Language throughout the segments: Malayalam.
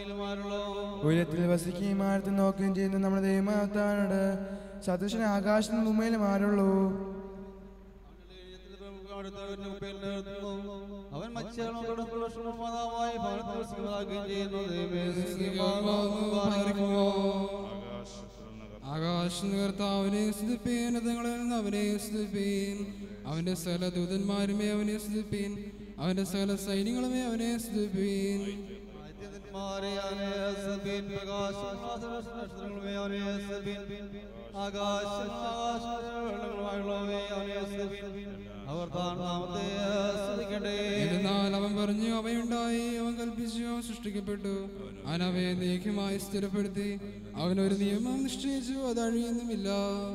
ഉയരത്തിൽ വസിക്കുകയും ആഴത്തിൽ നോക്കുകയും ചെയ്യുന്ന നമ്മുടെ ദൈവമാതാവിനോട് സദൃശന് ആകാശത്തിന് മുമ്പേലും ആരുള്ളൂ. അവൻ മത്സ്യമായി ആകാശം കർത്താവിനെ സ്തുതിപ്പീൻ, തങ്ങളിൽ നിന്ന് അവനെ സ്തുതിപ്പീൻ. അവന്റെ സകല ദൂതന്മാരുമേ അവനെ സ്തുതിപ്പീൻ, അവന്റെ സകല സൈന്യങ്ങളുമേ അവനെ സ്തുതിപ്പീൻ. എന്നാൽ അവൻ പറഞ്ഞു, അവയുണ്ടായി, അവൻ കൽപ്പിച്ചു, അവൻ സൃഷ്ടിക്കപ്പെട്ടു, അവൻ അവയെ നീക്കമായി സ്ഥിരപ്പെടുത്തി, അവനൊരു നിയമം നിശ്ചയിച്ചു, അത് അഴിയുന്നുമില്ല.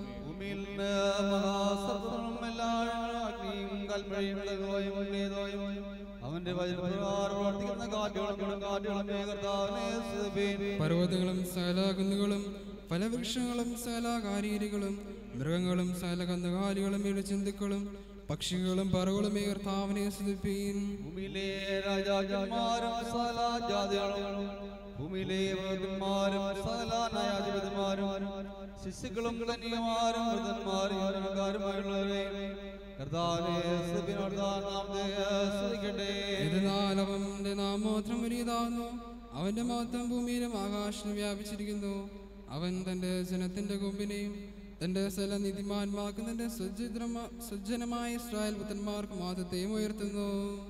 പർവ്വതങ്ങളും സകല കുന്നുകളും ഫലവൃക്ഷങ്ങളും സകല കാരീരികളും മൃഗങ്ങളും സകല കന്നുകാലികളും ഇഴജന്തുക്കളും പക്ഷികളും പറകളും കർത്താവിനെ സ്തുതിപ്പീൻ. ഭൂമിയിലെ രാജാക്കന്മാരും സകല ജാതികളും ഭൂമിയിലെ വൃദ്ധന്മാരും സകല ന്യായാധിപതിമാരും ശിശുക്കളും കന്യകമാരും വൃദ്ധന്മാരുമായുള്ളവരെ എന്നാൽ അവന്റെ നാമോത്രം വലിയതാകുന്നു, അവന്റെ മഹത്വം ഭൂമിയിലും ആകാശം വ്യാപിച്ചിരിക്കുന്നു. അവൻ തന്റെ ജനത്തിന്റെ കൊമ്പിനെയും തന്റെ സകല നീതിമാന്മാർക്കും തന്റെ സജ്ജനമായ ഇസ്രായേൽ പുത്രന്മാർക്ക് മഹത്വത്തെയും ഉയർത്തുന്നു.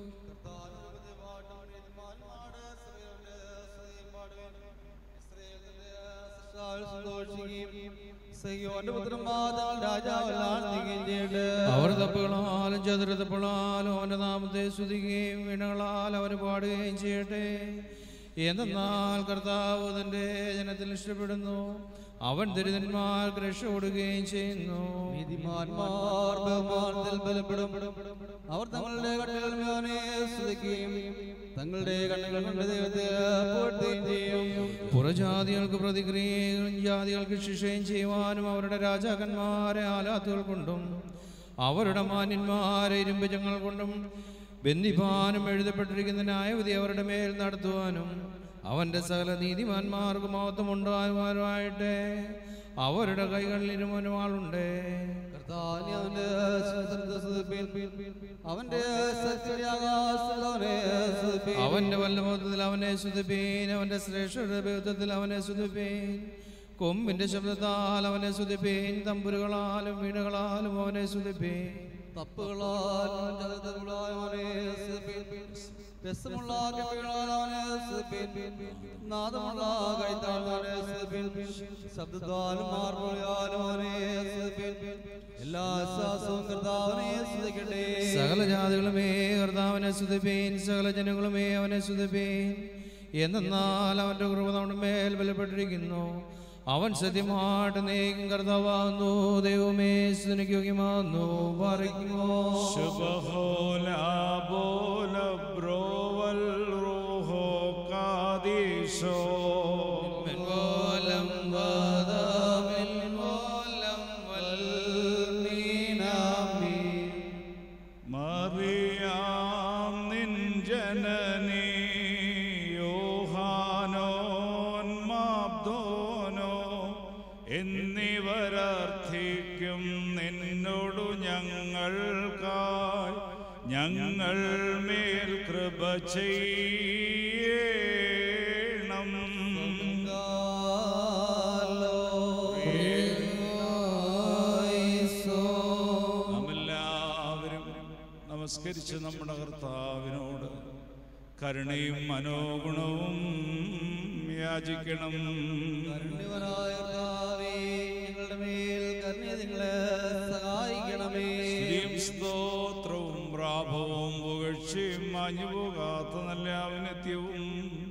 അവർ തപ്പുകളാലും ചതുരത്തപ്പുകളാലും അവന്റെ നാമത്തെ സ്തുതിക്കുകയും വീണകളാൽ അവന് പാടുകയും ചെയ്യട്ടെ. എന്തെന്നാൽ കർത്താവ് തന്റെ ജനത്തിൽ ഇഷ്ടപ്പെടുന്നു, അവൻ ദരിദ്രന്മാർക്ക് രക്ഷപ്പെടുകയും ചെയ്യുന്നു. നീതിമാന്മാർ ബഹുമാനത്തിൽ ബലപ്പെടും, അവർ തങ്ങളുടെ കണ്ണുകൾ സ്തുതിക്കുകയും തങ്ങളുടെ കണ്ണുകൾ കൊണ്ട് ദൈവത്തെ പുകഴ്ത്തുകയും ചെയ്യും. പുറജാതികൾക്ക് പ്രതിക്രിയയും ജാതികൾക്ക് ശിക്ഷയും ചെയ്യുവാനും അവരുടെ രാജാക്കന്മാരെ ആലാത്തുകൾ കൊണ്ടും അവരുടെ മാന്യന്മാരെ ഇരുമ്പുജങ്ങൾ കൊണ്ടും ബന്ധിപ്പാനും എഴുതപ്പെട്ടിരിക്കുന്ന ന്യായവിധി അവരുടെ മേൽ നടത്തുവാനും അവന്റെ സകല നീതിമാന്മാർക്ക് മഹത്വം ഉണ്ടാകുവാനുമായിട്ട് അവരുടെ കൈകളിൽ ഇരുമനുവാളുണ്ട്. അവന്റെ വല്ലഭത്തിൽ അവനെ സ്തുതിപ്പീൻ, അവന്റെ ശ്രേഷ്ഠത്തിൽ അവനെ സ്തുതിപ്പീൻ. കൊമ്പിന്റെ ശബ്ദത്താൽ അവനെ സ്തുതിപ്പീൻ, തമ്പുരുകളാലും വീണകളാലും അവനെ സ്തുതിപ്പീൻ. സകല ജാതികളുമേ കർത്താവിനെ സ്തുതിപ്പീൻ, സകല ജനങ്ങളുമേ അവനെ സ്തുതിപ്പീൻ. എന്നാൽ അവന്റെ കൃപ നമ്മുടെ മേൽ ബലപ്പെട്ടിരിക്കുന്നു. അവൻ സത്യമായിട്ട് നീക്കും കർത്താവാകുന്നു. ദൈവമേ സ്തുതിക്ക് യോഗ്യമാകുന്നു. പാറിക്കുമോ മറിയാം നിൻ ജനനീ യോഹാനോൻ മാബ്ദോനോ എന്നിവരർത്ഥിക്കും നിന്നോടു ഞങ്ങൾക്കായി ഞങ്ങൾ മേൽ കൃപ ചെയ്യണം. നാമെല്ലാവരും നമസ്കരിച്ച് നമ്മുടെ കർത്താവിനോട് കരുണയും മനോഗുണവും യാചിക്കണം. സ്തോത്രവും പ്രാഭവവും പുകഴ്ചയും മാഞ്ഞുപോകാത്ത നല്ല ഔന്നത്യവും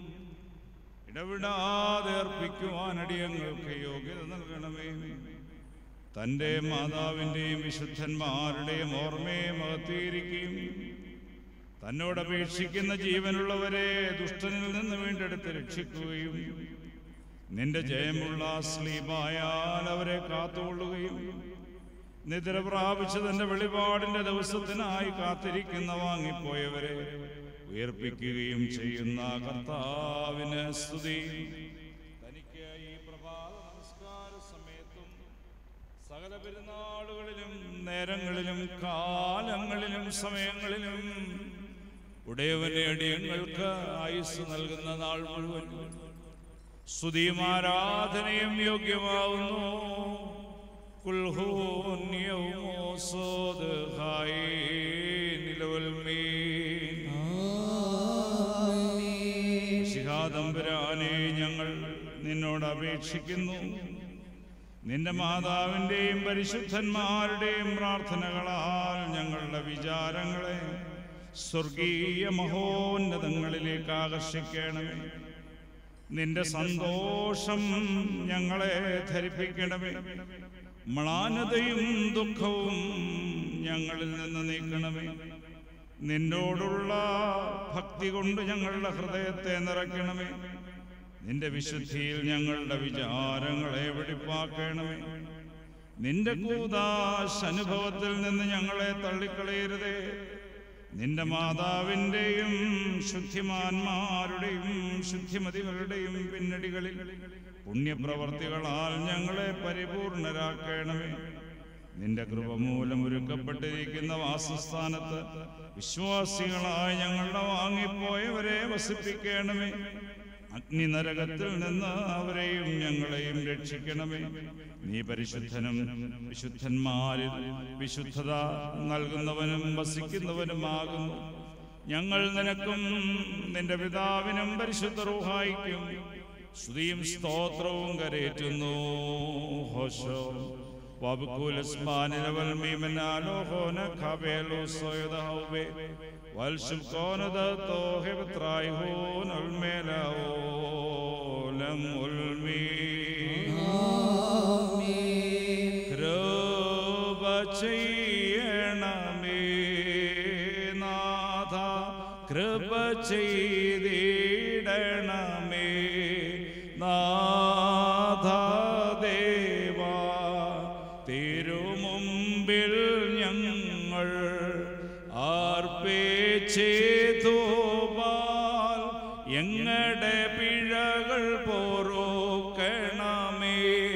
ഇടവിടാതെ അർപ്പിക്കുവാനടിയങ്ങൾക്ക് യോഗ്യത നൽകണമേ. തൻ്റെ മാതാവിൻ്റെയും വിശുദ്ധന്മാരുടെയും ഓർമ്മയെ മഹത്വീകരിക്കുകയും തന്നോടപേക്ഷിക്കുന്ന ജീവനുള്ളവരെ ദുഷ്ടനിൽ നിന്ന് വീണ്ടെടുത്ത് രക്ഷിക്കുകയും നിന്റെ ജയമുള്ള സ്ലീബായാൽ അവരെ കാത്തുകൊള്ളുകയും നിദ്ര പ്രാപിച്ച് തന്റെ വെളിപാടിന്റെ ദിവസത്തിനായി കാത്തിരിക്കുന്ന വാങ്ങിപ്പോയവരെ ഉയർപ്പിക്കുകയും ചെയ്യുന്ന കർത്താവിന് സ്തുതി. തനിക്ക് ഈ പ്രഭാത നമസ്കാര സമയത്തും സകല പെരുന്നാളുകളിലും നേരങ്ങളിലും കാലങ്ങളിലും സമയങ്ങളിലും ഉടയവന്റെ അടിയങ്ങൾക്ക് ആയുസ് നൽകുന്ന നാൾ മുഴുവൻ സ്തുതിയും ആരാധനയും യോഗ്യമാവുന്നു. ശിഹാദംബരാനെ ഞങ്ങൾ നിന്നോട് അപേക്ഷിക്കുന്നു. നിന്റെ മാതാവിൻ്റെയും പരിശുദ്ധന്മാരുടെയും പ്രാർത്ഥനകളാൽ ഞങ്ങളുടെ വിചാരങ്ങളെ സ്വർഗീയ മഹോന്നതങ്ങളിലേക്ക് ആകർഷിക്കണമേ. നിന്റെ സന്തോഷം ഞങ്ങളെ ധരിപ്പിക്കണമേ. മ്ലാനതയും ദുഃഖവും ഞങ്ങളിൽ നിന്ന് നീക്കണമേ. നിന്നോടുള്ള ഭക്തി കൊണ്ട് ഞങ്ങളുടെ ഹൃദയത്തെ നിറയ്ക്കണമേ. നിന്റെ വിശുദ്ധിയിൽ ഞങ്ങളുടെ വിചാരങ്ങളെ വെടിപ്പാക്കണമേ. നിന്റെ കൂദാശ അനുഭവത്തിൽ നിന്ന് ഞങ്ങളെ തള്ളിക്കളയരുതേ. നിന്റെ മാതാവിൻ്റെയും ശുദ്ധിമാന്മാരുടെയും ശുദ്ധിമതികളുടെയും പിന്നടികളിൽ പുണ്യപ്രവർത്തികളാൽ ഞങ്ങളെ പരിപൂർണരാക്കണമേ. നിന്റെ കൃപ മൂലം ഒരുക്കപ്പെട്ടിരിക്കുന്ന വാസസ്ഥാനത്ത് വിശ്വാസികളായി ഞങ്ങളുടെ വാങ്ങിപ്പോയവരെ വസിപ്പിക്കണമേ. അഗ്നിനരകത്തിൽ നിന്ന് അവരെയും ഞങ്ങളെയും രക്ഷിക്കണമേ. നീ പരിശുദ്ധനും വിശുദ്ധന്മാരിൽ വിശുദ്ധത നൽകുന്നവനും വസിക്കുന്നവനുമാകുന്നു. ഞങ്ങൾ നിനക്കും നിന്റെ പിതാവിനും പരിശുദ്ധ റൂഹായിക്കും സ്തുതിയും സ്തോത്രവും കരേറ്റുന്നു. ഹോശോ വബുക്കുലസ്മാനിലവൽ മീമനാലോഹോന ഖബേലോ സോയദഹൗബെ വൽശുക്കോനദതോ ഹെബ്ത്രായിഹോൻ ഉൽമേലാവോലം ഉൽമീ. കൃപ ചെയ്യണമേ നാഥ, കൃപ ചെയ്തിടണമേ നാഥ ദേവാ. തിരുമുമ്പിൽ ഞങ്ങൾ അർപ്പിച്ചേതുപാൽ ഞങ്ങളുടെ പിഴകൾ പൊറുക്കണമേ.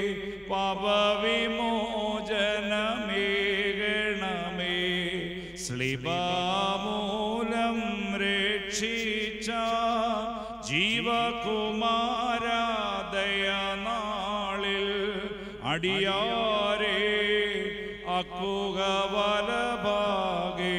പാപവിമോചനമേകണമേ. ശ്ലീബാമൂലം രക്ഷിച്ച ജീവകുമാരദയനാളിൽ അടിയാരെ അക്കുക വലഭാഗേ.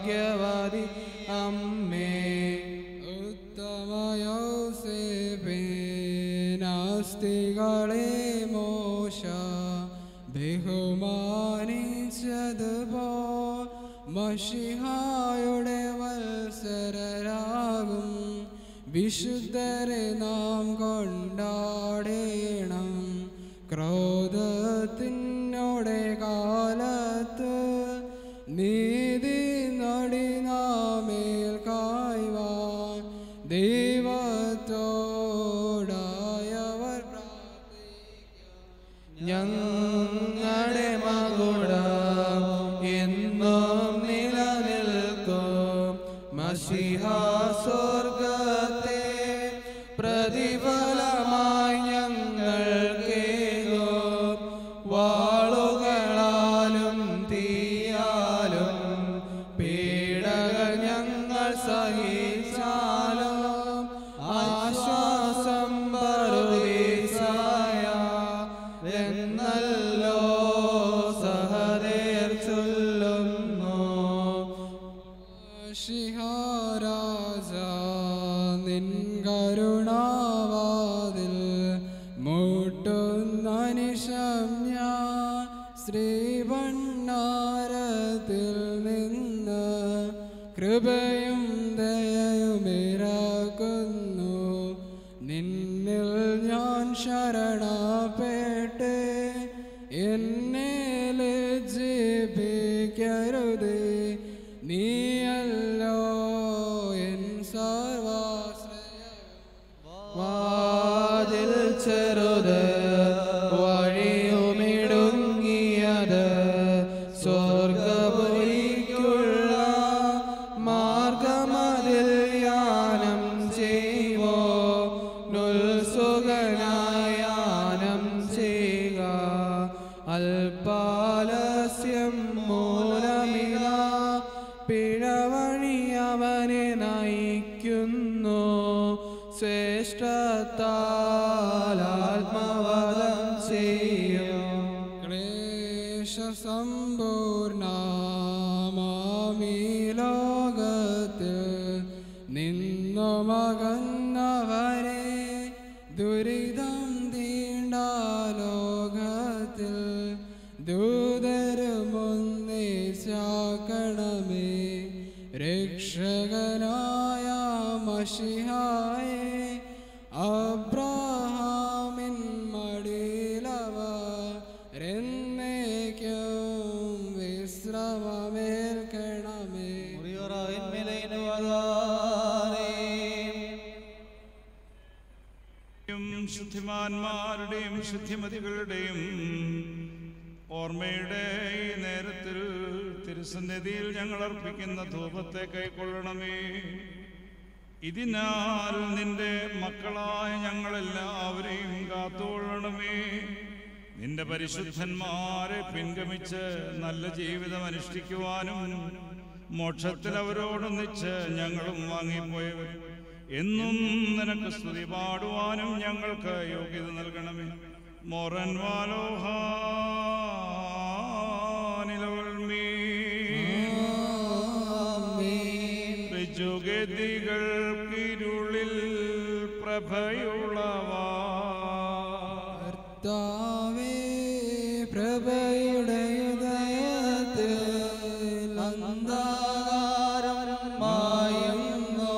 ഭാഗ്യവതി അമ്മേ. നാസ്തികളെ മോശ ബഹുമാനിച്ചതുപോ മഷിഹായുടെ വത്സരരാകും വിശുദ്ധരെ നാം കൊണ്ടാടേണം. ക്രോധത്തിനോടെ കാലത്ത് നീതി നടി നാമേൽ കായ്വാൻ ദൈവത്തോടായവർ ഞങ്ങളുടെ മകുടം എന്നും നിലനിൽക്കും. മശിഹാ സ്വർഗത്തെ പ്രതിഫലമായി ഞങ്ങൾക്കേകും. വാളുകളാലും തീയാലും പീഡകൾ ഞങ്ങൾ സഹിച്ചാലും ആശ്വാസം പറുദീസായ എന്നല്ലോ സഹദേർ ചൊല്ലുന്നു. ശിഹാരാജ നിൻ കരുണാവാതിൽ മുട്ടുന്ന നിശം ഞാൻ ശ്രീവണ്ണാരത്തിൽ നിന്ന് കൃപയും ദയയുമിറക്കുന്നു. നിന്നിൽ ഞാൻ ശരണപ്പെട്ട് എന്നെ ലജ്ജിപ്പിക്കരുതേ. നീയല്ലോ എൻ സർവാശ്രയം. വാതിൽ ചെറുത് വഴിയുമിടുങ്ങിയത് സ്വർഗപുരിക്കുള്ള മാർഗമതിൽ യാനം ചെയ്യുവോ. നുൽസുഖനായാനം ചെയ്യുക. അൽപാലസ്യം മൂലമിത പിഴവഴി അവനെ നയിക്കുന്നു. ശ്രേഷ്ഠത്താൽ ആത്മവദം ചെയ്യും. ക്ലേശസമ്പൂർണമാമീ ലോകത്തിൽ നിന്നുമകന്നവരെ ദുരിതം തീണ്ട ലോകത്തിൽ ദൂതരുമൊന്നിച്ചാക്കണമേ. രക്ഷകനായ മശിഹായെ അബ്രഹാമിൻ മടിയിലവരെന്നേക്കും വിശ്രമമേൽക്കണമേ. ശുദ്ധിമാന്മാരുടെയും ശുദ്ധിമതികളുടെയും ഓർമ്മയുടെ ഈ നേരത്തിൽ തിരുസന്നിധിയിൽ ഞങ്ങൾ അർപ്പിക്കുന്ന ധൂപത്തെ കൈക്കൊള്ളണമേ. ഇതിനാൽ നിന്റെ മക്കളായ ഞങ്ങളെല്ലാവരെയും കാത്തുകൊള്ളണമേ. നിന്റെ പരിശുദ്ധന്മാരെ പിൻഗമിച്ച് നല്ല ജീവിതം അനുഷ്ഠിക്കുവാനും മോക്ഷത്തിൽ അവരോടൊന്നിച്ച് ഞങ്ങളും വാങ്ങിപ്പോയവർ എന്നും നിനക്ക് സ്തുതി പാടുവാനും ഞങ്ങൾക്ക് യോഗ്യത നൽകണമേ. മോറൻ ുകൾക്കിരുളിൽ പ്രഭയുള്ളവാ കർത്താവേ പ്രഭയുടെ ഉദയത്തിൽ അന്ധകാരം മായുന്നു.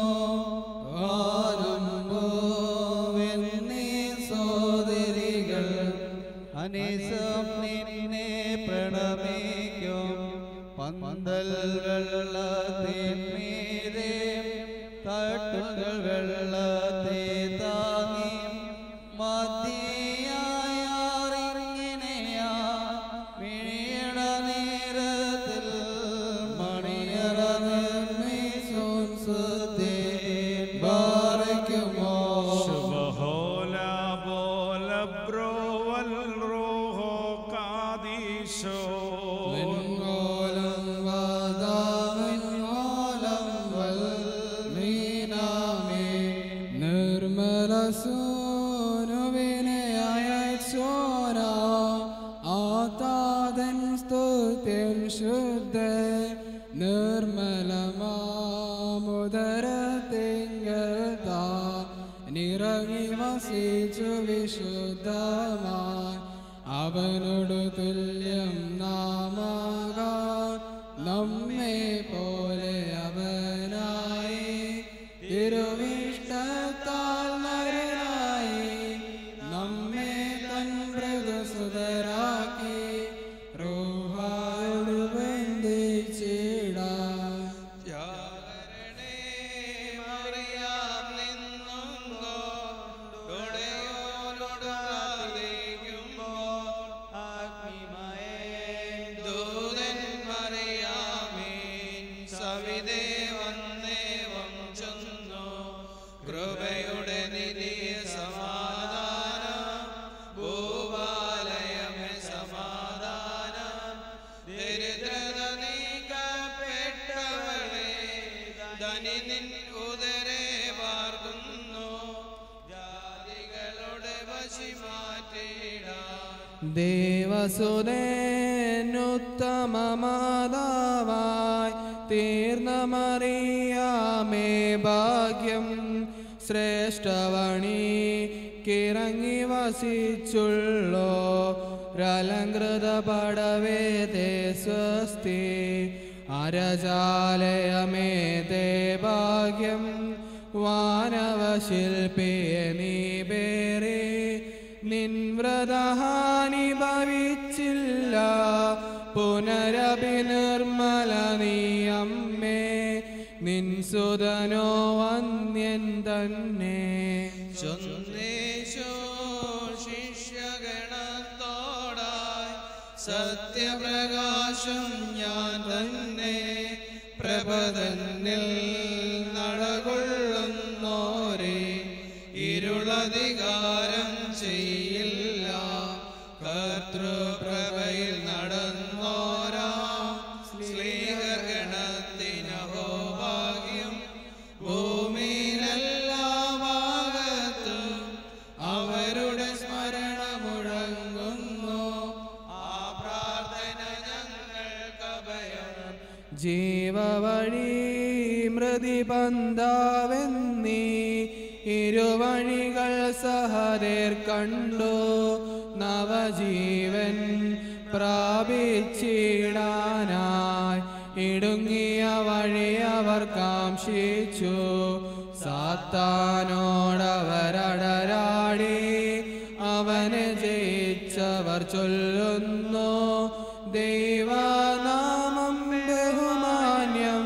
വാരുമ്പോവെന്നീ സോദരികൾ അനേസം നിന്നെ പ്രണമിക്കും. പന്തൽ വെള്ളത്തിന്മീതെ തട്ടുകൾ വെള്ളത്തെ താങ്ങി മധ്യയാറിങ്ങനെയാ വീണ നേരത്തിൽ മണിയറ നിർമ്മിസോൻസത്തെ ബാരയ്ക്കുമോ. ശുഭഹോല ബോല ബ്രോവൽ റോഹോ കാദീശോ വെൺകോലം വാദാ വെൺകോലം വൽ മീനാമേ നിർമ്മലമാമുദരത്തിങ്കൽ നിറങ്ങി വസിച്ചു വിശുദ്ധമായി അവനോട് തുല്യം നാമാകാൻ നമ്മെ പോലെ അവനായി തിരുവിഷ്ടത്താൽ നരനായി നമ്മെ തൻ മൃദുസുതരാക്കി റൂഹായോട് ബന്ധിച്ചിടാൻ ദേവസുതേനുത്തമമാതാവായി തീർന്ന മറിയാമേ ഭാഗ്യം ശ്രേഷ്ഠവണി കിറങ്ങി വസിച്ചുള്ളോ രലങ്കൃത പടവേദേ സ്വസ്തി അരജാലയമേ ദേ ഭാഗ്യം വാനവശില്പിയെ നീ പേരെ നിൻവ്രതഹാനി ഭവിച്ചില്ല പുനരഭിനിർമ്മല നീ അമ്മേ നിൻ സുതനോ വന്യൻ തന്നെ ശിഷ്യഗണത്തോടായി സത്യപ്രകാശം ഞാൻ തന്നെ പ്രഭതന്നിൽ നടകൊള്ളുന്നോരെ ഇരുളധികാരം ചെയ്യില്ല കർത്തൃപ്രഭയിൽ നടന്നോരാ സ്ലീഹഗണത്തിനഹോ ഭാഗ്യം ഭൂമിയിലെല്ലാ ഭാഗത്തും അവരുടെ സ്മരണ മുഴങ്ങുന്നു ആ പ്രാർത്ഥന ഞങ്ങൾക്കഭയം ജീവവഴി മൃതിബന്ധാവെന്നീ ഇരുവഴികൾ സഹദേർ കണ്ടു നവജീവൻ പ്രാപിച്ചിടാനായി ഇടുങ്ങിയ വഴി അവർ കാംക്ഷിച്ചു സാത്താനോടവരടരാടി അവനെ ജയിച്ചവർ ചൊല്ലുന്നു ദൈവനാമം ബഹുമാന്യം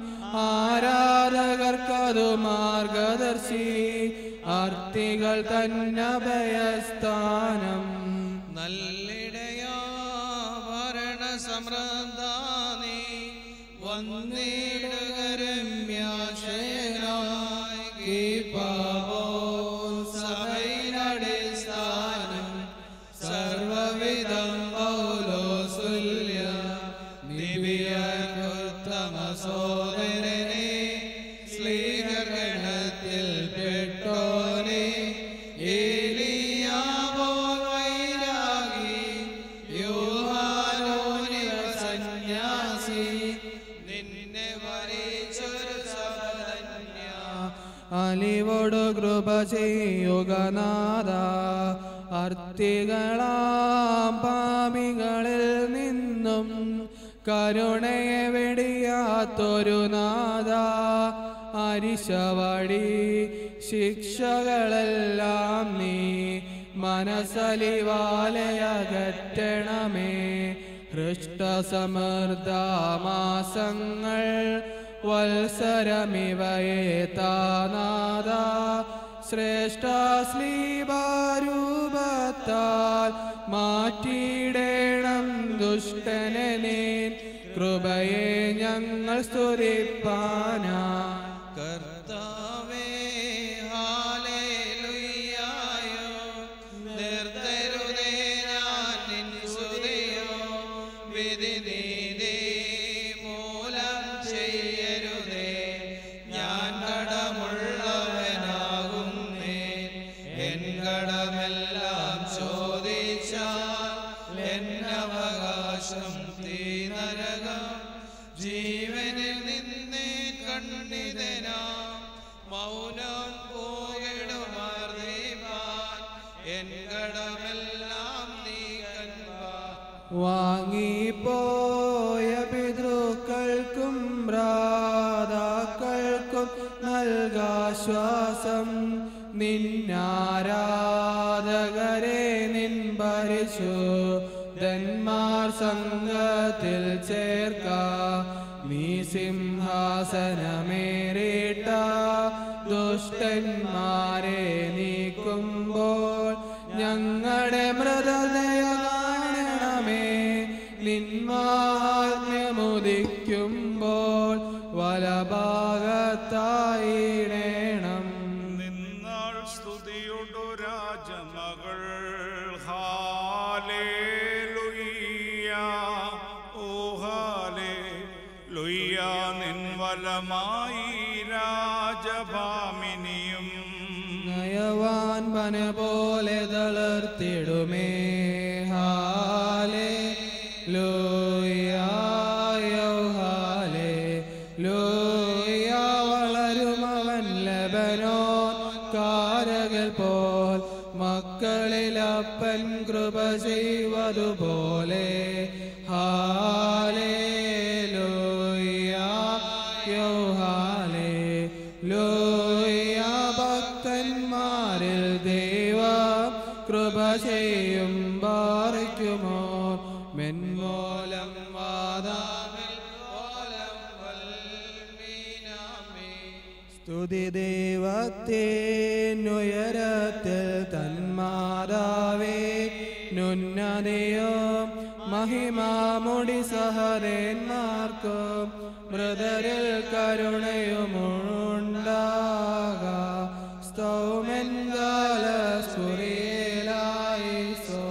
ആരാധകർക്കതു മാർഗദർശി ആർത്തികൾ തന്നഭയസ്ഥാനം നല്ലിടയാ ഭരണ സമൃദ്ധാനി വന്നിടുക രമ്യാശയനായി കീപാവോ സഭയിലടിസ്ഥാനം സർവവിധം പൗലോസുല്യ ദിവ്യോത്തമ സോദരനെ സ്ലീഹഗണത്തിൽ പെട്ടോനെ ഏലിയാവോ വൈരാഗി യോഹാനോനിവ സന്യാസി നിന്നെ വരിച്ചൊരു സഭധന്യ അലിവോട് കൃപ ചെയ്യുക നാഥ അർത്തികളാം പാപികളിൽ നിന്നും കരുണയെ വെടിയാത്തൊരു നാഥ അരിശവടി ശിക്ഷകളെല്ലാം നീ മനസ്സലിവാലയകറ്റണമേ ഹൃഷ്ടസമൃദ്ധമാസങ്ങൾ വത്സരമിവയെ താനാഥ ശ്രേഷ്ഠ ശ്ലീബാരൂപത്താൽ മാറ്റിയിടേണം ദുഷ്ടനെ നീ കൃപയെ ഞങ്ങൾ സ്തുതിപ്പാനാ കർത്താവേ ഹല്ലേലൂയായോ നിർത്തരുതേ ഞാൻ നിൻ സ്തുതിയോ വിധി നീതി മൂലം ചെയ്യരുതേ ഞാൻ കടമുള്ളവനാകുന്നേ എൻ കടമെല്ലാം ചോദിച്ചാൽ എന്നവകാശം തീ നരകം ജീവനിൽ നിന്ന് വാങ്ങിപ്പോയ പിതൃക്കൾക്കും ഭ്രാതാക്കൾക്കും നൽകാശ്വാസം. നിന്നാരാധകരെ നിൻ പരിശുദ്ധന്മാർ സംഘത്തിൽ ചേർക്ക. നീ സിംഹാസനമേറിട്ട ദുഷ്ടന്മാരെ നീക്കുമ്പോൾ ഞങ്ങളുടെ മൃതദേഹ കാണണമേ. നിന്മാത്മ്യമുദിക്കുമ്പോൾ വലഭാഗത്തായിടേണം. നിന്നാൾ സ്തുതിയുടു രാജമകൾ ഹാലേലുയ്യ ഓ ഹാലേലുയ്യ. നിൻ വലമായി രാജഭാമിനിയും നയവാൻ പന പോലെ തളർത്തിടുമേ. ഹാലേലൂയ ഹാലേലൂയ. വളരുമവൻ ലെബനോൻ കാരകൾ പോൽ മക്കളിലപ്പൻ കൃപ ചെയ്വതുപോലെ. Hallelujah hallelujah. ഭക്തന്മാരിൽ ദൈവ കൃപ ചെയ്യും ബാറിക്കുമോ. മെൻമൂലം വാദാമിൽ ഓലം വൽമീനാമേ. സ്തുതി ദൈവത്തിനുയരത്തിൽ തന്മാതാവേ. നുന്നതയോ മഹിമാമുടി സഹദേന്മാർക്കും മൃതരിൽ കരുണയുമുണ്ടാക. സ്തൗമെൻകാല സ്ഫുരിയലായി സോ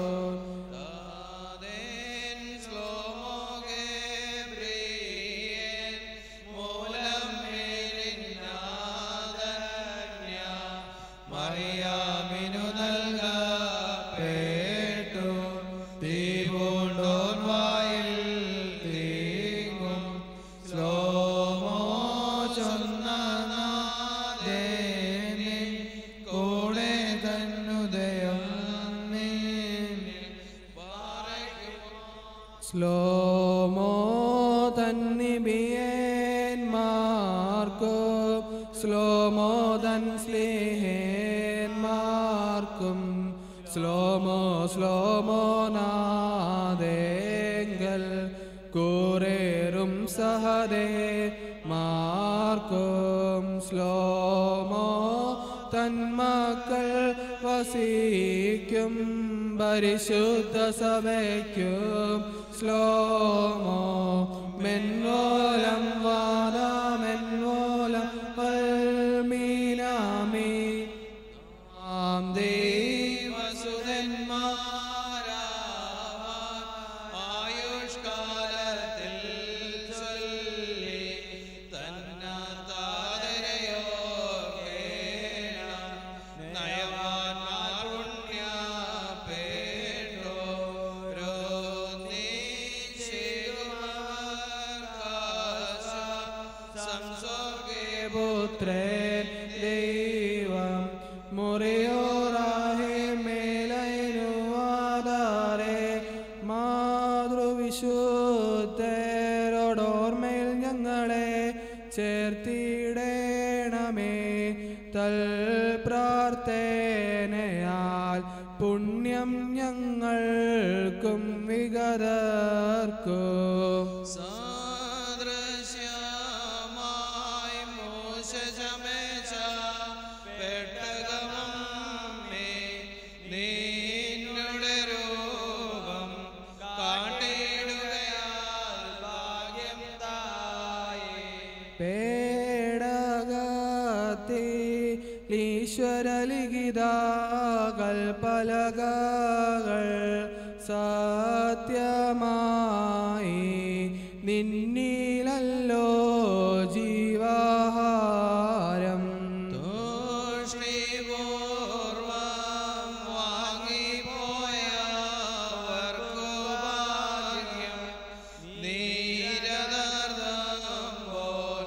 മറിയാമിനു നൽകപ്പെട്ടു. തീപൂണ്ടോൻ വായിൽ തീങ്ങും ശ്ലോമോ ചൊന്ന നാഥേനിൻ കൂടെ തന്നുദയം ശ്ലോമോ തന്നിബിയേന്മാർക്കും ശ്ലോമോ തൻ സ്ലേഹന്മാർക്കും ശ്ലോമോ ശ്ലോമോ നാദേങ്കൽ കൂറേറും സഹദേ മാർക്കും ശ്ലോമോ തന്മക്കൾ വസിക്കും പരിശുദ്ധ സഭയ്ക്കും ശ്ലോമോ മെൻവോലം വാദമെൻവോലം പൽമീനാമി. ആം ദൈവസുതന്മാരാവാൻ ആയുഷ്കാലത്തിൽ ചൊല്ലി തന്നതാദരയോ കേണം. നയവാന്മാർ പുണ്യപ്പെട്ടോരോ പുത്രൻ ദൈവം മുറിയോറാഹെ മേലൈനുവാദാരെ മാതൃവിശുദ്ധരോടോർമേൽ ഞങ്ങളെ ചേർത്തിടേണമേ. തൽ പ്രാർത്ഥനയാൽ പുണ്യം ഞങ്ങൾക്കും വിഗതർക്കും. ഈശ്വരലിഖിത കൽപ്പലകകൾ സത്യമായി നിന്നിലല്ലോ ജീവാഹാരം. തൂഷ്ണീപൂർവം വാങ്ങിപ്പോയവർക്കു ഭാഗ്യം. നീരദർദ്ദമ്പോൾ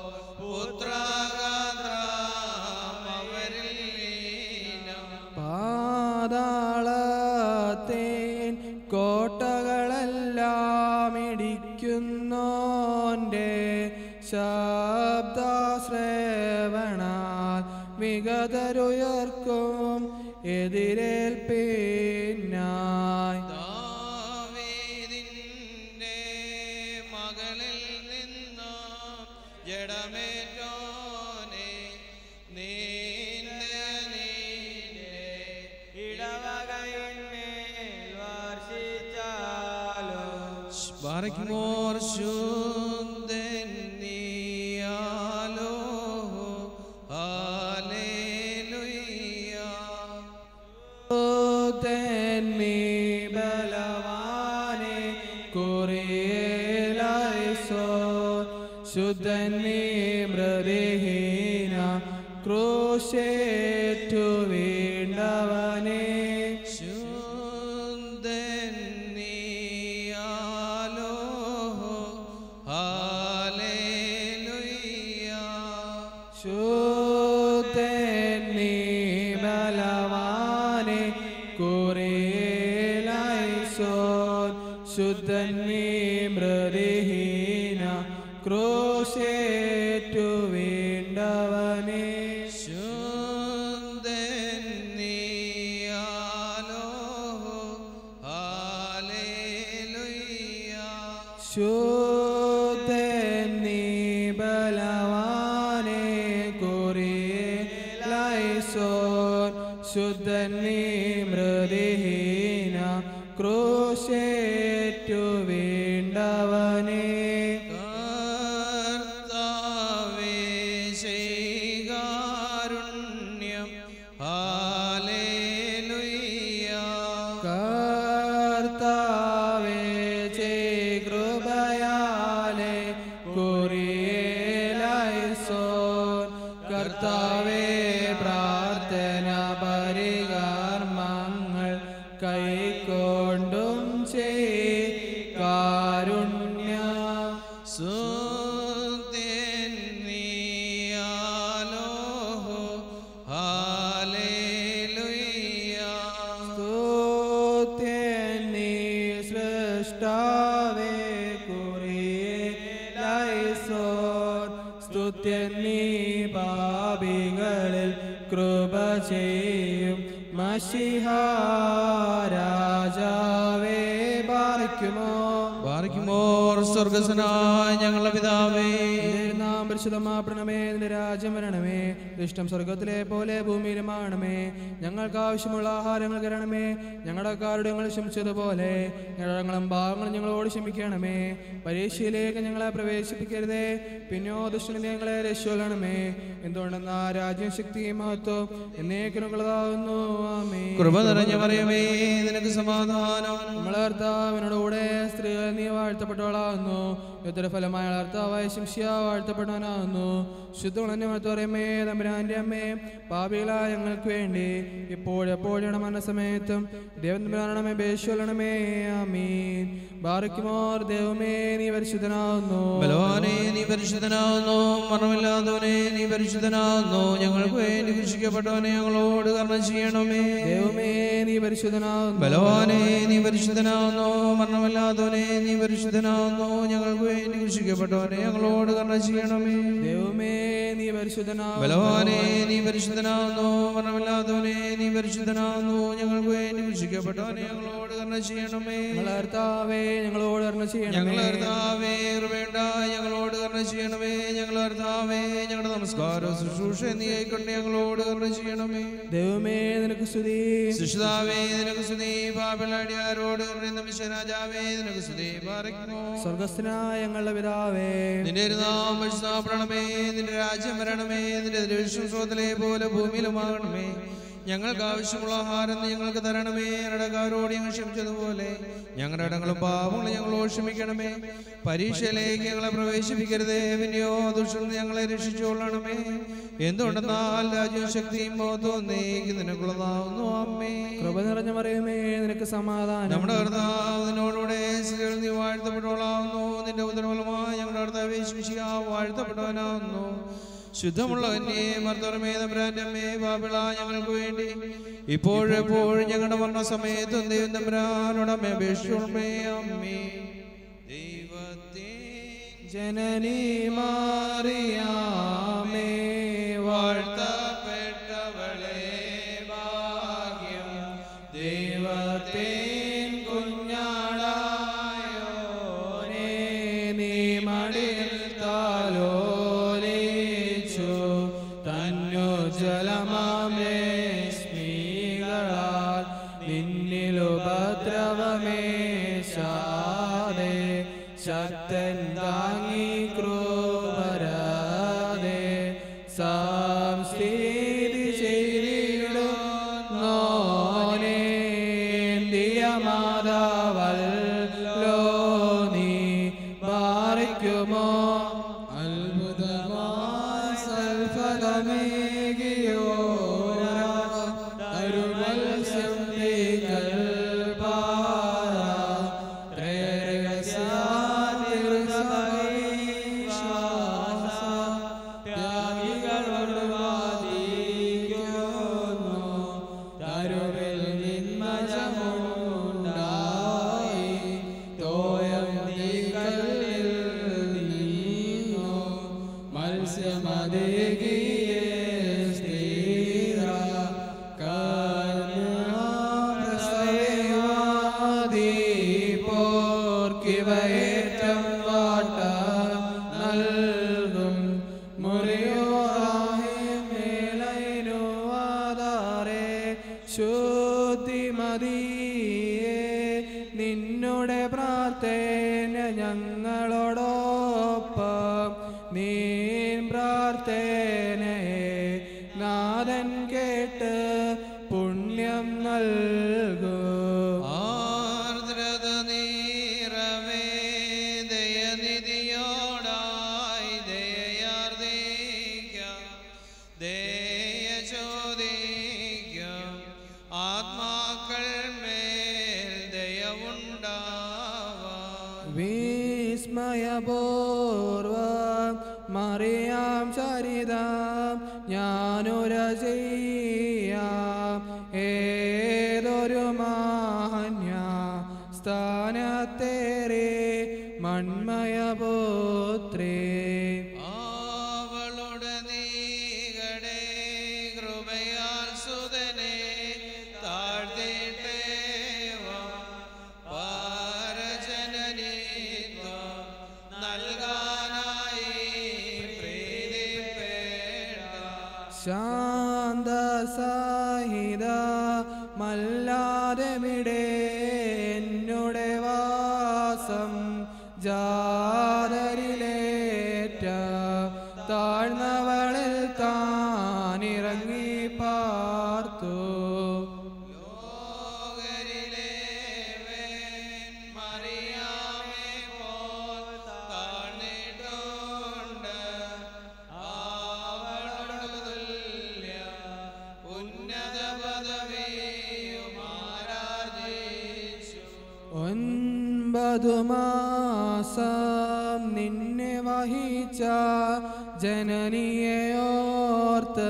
പുത്രഗാത്രം അവരിൽ ലീനം. പാതാളത്തേൻ കോട്ടകളെല്ലാം ശബ്ദശ്രവണാൽ വിഗതരുയർക്കും എതിരേൽപ്പിനായി. ദാവീദിന്റെ മകളിൽ നിന്നും ജഡമേറ്റോനെ നിന്റെ ഇടവകയിന്മേൽ വർഷിച്ചാലോ. ബാരക്കുമോർ ശുദ്ധൻ നീയാലോ. ഹല്ലേലൂയ. നീ ബലവാനെ കുറിയേലൈസോ. ശുദ്ധൻ നീ മൃതിഹീന ക്രൂശേറ്റു വീണ്ടവനെ. ശുദ്ധൻ നീയാലോ. ഹല്ലേലൂയ. ശുദ്ധൻ നീ ബലവാനെ കുറിയേലൈസോ. ശുദ്ധൻ നീ മൃതിഹീന ക്രൂശേറ്റു വീണ്ടവനെ. ശുദ്ധൻ നീയാലോ. ഹല്ലേലൂയ. ശുദ്ധൻ നീ ബലവാനെ കുറിയേലൈസോ. ശുദ്ധൻ നീ മൃതിഹീന ക്രൂശേറ്റു വീണ്ടവനെ. കർത്താവേ ചെയ്കാരുണ്യം. ഹല്ലേലൂയ. കർത്താവേ ചെയ് കൃപയാലെ കുറിയേലൈസോ. കർത്താവേ പ്രാർത്ഥന പരികർമ്മങ്ങൾ കൈക്കൊണ്ടും ചെയ് കാരുണ്യ. ശുദ്ധൻ നീയാലോ. ഹല്ലേലൂയ. സ്തുത്യൻ നീ സൃഷ്ടാവേ കുറിയേലൈസോ. സ്തുത്യൻ നീ പാപികളിൽ കൃപ ചെയ്യും മശിഹാ രാജാവേ. ബാരക്കുമോ ബാരക്കുമോർ സ്വർഗ്ഗസ്ഥനായ ഞങ്ങളുടെ പിതാവേ, നാം പരിശുദ്ധമാപ്പെടണമേ. നിന്റെ രാജ്യം വരണമേ. ഇഷ്ടം സ്വർഗത്തിലെ പോലെ ഭൂമിയിലുമാണമേ. ഞങ്ങൾക്ക് ആവശ്യമുള്ള ആഹാരങ്ങൾ തരണമേ. ഞങ്ങളുടെ കാരുടെ ഞങ്ങൾ ക്ഷമിച്ചതുപോലെ ഞങ്ങളും ഭാഗങ്ങളും ഞങ്ങളോട് ക്ഷമിക്കണമേ. പരീക്ഷയിലേക്ക് ഞങ്ങളെ പ്രവേശിപ്പിക്കരുതേ, പിന്നെയോ ദുഷ്ടനിൽ ഞങ്ങളെ രക്ഷിക്കണമേ. എന്തുകൊണ്ടെന്നാ രാജ്യം ശക്തിയും മഹത്വം എന്നേക്കുള്ളതാകുന്നു. ആമേൻ. കൃപ നിറഞ്ഞ മറിയമേ, നിനക്ക് സമാധാനം. നമ്മളെ കർത്താവിനോടുകൂടെ സ്ത്രീകൾ നീ വാഴ്ത്തപ്പെട്ടവളാകുന്നു. ഉത്തരഫലമായ കർത്താവായ ശിംശിയ വാഴ്ത്തപ്പെട്ടവനാകുന്നു. ശുദ്ധങ്ങളെ മർത്തോറയമേ, തമ്പുരാന്റെ അമ്മേ, പാപികളായ ഞങ്ങൾക്ക് വേണ്ടി ഇപ്പോഴെപ്പോഴും മരണസമയത്തും ദൈവം ബേശ്വലണമേ. ആമീൻ. ബാരക്കുമോർ ദൈവമേ, നീ പരിശുദ്ധനാകുന്നു. ബലവാനേ, നീ പരിശുദ്ധനാകുന്നു. മരണമില്ലാത്തവനെ, നീ പരിശുദ്ധനാകുന്നു. ഞങ്ങൾക്ക് വേണ്ടി ക്രൂശിക്കപ്പെട്ടവനെ, ഞങ്ങളോട് കരുണ ചെയ്യണമേ. ദൈവമേ, നീ പരിശുദ്ധനാകുന്നു. ബലവാനേ, നീ പരിശുദ്ധനാകുന്നു. മരണമില്ലാത്തവനെ, നീ പരിശുദ്ധനാകുന്നു. ഞങ്ങൾക്ക് വേണ്ടി ക്രൂശിക്കപ്പെട്ടവനെ, ഞങ്ങളോട് കരുണ ചെയ്യണമേ. ദൈവമേ, നീ പരിശുദ്ധനാകുന്നു. ബലവാനേ, നീ പരിശുദ്ധനാകുന്നു. മരണമില്ലാത്തവനെ, നീ പരിശുദ്ധനാകുന്നു. ഞങ്ങൾക്ക് വേണ്ടി ക്രൂശിക്കപ്പെട്ടവനെ, ഞങ്ങളോട് കരുണ ചെയ്യണമേ. കർത്താവേ, ഞങ്ങളോട് കരുണ ചെയ്യണമേ. ഞങ്ങളുടെ കർത്താവേ, കൃപയുണ്ട ഞങ്ങളോട് കരുണ ചെയ്യണമേ. ഞങ്ങളുടെ കർത്താവേ, ഞങ്ങളുടെ നമസ്കാരവും ശുശ്രൂഷ നീ കൈക്കൊണ്ട് ഞങ്ങളോട് കരുണ ചെയ്യണമേ. ദൈവമേ, നിനക്ക് സ്തുതി. സുഷിതാവേ, നിനക്ക് സ്തുതി. പാപികളാടിയാരോട് രാജാവേ, നിനക്ക് സ്തുതി. ബാരക്കുമോ സ്വർഗസ്ഥനായ ഞങ്ങളുടെ പിതാവേ, നിന്റെ നാമം പരിശുദ്ധപ്പെടണമേ. നിന്റെ രാജ്യം വരണമേ. നിന്റെ സ്വർഗ്ഗത്തിലെ പോലെ ഭൂമിയിലുമാകണമേ. ഞങ്ങൾക്ക് ആവശ്യമുള്ള ആഹാരം ഞങ്ങൾക്ക് തരണമേ. ഞങ്ങളുടെക്കാരോട് ഞങ്ങൾ ക്ഷമിച്ചതുപോലെ ഞങ്ങളുടെ ഇടങ്ങളും പാപങ്ങളും ഞങ്ങളോട് ക്ഷമിക്കണമേ. പരീക്ഷയിലേക്ക് ഞങ്ങളെ പ്രവേശിപ്പിക്കരുതേ, പിന്നെയോ ദുഷ്ടൻ ഞങ്ങളെ രക്ഷിച്ചുകൊള്ളണമേ. എന്തുകൊണ്ടെന്നാൽ രാജ്യവും ശക്തിയും മഹത്വവും നീക്കും നിനക്കുള്ളതാവുന്നു. അമ്മേ. കൃപ നിറഞ്ഞ മറിയമേ, നിനക്ക് സമാധാനം. നമ്മുടെ കർത്താവ് നിന്നോടുകൂടെ സ്ത്രീകൾ നീ വാഴ്ത്തപ്പെട്ടവളാവുന്നു. നിന്റെ ഉദരഫലമായി ഞങ്ങളുടെ കർത്താവേ ശിംശിഹാ വാഴ്ത്തപ്പെട്ടവനാവുന്നു. ശുദ്ധമുള്ള കന്യേ, മർത്തോറമേ, തമ്പുരാന്റെ അമ്മേ, പാപികളാ ഞങ്ങൾക്ക് വേണ്ടി ഇപ്പോഴെപ്പോഴും ഞങ്ങളുടെ മരണസമയത്തും ദൈവം തമ്പുരാനോട് അമ്മേ അപേക്ഷിച്ചുകൊള്ളണമേ. അമ്മേ. ദൈവത്തിൻ ജനനി മാറിയാമേ വാഴ്ത്തപ്പെട്ടവളെ ഭാഗ്യം ദൈവത്തിൻ കുഞ്ഞാടായോനേ നീ മടിയിൽ താലോലിച്ചു തന്നുജ്വലമാം രശ്മികളാൽ നിന്നിലുപദ്രവമേശാതെ ശക്തൻ താങ്ങി ക്രൂപരാതെ സംസ്ഥിതി ചെയ്തിടുന്നോനേ മാതാവല്ലോ നീ പാറിക്കുമോ അത്ഭുതമായി സൽഫലമേകിയോ അരുമത്സ്യം തീകൾ നിന്നുടെ പ്രാർത്ഥന ഞങ്ങളോടൊപ്പം നീ പ്രാർത്ഥനയെ നാഥൻ കേട്ട് പുണ്യം നൽകൂ. ആർദ്രത നീറവേ ദയനിധിയോടായി ദയാർദ്ദിക്കാം ദയ ചോദിക്കാം ആത്മാക്കൾ മേൽ ദയവുണ്ടാവാം. വിസ്മയപൂർവം മറിയാം ചരിതം ഞാനൊര ചെയ്യാം ഏതൊരു മാന്യ സ്ഥാനത്തേറെ മൺമയപുത്രേ. അവളുടെ നീകടെ കൃപയാൽ സുതനെ താഴ്ത്തിട്ടേവം പാരജനനീത്വം നൽകാനായി പ്രീതിപ്പെട്ട ശാന്തസഹിത മല്ലാതെവിടെ എന്നുടെ വാസം ജാതരിലേറ്റ താഴ്ന്നവളിൽ താനിറങ്ങി പാർത്തു. മറിയാമേ പോൽ താഴ്ന്നിട്ടുണ്ട് അവളുടെ തുല്യ ഉന്നത പദവിയും ആരാധിച്ചു. 9 മാസം നിന്നെ വഹിച്ച ജനനിയെ ഓർത്ത്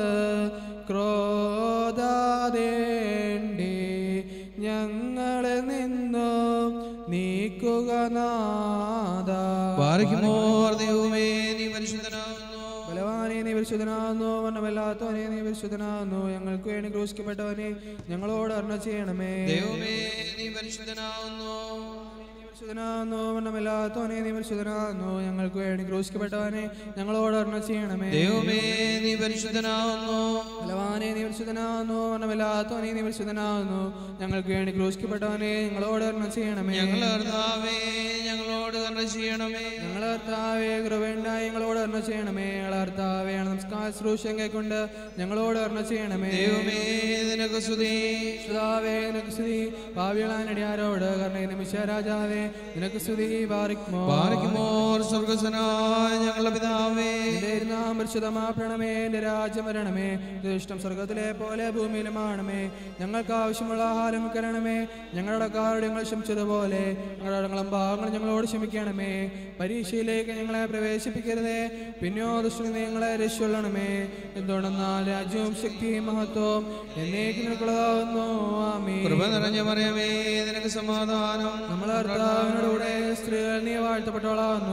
ക്രോധാദേണ്ടി ഞങ്ങളിൽ നിന്നും നീക്കുക നാഥ. ദൈവമേ നീ പരിശുദ്ധനാകുന്നു. ബലവാനെ നീ പരിശുദ്ധനാകുന്നു. വർണ്ണമില്ലാത്തവനെ നീ പരിശുദ്ധനാകുന്നു. ഞങ്ങൾക്ക് വേണ്ടി ക്രൂശിക്കപ്പെട്ടവനെ ഞങ്ങളോട് അരുണ ചെയ്യണമേ. ദൈവമേ നീ പരിശുദ്ധനാകുന്നു. പരിശുദ്ധനാകുന്നു. വർണ്ണമില്ലാത്തവനെ നീ പരിശുദ്ധനാകുന്നു. ഞങ്ങൾക്ക് വേണ്ടി ക്രൂശിക്കപ്പെട്ടവനെ ഞങ്ങളോട് അരുണ ചെയ്യണമേ. ദൈവമേ നീ പരിശുദ്ധനാകുന്നു. ബലവാനെ നീ പരിശുദ്ധനാകുന്നു. വർണ്ണമില്ലാത്തവനെ നീ പരിശുദ്ധനാകുന്നു. ഞങ്ങൾക്ക് വേണ്ടി ക്രൂശിക്കപ്പെട്ടവനെ ഞങ്ങളോട് അരുണ ചെയ്യണമേ. ഞങ്ങളുടെ കർത്താവേ ഞങ്ങളോട് കരുണ ചെയ്യണമേ. ഞങ്ങളുടെ കർത്താവേ കൃപയുണ്ടായി ഞങ്ങളോട് അരുണ ചെയ്യണമേ. ഞങ്ങളുടെ കർത്താവേ നമസ്കാര ശുശ്രൂഷയും കൈക്കൊണ്ട് ഞങ്ങളോട് അരുണ ചെയ്യണമേ. ദൈവമേ നിനക്ക് സ്തുതി. കർത്താവേ നിനക്ക് സ്തുതി. പാപികളാനടിയാരോട് കരുണയും രാജാവേ നിനക്ക് സ്തുതി. ബാരിക്കുമോർ സ്വർഗ്ഗസ്ഥനായ ഞങ്ങളുടെ പിതാവേ, നിന്റെ നാമം പരിശുദ്ധമാക്കണമേ. എന്റെ രാജ്യം വരണമേ. നിന്റെ ഇഷ്ടം സ്വർഗ്ഗത്തിലെ പോലെ ഭൂമിയിലുമാണമേ. ഞങ്ങൾക്ക് ആവശ്യമുള്ള ആഹാരം കരണമേ. ഞങ്ങളുടെ കാരുടെ ഞങ്ങൾ ക്ഷമിച്ചതുപോലെ ഞങ്ങളുടെ ഭാഗങ്ങൾ ഞങ്ങളോട് ക്ഷമിക്കണമേ. പരീക്ഷയിലേക്ക് ഞങ്ങളെ പ്രവേശിപ്പിക്കരുതേ, പിന്നെയോ ദുഷ്ടനിൽ നിന്ന് ഞങ്ങളെ രക്ഷിക്കൊള്ളണമേ. എന്തുകൊണ്ടെന്നാൽ രാജ്യവും ശക്തിയും മഹത്വവും എന്നേക്കും നിനക്കുള്ളതാകുന്നു. ആമേൻ. കൃപ നിറഞ്ഞ മറിയമേ നിനക്ക് സമാധാനം. നമ്മളെ കർത്താവിനോടുകൂടെ സ്ത്രീകൾ നീ വാഴ്ത്തപ്പെട്ടവളാകുന്നു.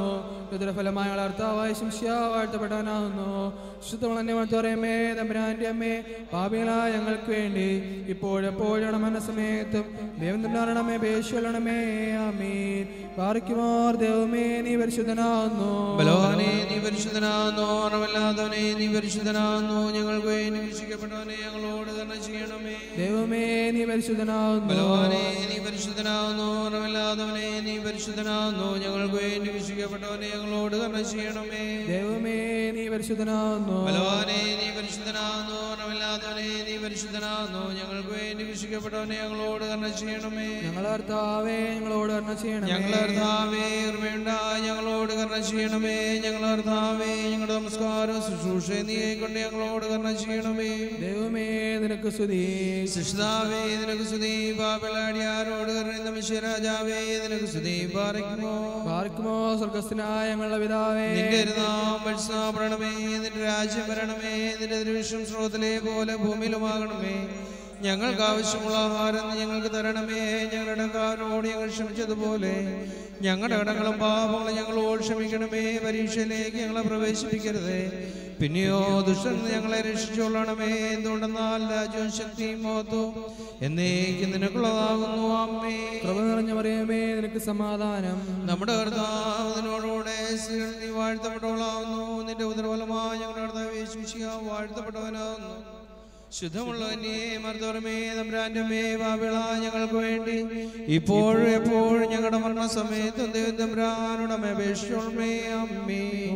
രുദ്രഫലമായ വളർത്താവായ ശിഷ്യ വാഴ്ത്തപ്പെടാനാകുന്നു. ശുദ്ധമേ തമ്പുരാന്റെ അമ്മേ, പാപികളായ ഞങ്ങൾക്ക് വേണ്ടി ഇപ്പോഴെപ്പോഴും മനസ്സമയത്തും ദൈവം തന്നാരണമേ പേശണമേ. ആമീൻ. പാർക്കുമാർ ദൈവമേ നീ പരിശുദ്ധനാകുന്നു. ബലവാനേ നീ പരിശുദ്ധനാകുന്നു. ഓർമ്മയില്ലാത്തവനെ നീ പരിശുദ്ധനാകുന്നു. ഞങ്ങൾക്ക് വേണ്ടി രക്ഷിക്കപ്പെട്ടവനെ ഞങ്ങളോട് കരുണ ചെയ്യണമേ. ദൈവമേ നീ പരിശുദ്ധനാകുന്നു. ബലവാനേ നീ പരിശുദ്ധനാകുന്നു. ഓർമ്മയില്ലാത്തവനെ നീ പരിശുദ്ധനാകുന്നു. ഞങ്ങൾക്ക് വേണ്ടി രക്ഷിക്കപ്പെട്ടവനെ ഞങ്ങളോട് കരുണ ചെയ്യണമേ. ദൈവമേ നീ പരിശുദ്ധനാകുന്നു. ബലവാനേ നീ പരിശുദ്ധനാകുന്നു. ഓർമ്മയില്ലാത്തവനെ നീ പരിശുദ്ധനാകുന്നു. ഞങ്ങൾക്ക് വേണ്ടി രക്ഷിക്കപ്പെട്ടവനെ ഞങ്ങളോട് കരുണ ചെയ്യണമേ. ഞങ്ങളുടെ കർത്താവേ ഞങ്ങളോട് കരുണ ചെയ്യണമേ. ഞങ്ങളുടെ കർത്താവേ കൃപയുണ്ടായി ഞങ്ങളോട് കരുണ ചെയ്യണമേ. ഞങ്ങളുടെ കർത്താവേ ഞങ്ങളുടെ നമസ്കാരം ശുശ്രൂഷ നീ കൊണ്ട് ഞങ്ങളോട് കരുണ ചെയ്യണമേ. ദൈവമേ നിനക്ക് സ്തുതി. സൃഷ്ടാവേ നിനക്ക് സ്തുതി. പാപികളാടിയാരോട് കരുണ രാജാവേ നിനക്ക് സ്തുതി. പാർക്കുമോ സ്വർഗ്ഗസ്ഥനായ ഞങ്ങളുടെ പിതാവേ, നിന്റെ നാമം പരിശുദ്ധപ്പെടണമേ. നിന്റെ രാജ്യം വരണമേ. നിന്റെ തിരുവിഷ്ടം സ്രോതത്തിലെ പോലെ ഭൂമിയിലുമാകണമേ. ഞങ്ങൾക്ക് ആവശ്യമുള്ള ആഹാരം ഞങ്ങൾക്ക് തരണമേ. ഞങ്ങളുടെ ഇടക്കാരോട് ഞങ്ങൾ ക്ഷമിച്ചതുപോലെ ഞങ്ങളുടെ കടങ്ങളും പാപങ്ങളും ഞങ്ങളോട് ക്ഷമിക്കണമേ. പരീക്ഷയിലേക്ക് ഞങ്ങളെ പ്രവേശിപ്പിക്കരുതേ, പിന്നെയോ ദുഷ്ടൻ ഞങ്ങളെ രക്ഷിച്ചുകൊള്ളണമേ. എന്തുകൊണ്ടെന്നാൽ രാജ്യവും ശക്തിയും മഹത്വവും എന്നേക്കും നിനക്കുള്ളതാകുന്നു. ആമേൻ. കൃപ നിറഞ്ഞ മറിയമേ നിനക്ക് സമാധാനം. നമ്മുടെ കർത്താവ് നിന്നോടുകൂടെ സ്ത്രീകൾ നീ വാഴ്ത്തപ്പെട്ടവളാവുന്നു. നിന്റെ ഉദരഫലമായി ഞങ്ങളുടെ കർത്താവ് യേശുമിശിഹ വാഴ്ത്തപ്പെട്ടവനാകുന്നു. ശുദ്ധമുള്ള മർദ്ദമേ തമ്പുരാന്റെ അമ്മേ, പാപികളായ ഞങ്ങൾക്ക് വേണ്ടി ഇപ്പോഴും എപ്പോഴും ഞങ്ങളുടെ മരണസമയത്തും ദൈവം തമ്പുരാനോട് അപേക്ഷിക്കണമേ. ആമേൻ.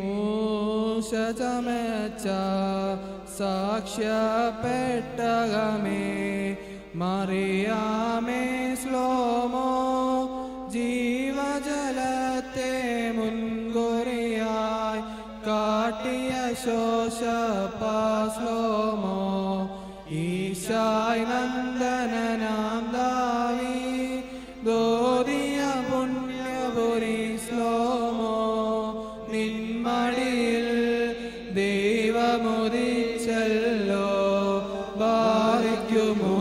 സാക്ഷ്യപ്പെട്ടകമേ മറിയാമേ ശ്ലോമോ ജീവജലത്തെ മുൻകുറിയായി കാട്ടിയ ശോഷപാശ്ലോമോ ഈശായ് നന്ദനനാം ദാവി ദോദിയ പുണ്യപുരി ശ്ലോമോ നിന്മടിയിൽ ദൈവമുദിച്ചല്ലോ ബാധിക്കുമോ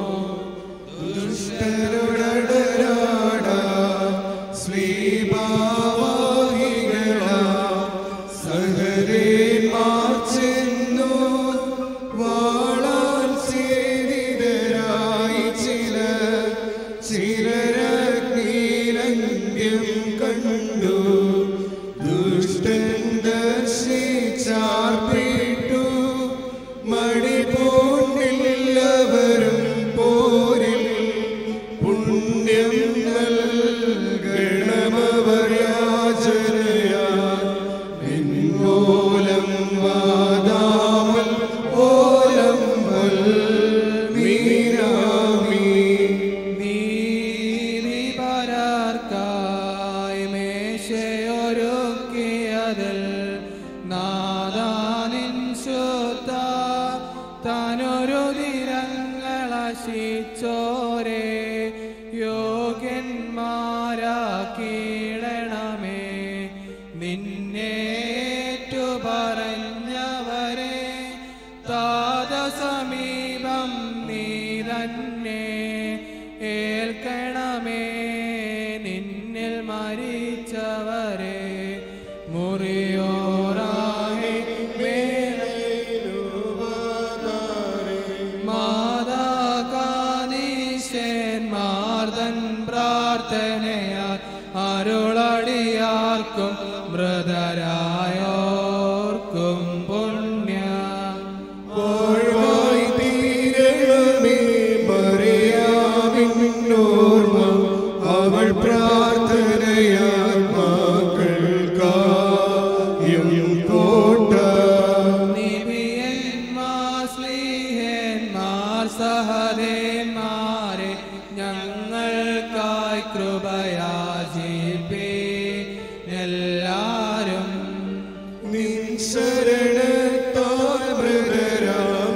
ദുഷ്ടരുടടരാട ശ്രീഭാവാഹികള സഹരേന്മാർ ചെന്നു വാളാൽ സേവിതരായി ചിലരഗ്നിരംഗ്യം കണ്ടു. ദുഷ്ടൻ ദർശിച്ചാർപ്പിട്ടു മടി പൂണ്ടില്ലവരും പോരിൽ പുണ്യം നൽകണമവർ യാചനയാൽ നിന്നോലം വാദാമൽ ഓലം മീരാമി നീതി പരർക്കായി മേശയൊരുക്കിയതിൽ നാദാനിൻ ശുദ്ധ തനുരുതിരങ്ങളശിച്ചോരേ യോഗ്യന്മാരാക്കിയിടണമേ. നിന്നേറ്റു പറഞ്ഞവരെ താതസമീപം നീ തന്നെ ഏൽക്കണമേ. നിന്നിൽ മരിച്ചവരെ മുറിയോറായി മാതാകാനീശന്മാർദൻ പ്രാർത്ഥനയാൽ അരുളടിയാർക്കും മൃതരായോർക്കും പുണ്യ തീരണമേ മറിയാമിന്നോർമ്മ അവൾ പ്രാർത്ഥനയാൽ മക്കൾക്കായും കോട്ട. നിബിയന്മാർ സ്ലീഹന്മാർ സഹദേന്മാരെ ഞങ്ങൾക്കായി കൃപയാചിപ്പേ. എല്ലാരും നിൻ ശരണത്താൽ മൃതരാം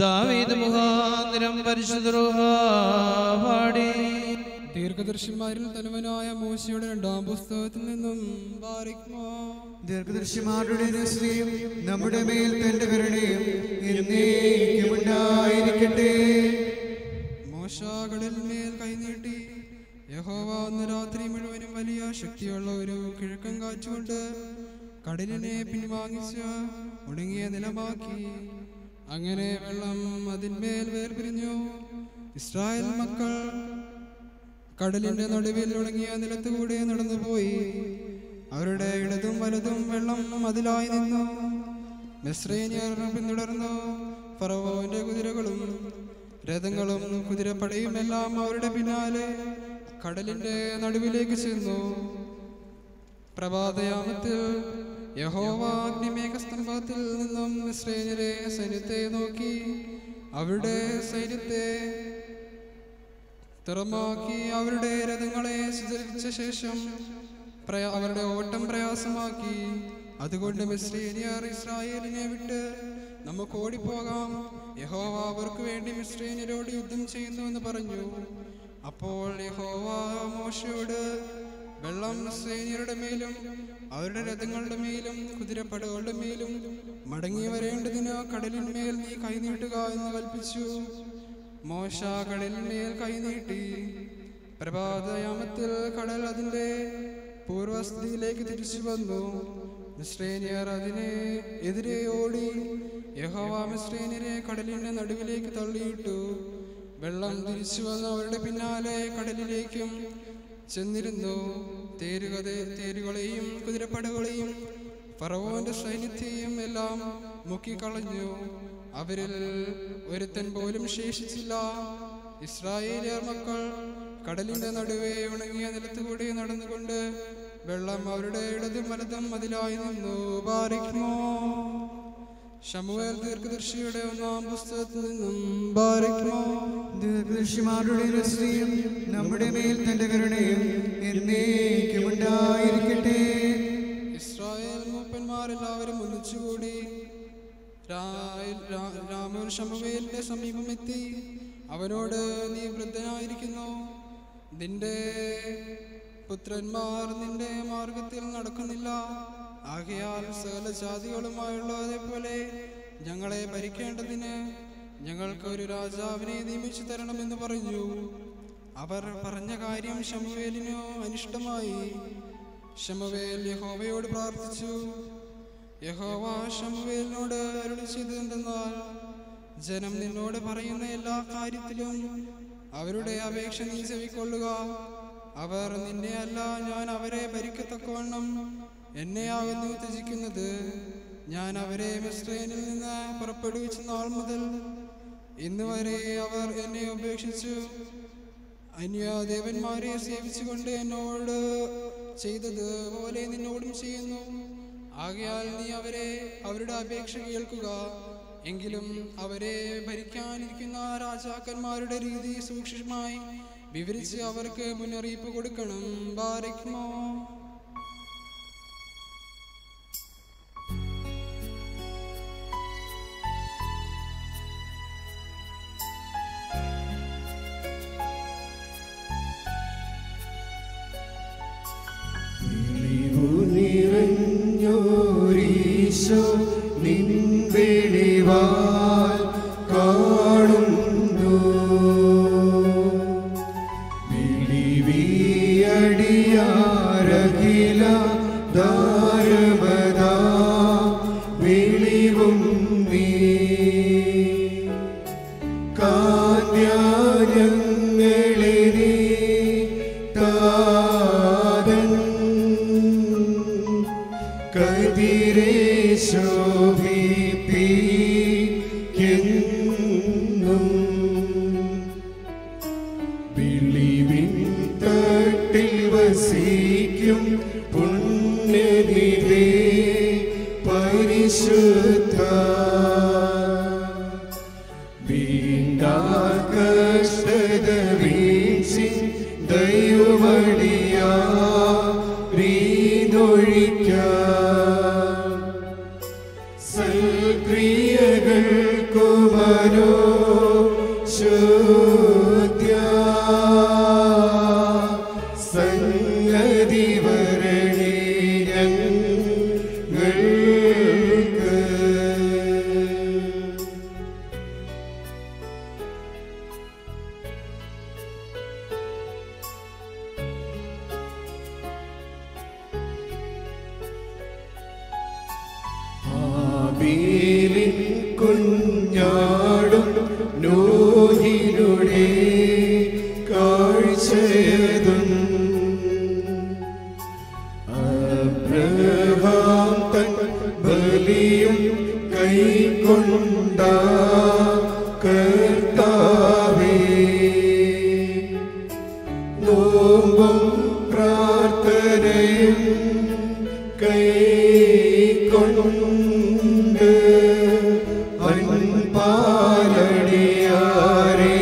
ദാവീദ് മുഖാന്തരം പരിശുദ്ധ റൂഹ പാടി. ദീർഘദർശിമാരിൽ തലവനായ മോശയുടെ 2-ാം പുസ്തകത്തിൽ നിന്നും ബാരിക്മോ. ദീർഘദർശിമാരുടെ രഹസ്യം നമ്മുടെ മേൽ തന്റെ കരുണയും എന്നേക്കും ഉണ്ടായിരിക്കട്ടെ. മോശ കടലിന്മേൽ കൈനീട്ടി. യഹോവ അന്ന് രാത്രി മുഴുവനും വലിയ ശക്തിയുള്ള ഒരു കിഴക്കൻ കാറ്റുകൊണ്ട് കടലിനെ പിൻവാങ്ങിച്ച് ഉണങ്ങിയ നിലമാക്കി. അങ്ങനെ വെള്ളം അതിന്മേൽ വേർപിരിഞ്ഞു. ഇസ്രായേൽ മക്കൾ കടലിന്റെ നടുവിൽ ഉണങ്ങിയ നിലത്തുകൂടെ നടന്നുപോയി. അവരുടെ ഇടതും വലതും വെള്ളം അതിലായി നിന്നു. മിസ്രയീയർ പിന്തുടർന്നു. ഫറവോന്റെ കുതിരകളും രഥങ്ങളും കുതിരപ്പടയും എല്ലാം അവരുടെ പിന്നാലെ കടലിന്റെ നടുവിലേക്ക് ചെന്നു. പ്രഭാതയാമത്തിൽ യഹോവ അഗ്നിമേഘസ്തംഭത്തിൽ നിന്നും മിസ്രയീയരെ സൈന്യത്തെ നോക്കി അവരുടെ സൈന്യത്തെ തുറമാക്കി അവരുടെ രഥങ്ങളെ ചിതറിച്ച ശേഷം അവരുടെ ഓട്ടം പ്രയാസമാക്കി. അതുകൊണ്ട് മിസ്രയീയർ ഇസ്രായേലിനെ വിട്ട് നമുക്ക് ഓടിപ്പോകാം, യഹോവ അവർക്ക് വേണ്ടി മിസ്രയീയരോട് യുദ്ധം ചെയ്യുന്നു എന്ന് പറഞ്ഞു. അപ്പോൾ യഹോവ മോശയോട്, വെള്ളം മിസ്രയീയരുടെ മേലും അവരുടെ രഥങ്ങളുടെ മേലും കുതിരപ്പടകളുടെ മേലും മടങ്ങി വരേണ്ടതിന് കടലിന്മേൽ നീ കൈനീട്ടുക എന്ന് കൽപ്പിച്ചു. മോശ കടലിന്മേൽ കൈനീട്ടി. പ്രഭാതയാമത്തിൽ കടൽ അതിന്റെ പൂർവസ്ഥിതിയിലേക്ക് തിരിച്ചു വന്നു. മിസ്രയീയർ അതിനെ എതിരെ ഓടി. യഹോവ മിസ്രയീയരെ കടലിന്റെ നടുവിലേക്ക് തള്ളിയിട്ടു. വെള്ളം തിരിച്ചു വന്ന് അവരുടെ പിന്നാലെ കടലിലേക്കും ചെന്നിരുന്നു. തേരുകളെയും കുതിരപ്പടകളെയും ഫറവോന്റെ സൈന്യത്തെയും എല്ലാം മുക്കിക്കളഞ്ഞു. അവരിൽ ഒരുത്തൻ പോലും ശേഷിച്ചില്ല. ഇസ്രായേലിയർ മക്കൾ കടലിന്റെ നടുവേ ഉണങ്ങിയ നിലത്തുകൂടി നടന്നുകൊണ്ട് വെള്ളം അവരുടെ ഇടതും വലതും അതിലായി നിന്നു. ബാരിക്മോ. ശമൂവേൽ ദീർഘദർശിയുടെ 1-ാം പുസ്തകത്തിൽ നിന്നും ബാരിക്മോ. ദീർഘദർശിമാരുടെ രഹസ്യം നമ്മുടെ മേൽ തന്റെ കരുണയും എന്നേക്കും ഉണ്ടായിരിക്കട്ടെ. ഇസ്രായേൽ മൂപ്പന്മാരെല്ലാവരും ഒന്നിച്ചുകൂടി രാമൻ ശമൂവേലിന്റെ സമീപം എത്തി. അവനോട്, നീ വൃദ്ധനായിരിക്കുന്നു, നിന്റെ പുത്രന്മാർ നിന്റെ മാർഗത്തിൽ നടക്കുന്നില്ല. ആകയാൽ സകല ജാതികളുമായുള്ളതേ പോലെ ഞങ്ങളെ ഭരിക്കേണ്ടതിന് ഞങ്ങൾക്ക് ഒരു രാജാവിനെ നിയമിച്ചു തരണമെന്ന് പറഞ്ഞു. അവർ പറഞ്ഞ കാര്യം ശമൂവേലിനു അനിഷ്ടമായി. ശമൂവേൽ യഹോവയോട് പ്രാർത്ഥിച്ചു. യഹോവ ശമൂവേലിനോട് അരുളി ചെയ്തതെന്തെന്നാൽ, ജനം നിന്നോട് പറയുന്ന എല്ലാ കാര്യത്തിലും അവരുടെ അപേക്ഷ നീ ചെവിക്കൊള്ളുക. അവർ നിന്നെ അല്ല, ഞാൻ അവരെ ഭരിക്കത്തക്കവണ്ണം എന്നെയാകുന്നു ത്യജിക്കുന്നത്. ഞാൻ അവരെ മിസ്രയീമിൽ നിന്ന് പുറപ്പെടുവിച്ച നാൾ മുതൽ ഇന്ന് വരെ അവർ എന്നെ ഉപേക്ഷിച്ചു അന്യദേവന്മാരെ സേവിച്ചുകൊണ്ട് എന്നോട് ചെയ്തത് പോലെ നിന്നോടും ചെയ്യുന്നു. ആകയാൽ നീ അവരുടെ അപേക്ഷ കേൾക്കുക. എങ്കിലും അവരെ ഭരിക്കാനിരിക്കുന്ന രാജാക്കന്മാരുടെ രീതി സൂക്ഷ്മമായി വിവരിച്ച് അവർക്ക് മുന്നറിയിപ്പ് കൊടുക്കണം. ബാരിക്മോ. നിറഞ്ഞോരീശോ നിൻ വെളിവാൽ കാണുന്നു. വിളിവിയടിയാരകില ദാരമദാ വിളിവും നീ കാന്യാഞങ്ങളെ നീ താതൻ കതിരേ ശോഭിപ്പിക്കെന്നും വിളിവിൻ തട്ടിൽ വസിക്കും പുണ്യനിധേ പരിശുദ്ധ വീണ്ടാകഷ്ടത വീഴ്ചി ദൈവമടിയാ സൽക്രിയകൾക്കുമനോ സംഗതി വരണേ ഞങ്ങൾക്ക്. ആബേലിൻ കുഞ്ഞാടും നോഹിനുടെ കാഴ്ചയതും അബ്രഹാം തൻ ബലിയും കൈക്കൊണ്ട കർത്താവേ, നോമ്പും പ്രാർത്ഥനയും കൈക്കൊണ്ട് അൻപാലടിയാരെ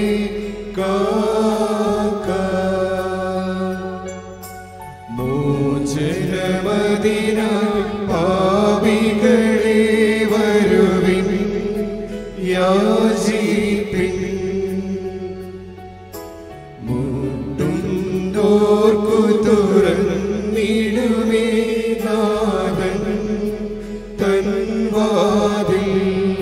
കാക്ക. മോചനമതിനായി പാപികളെ വരുവിൻ, യാചിപ്പിൻ. മുട്ടുണ്ടോർക്കു തുറന്നിടുമേ നാഥൻ തൻ വാതിൽ.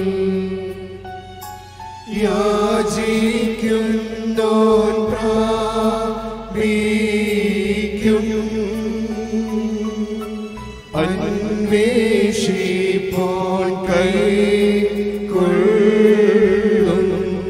യാചിക്കുന്നോൻ പ്രാപിക്കും, അന്വേഷിപ്പോൻ കൈക്കൊള്ളും.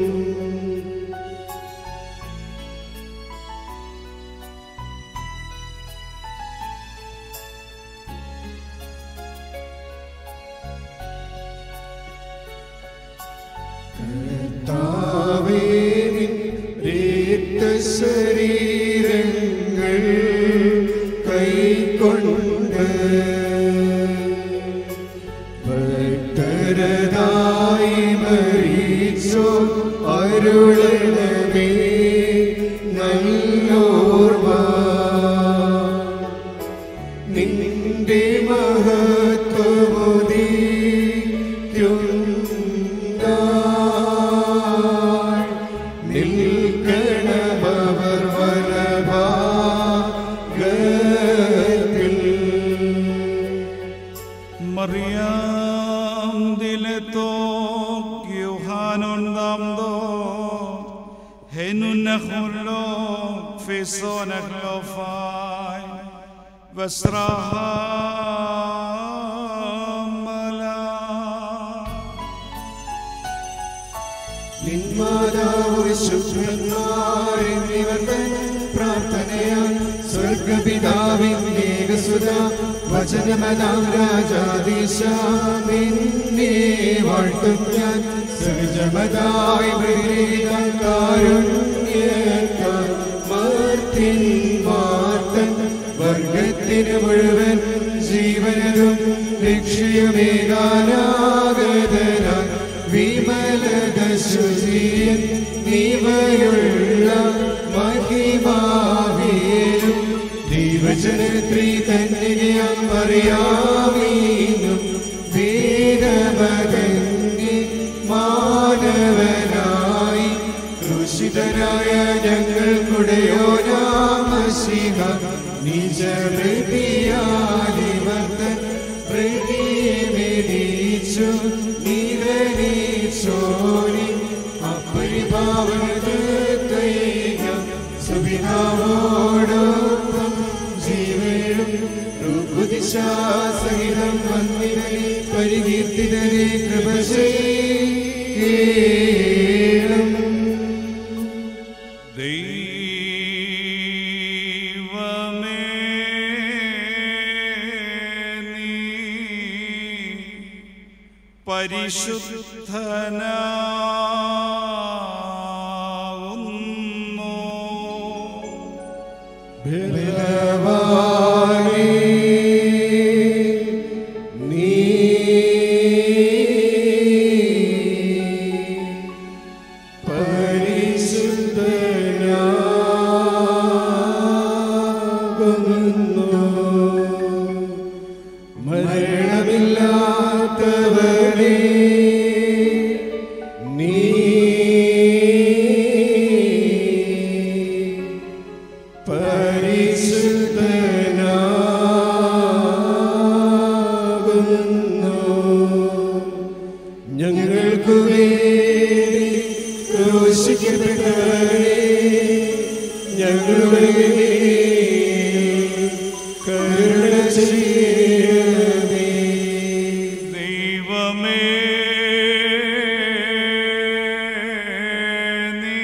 കർത്താവേ, നിൻ രക്തശരീരങ്ങൾ കൈക്കൊണ്ട് ഭക്തരതായി മരിച്ചോ അരുളണമേ നല്ലോർമ്മ. നിന്റെ മഹത്വമുദീക്കുന്നാൾ നിൽക്കണമവർ വലഭാഗത്തിൽ. Mariam diletok Yohanon damdo Henun nakhullo Fisonach lofay Vasraham mala. നിന്മാതാവ് ശുദ്ധന്മാരെന്നിവർ തൻ പ്രാർത്ഥനയാൽ സ്വർഗപിതാവിന്റെ ഏകസുത വചനമതാം രാജാധീശ നിന്നെ വാഴ്ത്തും ഞാൻ. സഹജമതായി കാരുണ്യത്താൽ മർത്തിൻ വാർത്തൻ വർഗത്തിന് മുഴുവൻ ജീവനതും രക്ഷയുമേകാനാഗതനാൻ വിമലത ശുചിയൻ നീവയുള്ള മഹിമാവേലും ദൈവജനത്രീ തന്നെയാം അറിയാമീനും വേദമകന്നി മാനവനായി ക്രൂശിതനായ ഞങ്ങൾക്കുടയോനാമശിഹ നിജവൃതിയാലിവർത്തൻ പ്രതിമേരീച്ചു നീരനീച്ചോരി അപരിഭാവനതൈക സുവിധാവോടൊപ്പം ജീവനും ഋഗുദിശാസഹിതം വന്നിനെ പരികീർത്തിതരെ കൃപ ചെയ്യണം. ദൈവമേ നീ പരിശുദ്ധനാകുന്നു. ബലവാനേ നീ പരിശുദ്ധനാകുന്നു. മരണമില്ലാത്തവനേ നീ പരിശുദ്ധനാകുന്നു. ഞങ്ങൾക്കു വേണ്ടി ക്രൂശിക്കപ്പെട്ടവനെ ഞങ്ങളുടെ കരുണ ചെയ്യണമേ. ദൈവമേ, നീ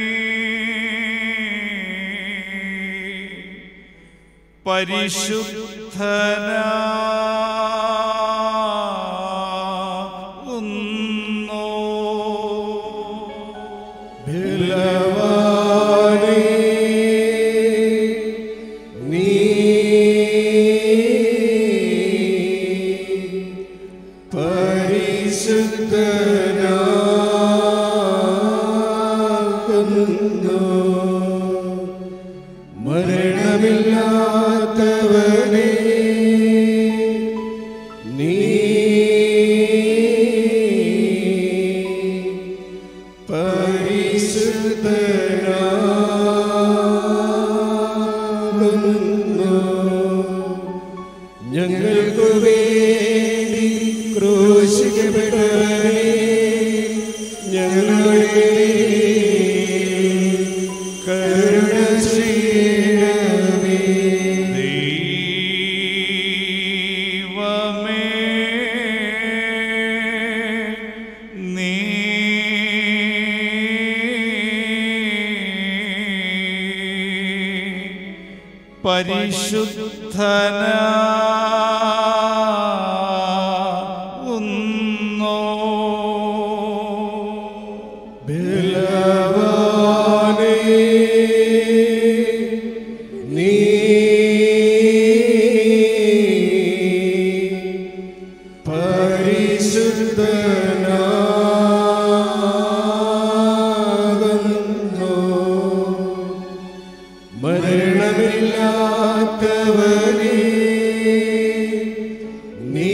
പരിശുദ്ധനാകുന്നു. ബലവാനേ, നീ പരിശുദ്ധനാകുന്നു. മരണമില്ലാത്തവനെ നീ പരിശുദ്ധനാകുന്നു. ഞങ്ങൾക്കു വേണ്ടി ക്രൂശിക്കപ്പെട്ടവനെ ഞങ്ങളുടെ കരുണ ചെയ്യണമേ. ദൈവമേ, നീ പരിശുദ്ധനാകുന്നു. ബലവാനേ, നീ പരിശുദ്ധനാകുന്നു. മരണമില്ലാത്തവനെ നീ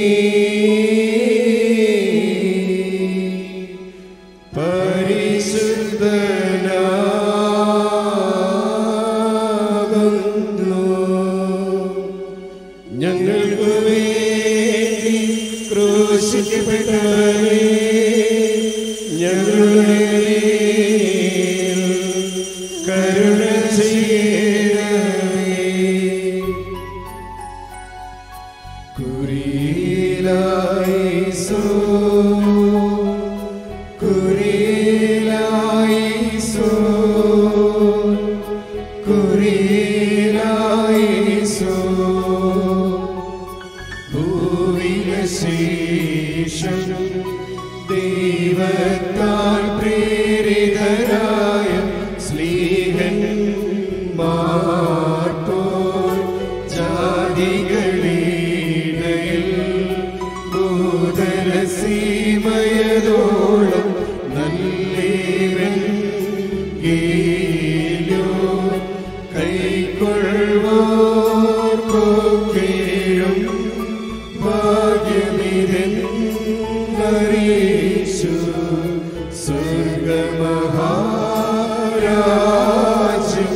പരിശുദ്ധനാകുന്നു. ഞങ്ങൾക്കു വേണ്ടി ക്രൂശിക്കപ്പെട്ടവനെ ഞങ്ങളുടെ മേൽ കരുണ ചെയ്യണമേ. കുരിയലായിസോ, കുരിയലായിസോ, കുരിയലായിസോ. ഭൂവിലെ ശേഷം ദൈവത്താൽ പ്രേരിതരായ സ്ലീഹന്മാർ പോൽ ജാതികളിടയിൽ ഭൂതലസീമയതോളം നല്ലേവെങ്കേലോ കൈക്കൊള്ളുവോർക്കൊക്കെയും ഭാഗ്യമിതെന്നറിയിച്ചു സ്വർഗമഹാരാജ്യം.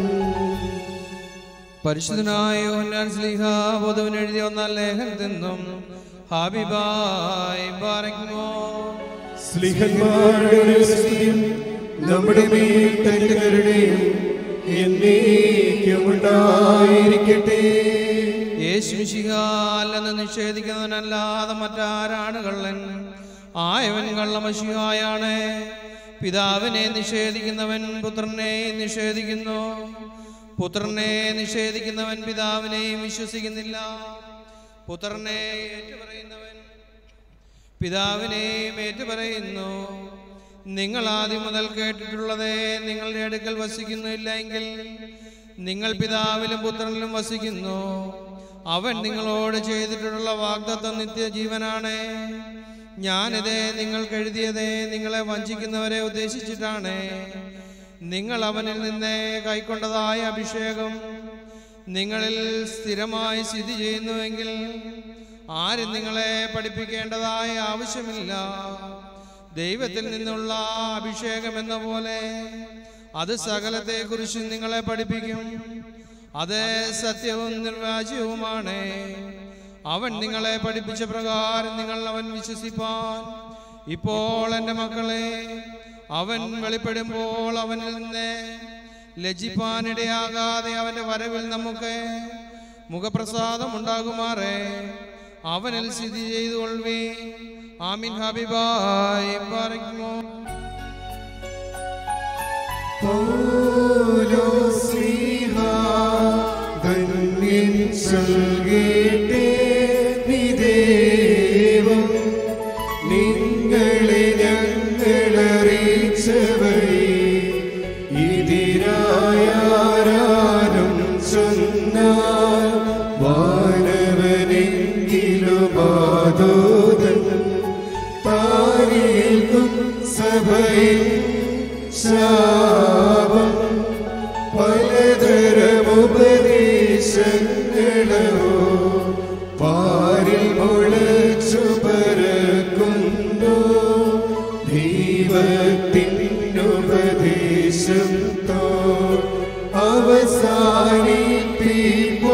പരിശുദ്ധനായ യോഹന്നാൻ ശ്ലീഹ വധുവിന് എഴുതിയ ഒന്നാം ലേഖനത്തിൽ നിന്നും ഹാബിബായി ബാരക്കുമോ. സ്ലിഹന്മാരുടെ സ്തുതിയും നമ്മുടെ മേൽ തന്റെ കരുണയും എന്നേക്കും ഉണ്ടായിരിക്കട്ടെ. യേശുമിശിഹ അല്ലെന്ന് നിഷേധിക്കുന്നവനല്ലാതെ മറ്റാരാണ് കള്ളൻ? ആയവൻ കള്ളമശിഹായാണ്. പിതാവിനെ നിഷേധിക്കുന്നവൻ പുത്രനെ നിഷേധിക്കുന്നു. പുത്രനെ നിഷേധിക്കുന്നവൻ പിതാവിനെയും വിശ്വസിക്കുന്നില്ല. പുത്രനെ ഏറ്റുപറയുന്നവൻ പിതാവിനെയും ഏറ്റുപറയുന്നു. നിങ്ങൾ ആദ്യം മുതൽ കേട്ടിട്ടുള്ളതേ നിങ്ങളുടെ അടുക്കൽ വസിക്കുന്നില്ല എങ്കിൽ നിങ്ങൾ പിതാവിലും പുത്രനിലും വസിക്കുന്നു. അവൻ നിങ്ങളോട് ചെയ്തിട്ടുള്ള വാഗ്ദത്തം നിത്യജീവനാണ്. ഞാനിത് നിങ്ങൾക്ക് എഴുതിയതേ നിങ്ങളെ വഞ്ചിക്കുന്നവരെ ഉദ്ദേശിച്ചിട്ടാണ്. നിങ്ങൾ അവനിൽ നിന്ന് കൈക്കൊണ്ടതായ അഭിഷേകം നിങ്ങളിൽ സ്ഥിരമായി സ്ഥിതി ചെയ്യുന്നുവെങ്കിൽ ആരും നിങ്ങളെ പഠിപ്പിക്കേണ്ടതായ ആവശ്യമില്ല. ദൈവത്തിൽ നിന്നുള്ള അഭിഷേകം എന്ന പോലെ അത് സകലത്തെക്കുറിച്ചും നിങ്ങളെ പഠിപ്പിക്കും. അത് സത്യവും നിർവാജ്യവുമാണ്. അവൻ നിങ്ങളെ പഠിപ്പിച്ച പ്രകാരം നിങ്ങൾ അവൻ വിശ്വസിപ്പാൻ ഇപ്പോൾ എൻ്റെ മക്കളെ അവൻ വെളിപ്പെടുമ്പോൾ അവനിൽ നിന്ന് ലജ്ജിപ്പാനിടയാകാതെ അവൻ്റെ വരവിൽ നമുക്ക് മുഖപ്രസാദം ഉണ്ടാകുമാറേ അവനിൽ സ്ഥിതി ചെയ്തു കൊള്ളുവേ. ആമീൻ. ഹബീബായി പറയുമോ ധന്യൻ നൽകേട്ടേ നിദേവം നിങ്ങളെ ഞങ്ങളറിയിച്ച വഴി ഇതിരായാരും ചൊന്നാൽ വാനവനെങ്കിലും ആദോദൻ താരേൽക്കും സഭയിൽ ശാപം പലതരമുപദേശങ്ങളോ പാരിൽ മുളച്ചു പരക്കുന്നു. ദൈവത്തിനുപദേശം അവസാനിപ്പിപ്പോ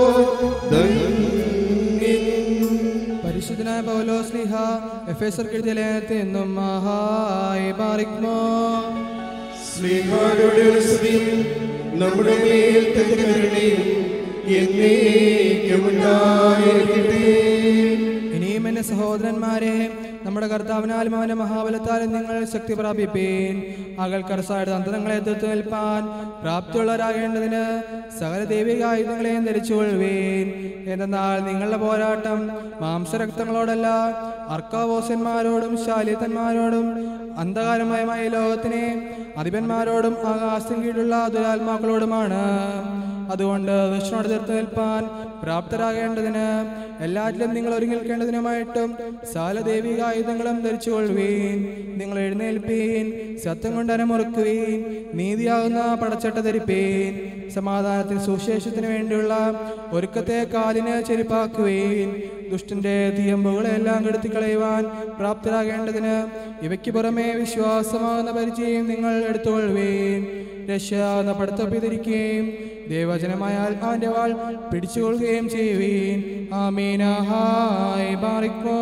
പരിശുദ്ധനായ പൗലോസ്ലീഹ എഫേസർക്ക് എഴുതിയ ലേഖനത്തിൽ നിന്നും മഹായി ബാറിക്മോ സ്ലീഹായുടെ സ്തുതിയും നമ്മുടെ മേൽ തന്റെ കരുണയും എന്നേക്കും ഉണ്ടായിരിക്കട്ടെ. ഇനിയും എന്റെ സഹോദരന്മാരെ, നമ്മുടെ കർത്താവിനാലും അവന്റെ മഹാബലത്താലും നിങ്ങൾ ശക്തി പ്രാപിപ്പീൻ. അകൽക്കരസായുടെ തന്ത്രങ്ങളെ എതിർത്ത് നിൽപ്പാൻ പ്രാപ്തിയുള്ളവരാകേണ്ടതിന് സകല ദൈവിക ആയുധങ്ങളെയും ധരിച്ചുകൊള്ളുവീൻ. എന്നാൽ നിങ്ങളുടെ പോരാട്ടം മാംസരക്തങ്ങളോടല്ല, അർക്കാവോസന്മാരോടും ശാലിതന്മാരോടും അന്ധകാരമയമായ ലോകത്തിനെ അധിപന്മാരോടും ആകാശത്തിന് കീഴിലുള്ള ദുരാത്മാക്കളോടുമാണ്. അതുകൊണ്ട് ദുഷ്ടനോട് എതിർത്ത് നിൽപ്പാൻ പ്രാപ്തരാകേണ്ടതിന് എല്ലാറ്റിലും നിങ്ങൾ ഒരുങ്ങി നിൽക്കേണ്ടതിനുമായിട്ടും സകല ദൈവിക ആയുധങ്ങളും ധരിച്ചുകൊള്ളുവീൻ. നിങ്ങൾ എഴുന്നേൽപ്പീൻ, സത്യം കൊണ്ട് അരമുറുക്കുവീൻ, നീതിയാകുന്ന പടച്ചട്ട ധരിപ്പീൻ. സമാധാനത്തിന് സുവിശേഷത്തിന് വേണ്ടിയുള്ള ഒരുക്കത്തെ കാലിന് ചെരുപ്പാക്കുവീൻ. ദുഷ്ടന്റെ തീയമ്പുകളെല്ലാം കെടുത്തിക്കളയുവാൻ പ്രാപ്തരാകേണ്ടതിന് ഇവയ്ക്ക് പുറമെ വിശ്വാസമാകുന്ന പരിചയം നിങ്ങൾ എടുത്തുകൊള്ളുവീൻ. രക്ഷയാകുന്ന പടുത്തപ്പിതിരിക്കുകയും ദൈവജനമായ ആത്മാവിന്റെ വാൾ പിടിച്ചുകൊള്ളുകയും ചെയ്യുവീൻ. ആമീനാഹായ് ബാറിക്കോ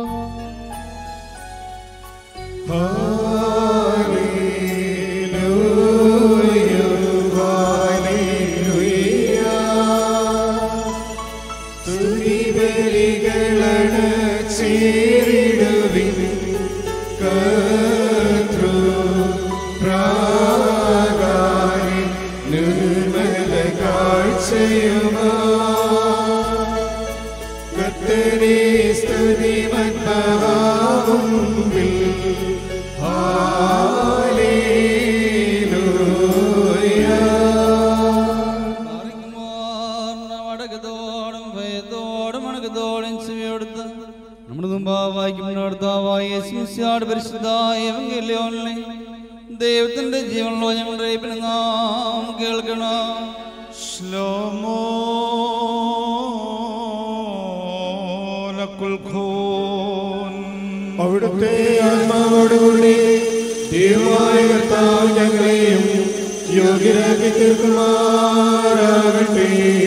ദൈവത്തിന്റെ ജീവനുള്ള ഞങ്ങളുടെ നാം കേൾക്കണം. അവിടുത്തെ ആത്മാവോടുകൂടി ദൈവമായ കർത്താവ് ഞങ്ങളെയും യോഗ്യരാക്കി തീർക്കുമാറാകട്ടെ.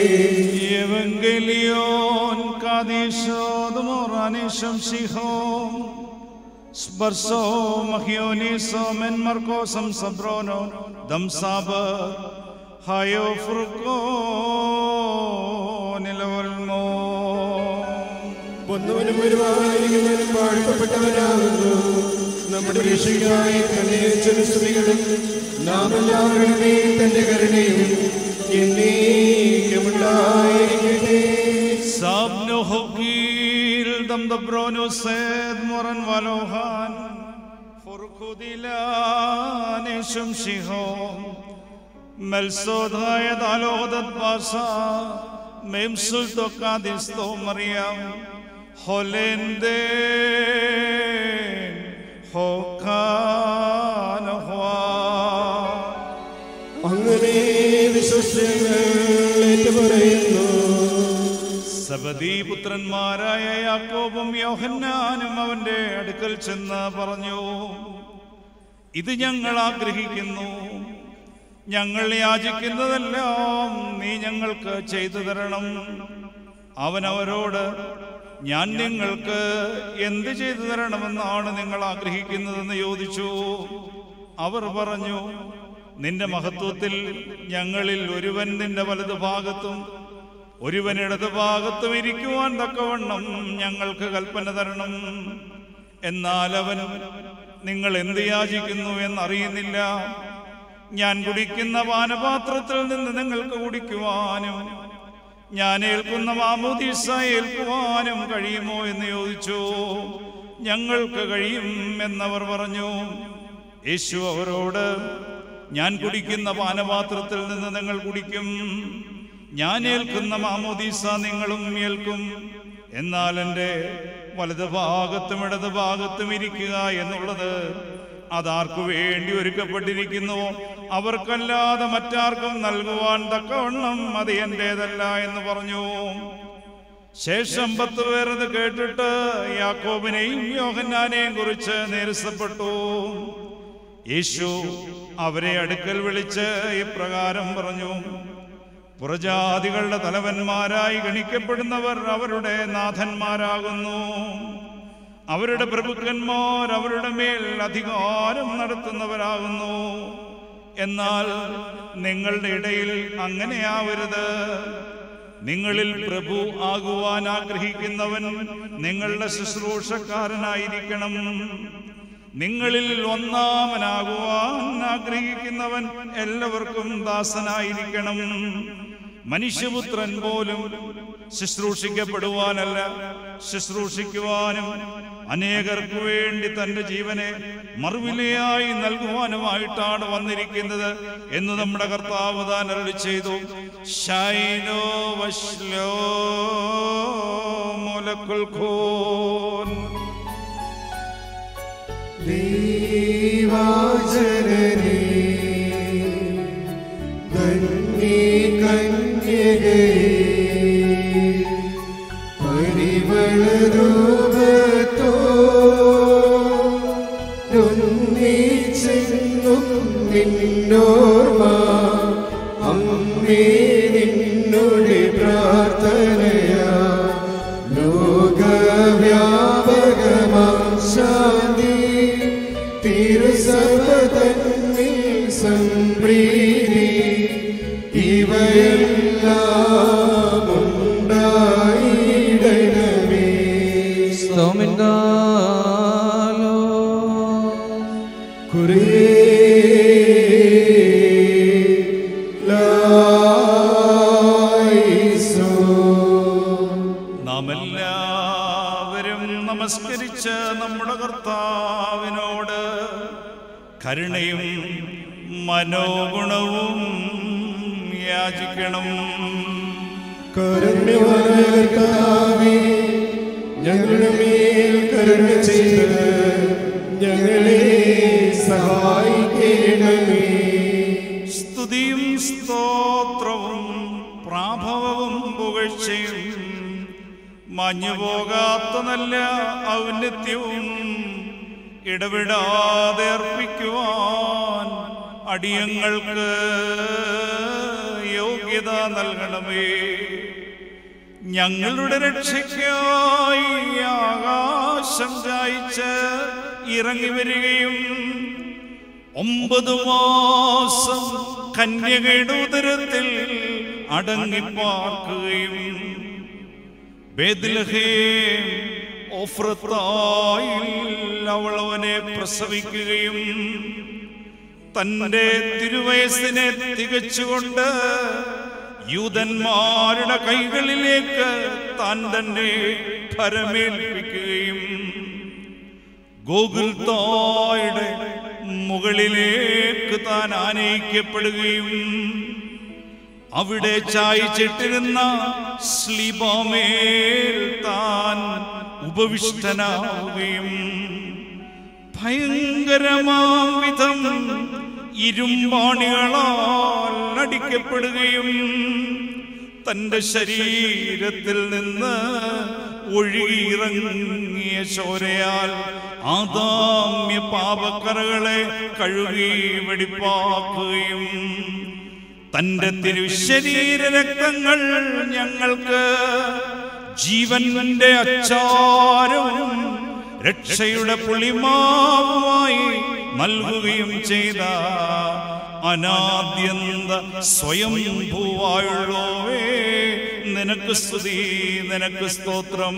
Evangelion kadisho moranisham shihom sbarso machionis men marcosam sabrono dam sabar hayo fruko nilavalmo ഒന്നവനും ഒരുവായിരിക്കുന്നവനും വാഴ്ത്തപ്പെട്ടവനാകുന്നു. നമ്മുടെ രക്ഷയ്ക്കായി തന്നെ സ്തുതികളും നാം എല്ലാവരുടെ മേൽ തന്റെ കരുണയും എന്നേക്കുമുണ്ടായിരിക്കട്ടെ. Sabno hokil dam dabrono sed moran valohan forkudilan ishum shihom melsod gayad alodat basa memsul tokadisto Maryam holende hokanahwa അങ്ങനെ വിശ്വസ്യങ്ങൾ ഏറ്റുപറയുന്നു. സബദീപുത്രന്മാരായ യാക്കോബും യോഹന്നാനും അവന്റെ അടുക്കൽ ചെന്ന് പറഞ്ഞു, ഇത് ഞങ്ങൾ ആഗ്രഹിക്കുന്നു. ഞങ്ങൾ യാചിക്കുന്നതെല്ലാം നീ ഞങ്ങൾക്ക് ചെയ്തു തരണം. അവൻ അവരോട്, ഞാൻ നിങ്ങൾക്ക് എന്ത് ചെയ്തു തരണമെന്നാണ് നിങ്ങൾ ആഗ്രഹിക്കുന്നതെന്ന് ചോദിച്ചു. അവർ പറഞ്ഞു, നിന്റെ മഹത്വത്തിൽ ഞങ്ങളിൽ ഒരുവൻ നിന്റെ വലതുഭാഗത്തും ഒരുവൻ ഇടതുഭാഗത്തും ഇരിക്കുവാൻ തക്കവണ്ണം ഞങ്ങൾക്ക് കൽപ്പന തരണം. എന്നാൽ അവൻ, നിങ്ങൾ എന്ത് യാചിക്കുന്നു എന്നറിയുന്നില്ല. ഞാൻ കുടിക്കുന്ന പാനപാത്രത്തിൽ നിന്ന് നിങ്ങൾക്ക് കുടിക്കുവാനും ഞാൻ ഏൽക്കുന്ന മാമോദീസ ഏൽക്കുവാനും കഴിയുമോ എന്ന് ചോദിച്ചു. ഞങ്ങൾക്ക് കഴിയും എന്നവർ പറഞ്ഞു. യേശു അവരോട്, ഞാൻ കുടിക്കുന്ന പാനപാത്രത്തിൽ നിന്ന് നിങ്ങൾ കുടിക്കും, ഞാൻ ഏൽക്കുന്ന മാമോദീസ നിങ്ങളും ഏൽക്കും. എന്നാൽ എൻ്റെ വലതുഭാഗത്തും ഇടതുഭാഗത്തും ഇരിക്കുക എന്നുള്ളത് അതാർക്കു വേണ്ടി ഒരുക്കപ്പെട്ടിരിക്കുന്നുവോ അവർക്കല്ലാതെ മറ്റാർക്കും നൽകുവാൻ തക്കവണ്ണം അത് എന്റേതല്ല എന്ന് പറഞ്ഞു. ശേഷം 10 പേർ അത് കേട്ടിട്ട് യാക്കോബിനെയും യോഹന്നാനെയും കുറിച്ച് നിരസപ്പെട്ടു. യേശു അവരെ അടുക്കൽ വിളിച്ച് ഇപ്രകാരം പറഞ്ഞു, പുറജാതികളുടെ തലവന്മാരായി ഗണിക്കപ്പെടുന്നവർ അവരുടെ നാഥന്മാരാകുന്നു. അവരുടെ പ്രഭുക്കന്മാർ അവരുടെ മേൽ അധികാരം നടത്തുന്നവരാകുന്നു. എന്നാൽ നിങ്ങളുടെ ഇടയിൽ അങ്ങനെയാവരുത്. നിങ്ങളിൽ പ്രഭു ആകുവാൻ ആഗ്രഹിക്കുന്നവൻ നിങ്ങളുടെ ശുശ്രൂഷക്കാരനായിരിക്കണം. നിങ്ങളിൽ ഒന്നാമനാകുവാൻ ആഗ്രഹിക്കുന്നവൻ എല്ലാവർക്കും ദാസനായിരിക്കണം. മനുഷ്യപുത്രൻ പോലും ശുശ്രൂഷിക്കപ്പെടുവാനല്ല, ശുശ്രൂഷിക്കുവാനും അനേകർക്ക് വേണ്ടി തന്റെ ജീവനെ മറുവിലയായി നൽകുവാനുമായിട്ടാണ് വന്നിരിക്കുന്നത് എന്ന് നമ്മുടെ കർത്താവ് താൻ അരുളി ചെയ്തു. ശൈനോ വശ്ലോ മുലക്കുൽ ഖോൻ. ദൈവാജനനേ കന്യേ കന്യകേ പരിമളരൂപത്തോന്നിച്ചെന്നും നിന്നോർമ്മ അമ്മേ നിന്നുടെ പ്രാർത്ഥനയാ ലോകവ്യാപകമാം ശാന്തി തിരുസഭതന്നിൽ സംപ്രീതി ഇവയെല്ലാം ഉണ്ടായിടണമേ. സ്തോമിൻകാലോ നാം എല്ലാവരും നമസ്കരിച്ച് നമ്മുടെ കർത്താവിനോട് കരുണയും മനോഗുണവും യാചിക്കണം. കരുണ്യവാനായ കർത്താവേ, ഞങ്ങളുടെ മേൽ കരുണ ചെയ്ത് ഞങ്ങളെ സഹായിക്കണമേ. സ്തുതിയും സ്തോത്രവും പ്രാഭവവും പുകഴ്ചയും മാഞ്ഞുപോകാത്ത നല്ല ഔന്നത്യവും ഇടവിടാതെ അർപ്പിക്കുവാൻ അടിയങ്ങൾക്ക് യോഗ്യത നൽകണമേ. ഞങ്ങളുടെ രക്ഷയ്ക്കായി ആകാശം ചായിച്ച് ഇറങ്ങി വരികയും 9 മാസം കന്യകയുടെ ഉദരത്തിൽ അടങ്ങിപ്പാർക്കുകയും ബേത്ലഹേം ഓഫ്രത്തായിൽ അവളവനെ പ്രസവിക്കുകയും തന്റെ തിരുവയസ്സിനെ തികച്ചുകൊണ്ട് യൂദന്മാരുടെ കൈകളിലേക്ക് താൻ തന്നെ ഭരമേൽപ്പിക്കുകയും ഗോകുൽത്തായുടെ മുകളിലേക്ക് താൻ ആനയിക്കപ്പെടുകയും അവിടെ ചായിച്ചിട്ടിരുന്ന സ്ലീബാമേൽ താൻ ഉപവിഷ്ടനാവുകയും ഭയങ്കരമാം വിധം ഇരുമ്പാണികളാൽ അടിക്കപ്പെടുകയും തന്റെ ശരീരത്തിൽ നിന്ന് ഒഴുകിയിറങ്ങിയ ചോരയാൽ ആദാമ്യ പാപക്കറകളെ കഴുകി വെടിപ്പാക്കുകയും തന്റെ തിരുശരീര രക്തങ്ങൾ ഞങ്ങൾക്ക് ജീവന്റെ അച്ചാരവും രക്ഷയുടെ പുളിമാവുമായി നൽകുകയും ചെയ്ത അനാദ്യന്ത സ്വയംഭൂവായുള്ളോവേ, നിനക്ക് സ്തുതി, നിനക്ക് സ്തോത്രം.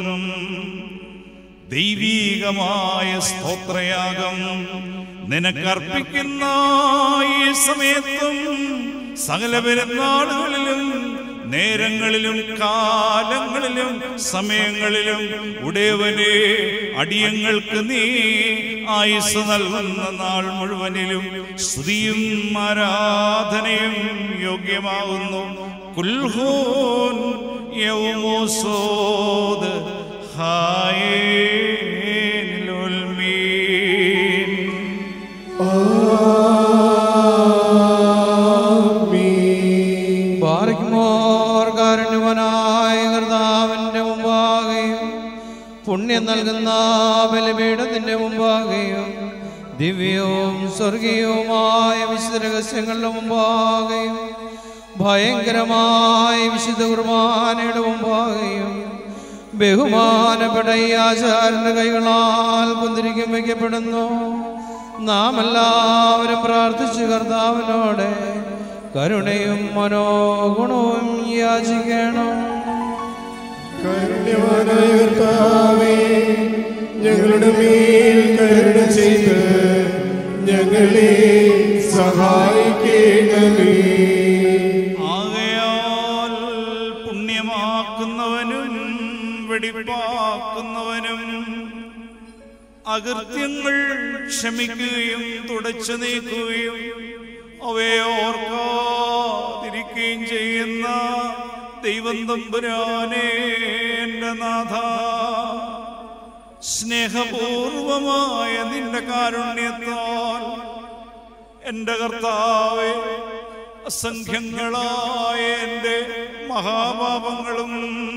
ദൈവീകമായ സ്തോത്രയാഗം നിനക്കർപ്പിക്കുന്ന ഈ സമയത്തും സകല പെരുന്നാളുകളിലും നേരങ്ങളിലും കാലങ്ങളിലും സമയങ്ങളിലും ഉടയവനെ അടിയങ്ങൾക്ക് നീ ആയുസ് നൽകുന്ന നാൾ മുഴുവനിലും സ്തുതിയും ആരാധനയും യോഗ്യമാകുന്നു. കുൽഹൂൻ യൗമോസോദ് ഹായേലുൽ മീൻ. കാരുണ്യവാനായ കർത്താവിന്റെ മുമ്പാകെയും പുണ്യം നൽകുന്ന ബലിപീഠത്തിന്റെ മുമ്പാകെയും ദിവ്യവും സ്വർഗീയവുമായ വിശുദ്ധ രഹസ്യങ്ങളുടെ മുമ്പാകെയും ഭയങ്കരമായ വിശുദ്ധ കുർബാനയുടെ മുമ്പാകെയും ബഹുമാനപ്പെട്ട ഈ ആചാര്യന്റെ കൈകളാൽ കുന്തിരിക്കും വയ്ക്കപ്പെടുന്നു. നാം എല്ലാവരും പ്രാർത്ഥിച്ചു കർത്താവിനോട് കരുണയും മനോഗുണവും യാചിക്കണം. കാരുണ്യവാനായ കർത്താവേ, ഞങ്ങളുടെ മേൽ കരുണ ചെയ്ത് ഞങ്ങളെ സഹായിക്കണമേ. ആകയാൽ പുണ്യമാക്കുന്നവനും വെടിപ്പാക്കുന്നവനും അകൃത്യങ്ങൾ ക്ഷമിക്കുകയും തുടച്ചു നീക്കുകയും അവയെ ഓർക്കാതിരിക്കുകയും ചെയ്യുന്ന ദൈവം തമ്പുരാനേ, എൻ്റെ നാഥ, സ്നേഹപൂർവമായ നിന്റെ കാരുണ്യത്താൽ എൻ്റെ കർത്താവേ, അസംഖ്യങ്ങളായ എൻ്റെ മഹാപാപങ്ങളും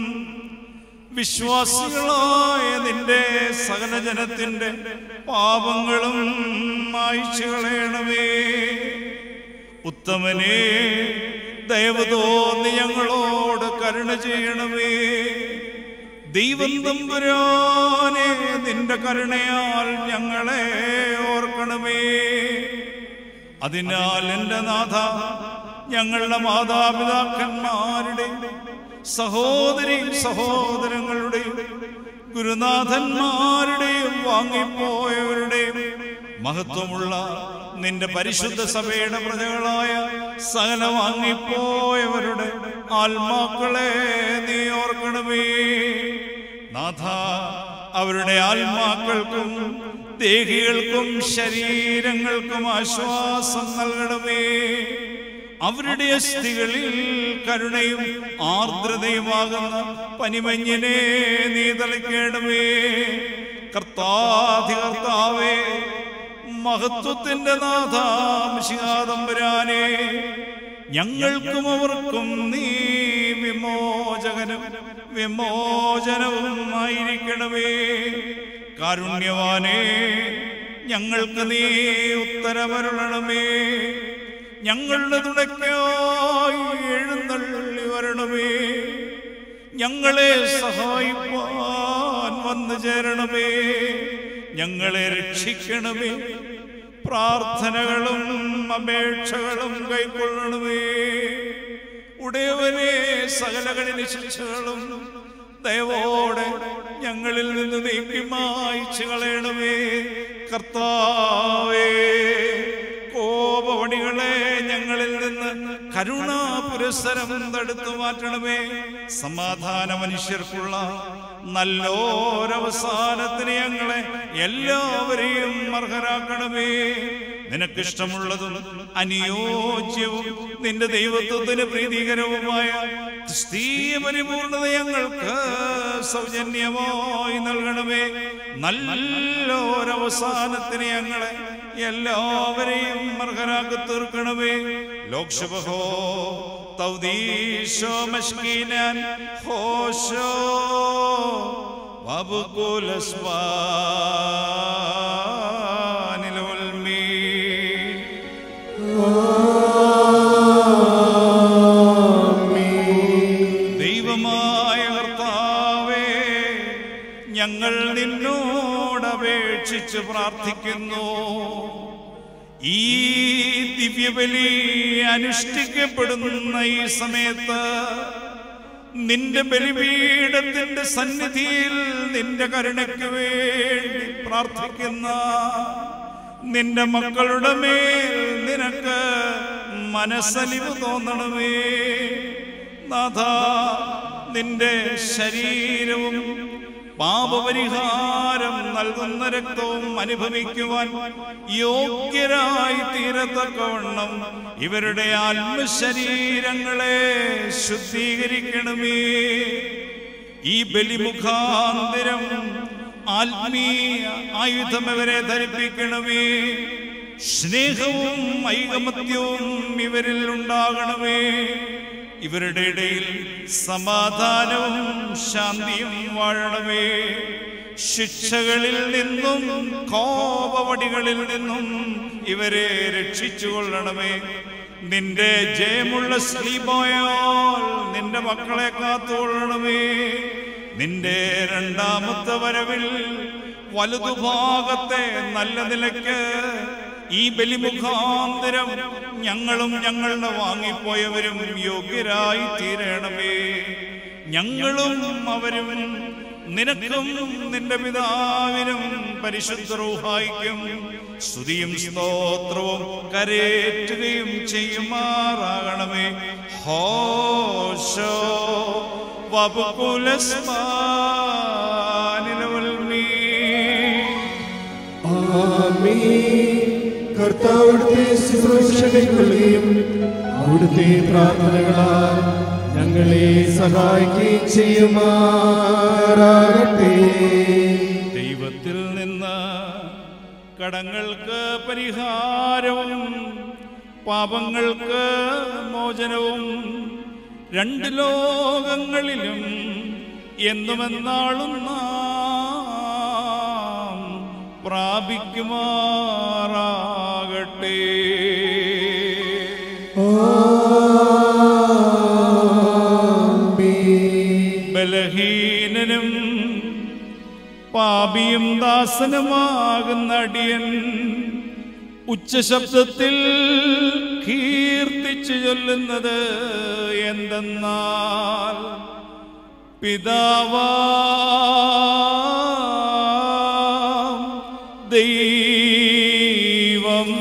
വിശ്വാസികളായ നിന്റെ സകല ജനത്തിൻ്റെ പാപങ്ങളും മായ്ച്ചു കളയണമേ. ഉത്തമനേ, ദയവ് തോന്നി ഞങ്ങളോട് കരുണ ചെയ്യണമേ. ദൈവം തമ്പുരാനെ, നിന്റെ കരുണയാൽ ഞങ്ങളെ ഓർക്കണമേ. അതിനാൽ എൻ്റെ നാഥ, ഞങ്ങളുടെ മാതാപിതാക്കന്മാരുടെ സഹോദരങ്ങളുടെയും ഗുരുനാഥന്മാരുടെയും വാങ്ങിപ്പോയവരുടെയും മഹത്വമുള്ള നിന്റെ പരിശുദ്ധ സഭയുടെ പ്രജകളായ സകല വാങ്ങിപ്പോയവരുടെ ആത്മാക്കളെ നീ ഓർക്കണമേ. നാഥ, അവരുടെ ആത്മാക്കൾക്കും ദേഹികൾക്കും ശരീരങ്ങൾക്കും ആശ്വാസം നൽകണമേ. അവരുടെ അസ്ഥികളിൽ കരുണയും ആർദ്രതയുമാകുന്ന പനിമഞ്ഞിനെ നീ തളിക്കണമേ. കർത്താധികർത്താവേ, മഹത്വത്തിന്റെ നാഥ മിശിഹാതമ്പുരാനെ, ഞങ്ങൾക്കും അവർക്കും നീ വിമോചനവും ആയിരിക്കണമേ. കാരുണ്യവാനേ, ഞങ്ങൾക്ക് നീ ഉത്തരമരുളണമേ. ഞങ്ങളുടെ തുണയ്ക്കായി എഴുന്നള്ളി വരണമേ. ഞങ്ങളെ സഹായിപ്പാൻ വന്നു ചേരണമേ. ഞങ്ങളെ രക്ഷിക്കണമേ. പ്രാർത്ഥനകളും അപേക്ഷകളും കൈക്കൊള്ളണമേ. ഉടയവനെ, സകല കഠിന ശിക്ഷകളും ദയവോടെ ഞങ്ങളിൽ നിന്ന് നീക്കി മായ്ച്ചു കളയണമേ. കർത്താവേ, കോപവണികളെ ഞങ്ങളിൽ നിന്ന് കരുണാ പുരസ്സരം തടുത്തു മാറ്റണമേ. സമാധാന മനുഷ്യർക്കുള്ള നല്ലൊരവസാനത്തിന് ഞങ്ങളെ എല്ലാവരെയും അർഹരാക്കണമേ. നിനക്കിഷ്ടമുള്ളതും അനുയോജ്യവും നിന്റെ ദൈവത്വത്തിന് പ്രീതികരവുമായ ക്രിസ്തീയ പരിപൂർണത ഞങ്ങൾക്ക് സൗജന്യമായി നൽകണമേ. നല്ലൊരവസാനത്തിന് ഞങ്ങളെ എല്ലാവരെയും അർഹരാക്കി തീർക്കണമേ. ലോക്സഭോ തൗദീശോ മഷ്കീനാൻ ഹോശോ വബുകുലസ്വാനിലുൽമീ. ദൈവമായ കർത്താവേ, ഞങ്ങൾ നിന്നോട് അപേക്ഷിച്ച് പ്രാർത്ഥിക്കുന്നു. ഈ ദിവ്യബലി അനുഷ്ഠിക്കപ്പെടുന്ന ഈ സമയത്ത് നിന്റെ ബലിപീഠത്തിന്റെ സന്നിധിയിൽ നിന്റെ കരുണയ്ക്ക് വേണ്ടി പ്രാർത്ഥിക്കുന്ന നിന്റെ മക്കളുടെ മേൽ നിനക്ക് മനസ്സലിവ് തോന്നണമേ. നാഥാ, നിന്റെ ശരീരവും പാപപരിഹാരം നൽകുന്ന രക്തവും അനുഭവിക്കുവാൻ യോഗ്യരായി തീരത്തക്കവണ്ണം ഇവരുടെ ആത്മശരീരങ്ങളെ ശുദ്ധീകരിക്കണമേ. ഈ ബലിമുഖാന്തരം ആത്മീയ ആയുധം ഇവരെ ധരിപ്പിക്കണമേ. സ്നേഹവും ഐകമത്യവും ഇവരിൽ ഉണ്ടാകണമേ. ഇവരുടെ ഇടയിൽ സമാധാനവും ശാന്തിയും വാഴണമേ. ശിക്ഷകളിൽ നിന്നും കോപവടികളിൽ നിന്നും ഇവരെ രക്ഷിച്ചുകൊള്ളണമേ. നിന്റെ ജയമുള്ള സ്ലീബോയാൽ നിന്റെ മക്കളെ കാത്തുകൊള്ളണമേ. നിന്റെ രണ്ടാമത്തെ വരവിൽ വലതുഭാഗത്തെ നല്ല നിലയ്ക്ക് ഈ ബലിമുഖാന്തരം ഞങ്ങളും ഞങ്ങളുടെ വാങ്ങിപ്പോയവരും യോഗ്യരായി തീരണമേ. ഞങ്ങളും അവരും നിനക്കും നിന്റെ പിതാവിനും പരിശുദ്ധ റൂഹായിക്കും സ്തുതിയും സ്തോത്രവും കരേറ്റുകയും ചെയ്യുമാറാകണമേ. ഹോശോ വബുകുലസ്വാനിലുൽമീ. കർത്താവിടുത്തെ ശുശ്രൂഷകൾക്കുകയും അവിടുത്തെ പ്രാർത്ഥനകളാൽ ഞങ്ങളെ സഹായിക്കുകയും ചെയ്യുമാറാകട്ടെ. ദൈവത്തിൽ നിന്ന് കടങ്ങൾക്ക് പരിഹാരവും പാപങ്ങൾക്ക് മോചനവും രണ്ട് ലോകങ്ങളിലും എന്നുമെന്നാളും പ്രാപിക്കുമാറാകട്ടെ. ബലഹീനനും പാപിയും ദാസനുമാകുന്ന അടിയൻ ഉച്ചശബ്ദത്തിൽ കീർത്തിച്ചു ചൊല്ലുന്നത് എന്തെന്നാൽ, പിതാവാ ദൈവം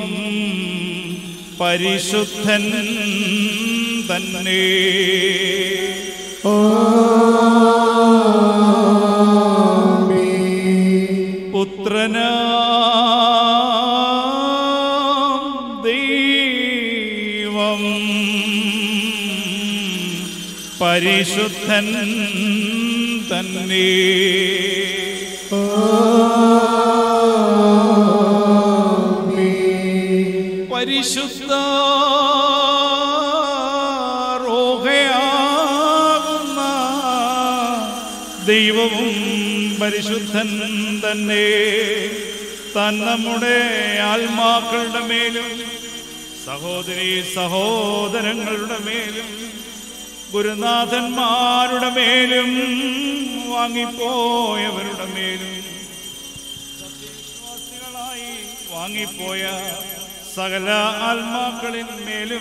പരിശുദ്ധൻ തന്നെ. പുത്രനാം ദൈവം പരിശുദ്ധൻ തന്നെ. പരിശുദ്ധ റൂഹാകുന്ന ദൈവവും പരിശുദ്ധൻ തന്നെ താൻ നമ്മുടെ ആത്മാക്കളുടെ മേലും സഹോദരീ സഹോദരങ്ങളുടെ മേലും ഗുരുനാഥന്മാരുടെ മേലും വാങ്ങിപ്പോയവരുടെ മേലും സത്യവിശ്വാസികളായി വാങ്ങിപ്പോയ സകല ആത്മാക്കളിന്മേലും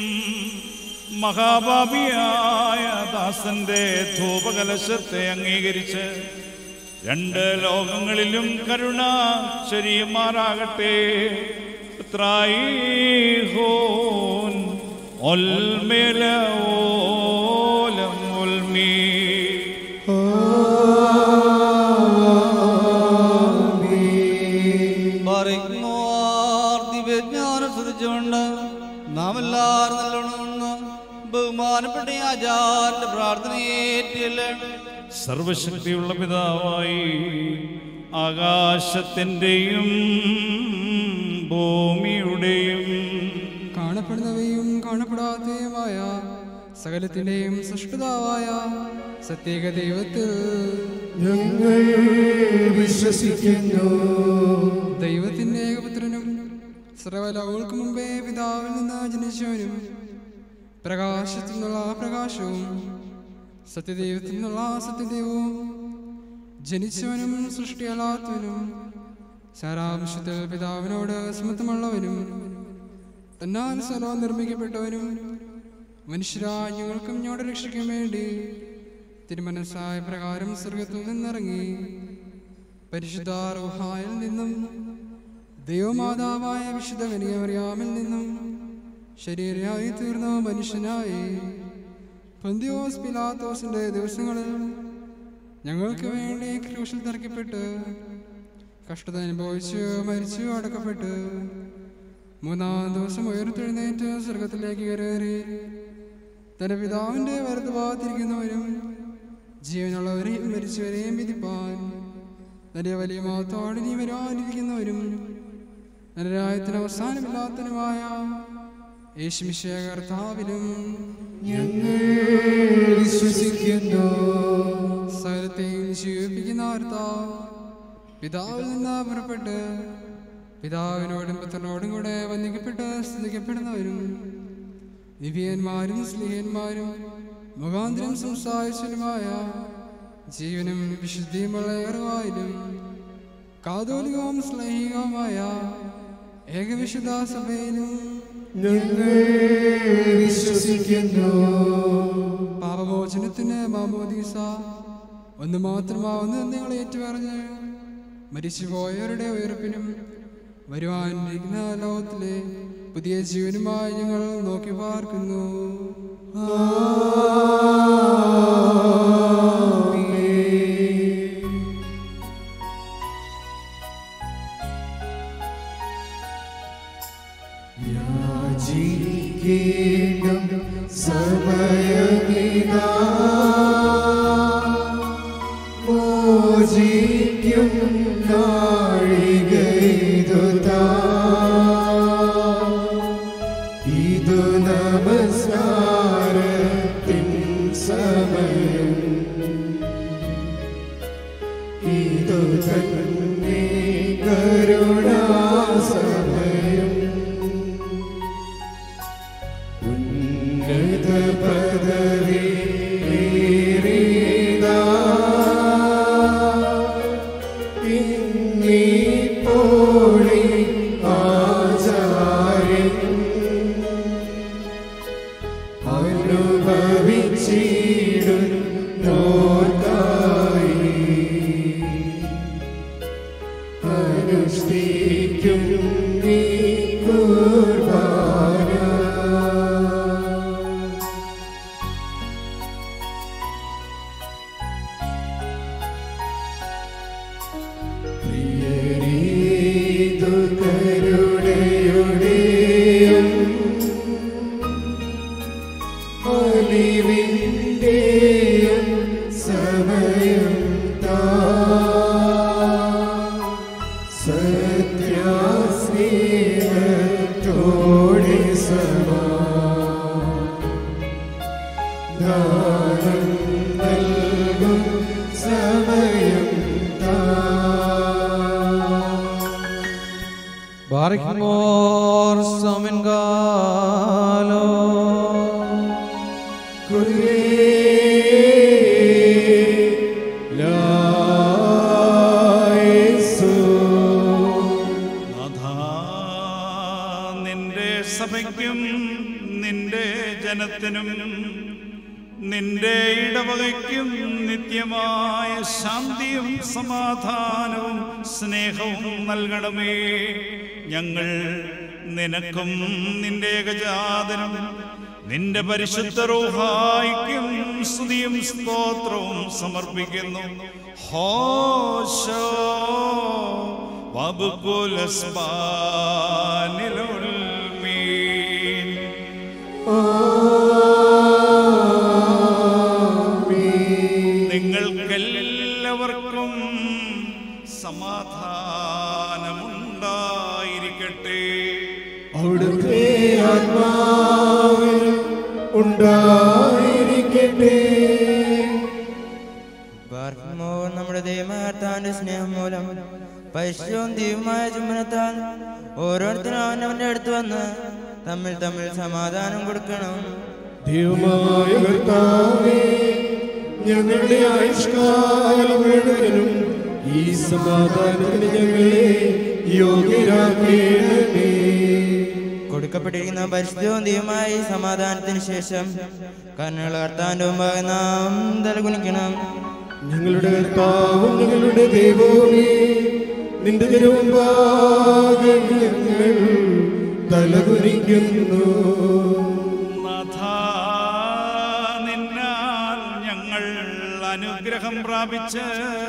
മഹാപാപിയായ ദാസന്റെ ധൂപകലശത്തെ അംഗീകരിച്ച് രണ്ട് ലോകങ്ങളിലും കരുണ ചൊരിയുമാറാകട്ടെ. ത്രായിഹോൻ ഒൽമേല ഓലം ഒൽമീ. ദിവ്യജ്ഞാനം ശ്രദ്ധിച്ചുകൊണ്ട് നാം എല്ലാവരും നല്ലോണം ബഹുമാനപ്പെട്ട ആചാര്യന്റെ പ്രാർത്ഥനയേറ്റില്ലേ. സർവശക്തിയുള്ള പിതാവായി ആകാശത്തിൻ്റെയും ഭൂമിയുടെയും കാണപ്പെടുന്നവയും കാണപ്പെടാത്തവയുമായ സകലത്തിന്റെയും സൃഷ്ടിതാവായ സത്യേക ദൈവത്തിൽ ഞങ്ങൾ വിശ്വസിക്കുന്നു. ദൈവത്തിന്റെ ഏകപുത്രനും സർവ്വലോകങ്ങൾക്ക് മുമ്പേ പിതാവിൽ നിന്ന് ജനിച്ചവനും പ്രകാശത്തിൽ നിന്നുള്ള പ്രകാശവും സത്യദൈവത്തിൽ നിന്നുള്ള സത്യദൈവവും ജനിച്ചവനും സൃഷ്ടിയല്ലാത്തവനും സാരാംശത്തിൽ പിതാവിനോട് സമത്വമുള്ളവനും തന്നാൽ സർവ്വം നിർമ്മിക്കപ്പെട്ടവനും മനുഷ്യരായ ഞങ്ങൾക്കും ഞങ്ങളുടെ രക്ഷയ്ക്കും വേണ്ടി തിരുമനസ്സായ പ്രകാരം സ്വർഗത്തിൽ നിന്നിറങ്ങി പരിശുദ്ധ റൂഹായിൽ നിന്നും ദൈവമാതാവായ വിശുദ്ധ കന്യകമറിയാമിൽ നിന്നും ശരീരയായി തീർന്ന മനുഷ്യനായി പൊന്തിയോസ് പിലാത്തോസിന്റെ ദിവസങ്ങളിൽ ഞങ്ങൾക്ക് വേണ്ടി ക്രൂശിൽ തറയ്ക്കപ്പെട്ട് കഷ്ടത അനുഭവിച്ച് മരിച്ചു അടക്കപ്പെട്ട് മൂന്നാം ദിവസം ഉയർത്തെഴുന്നേറ്റ് സ്വർഗത്തിലേക്ക് കയറി തന്റെ പിതാവിന്റെ വലതുഭാഗത്തിരിക്കുന്നവരും ജീവനുള്ളവരെയും മരിച്ചവരെയും വിധിപ്പാൻ തന്റെ വലിയ മഹത്വത്തോടെ നീ വരാനിരിക്കുന്നവരും തന്റെ രാജ്യത്തിന് അവസാനമില്ലാത്തനുമായ യേശുമിശിഹാ കർത്താവിലും ഞങ്ങൾ വിശ്വസിക്കുന്നു. സകലത്തെയും ജീവിപ്പിക്കുന്ന കർത്താവ് പിതാവിൽ നിന്ന് പുറപ്പെട്ട് പിതാവിനോടും പുത്രനോടും കൂടെ വന്ദിക്കപ്പെട്ട് സ്തുതിക്കപ്പെടുന്നവരും ദിവ്യന്മാരും സ്നേഹന്മാരും മുഖാന്തരം സംസാരിച്ചവരുമായ ജീവനും വിശുദ്ധിയുമുള്ള അറിവായാലും കാതോലികവും സ്ലൈഹികവുമായ ഏകവിശുദ്ധ സഭയിലും ഞങ്ങൾ വിശ്വസിക്കുന്നു. പാപമോചനത്തിന് മാമോദീസ ഒന്ന് മാത്രമാവുന്ന നിങ്ങൾ ഏറ്റുപറഞ്ഞ് മരിച്ചുപോയവരുടെ ഉയർപ്പിനും വരുവാനിരിക്കുന്ന ലോകത്തിലെ പുതിയ ജീവനുമായി ഞങ്ങൾ നോക്കി പാർക്കുന്നു. യാചിക്കേണം സമയമിതാ, മോചിക്കും നാഴികയിതുതാ. ഇതു നമസ്കാരത്തിൻ സമയം, ഇതു തന്നെ കരുണാസമയം. ഉന്നത പദവി Barikmor Samengalo നിന്റെ സഭയ്ക്കും നിന്റെ ജനത്തിനും നിന്റെ ഇടവകയ്ക്കും നിത്യമായ ശാന്തിയും സമാധാനവും സ്നേഹവും നൽകണമേ. ഞങ്ങൾ നിനക്കും നിന്റെ ഏകജാതനും നിന്റെ പരിശുദ്ധ റൂഹായിക്കും സ്തുതിയും സ്തോത്രവും സമർപ്പിക്കുന്നു. ഹോശോ വബുകുലസ്ബാനിലുൽമീൻ. നിങ്ങൾക്കെല്ലാവർക്കും സമാധാനമുണ്ടായിരിക്കട്ടെ. അവിടുത്തെ ആത്മാവിൽ ഉണ്ടായി പ്രാപിക്കട്ടെ. നമ്മുടെ ദൈവമാർത്താന്റെ സ്നേഹം മൂലം പരിശുദ്ധവും ദൈവമായ ചുംബനത്താൽ ഓരോരുത്തരും അവനവന്റെ അടുത്ത് വന്ന് തമ്മിൽ തമ്മിൽ സമാധാനം കൊടുക്കണം. ദൈവമായ കർത്താവേ, ഞങ്ങളുടെ ആയുഷ്കാലം മുഴുവനും ഈ സമാധാനത്തിന് ഞങ്ങളെ യോഗ്യരാക്കേണമേ. കൊടുക്കപ്പെട്ടിരിക്കുന്ന പരിശുദ്ധവും ദൈവമായ ഈ സമാധാനത്തിന് ശേഷം കർണുള്ള കർത്താവിന്റെ മുമ്പാകെ നാം തലകുനിക്കണം. ഞങ്ങളുടെ കർത്താവും ഞങ്ങളുടെ ദൈവമേ, നിന്റെ തിരുമുമ്പാകെ ഞങ്ങൾ തലകുനിക്കുന്നു. നിന്നാൽ ഞങ്ങൾ അനുഗ്രഹം പ്രാപിച്ച്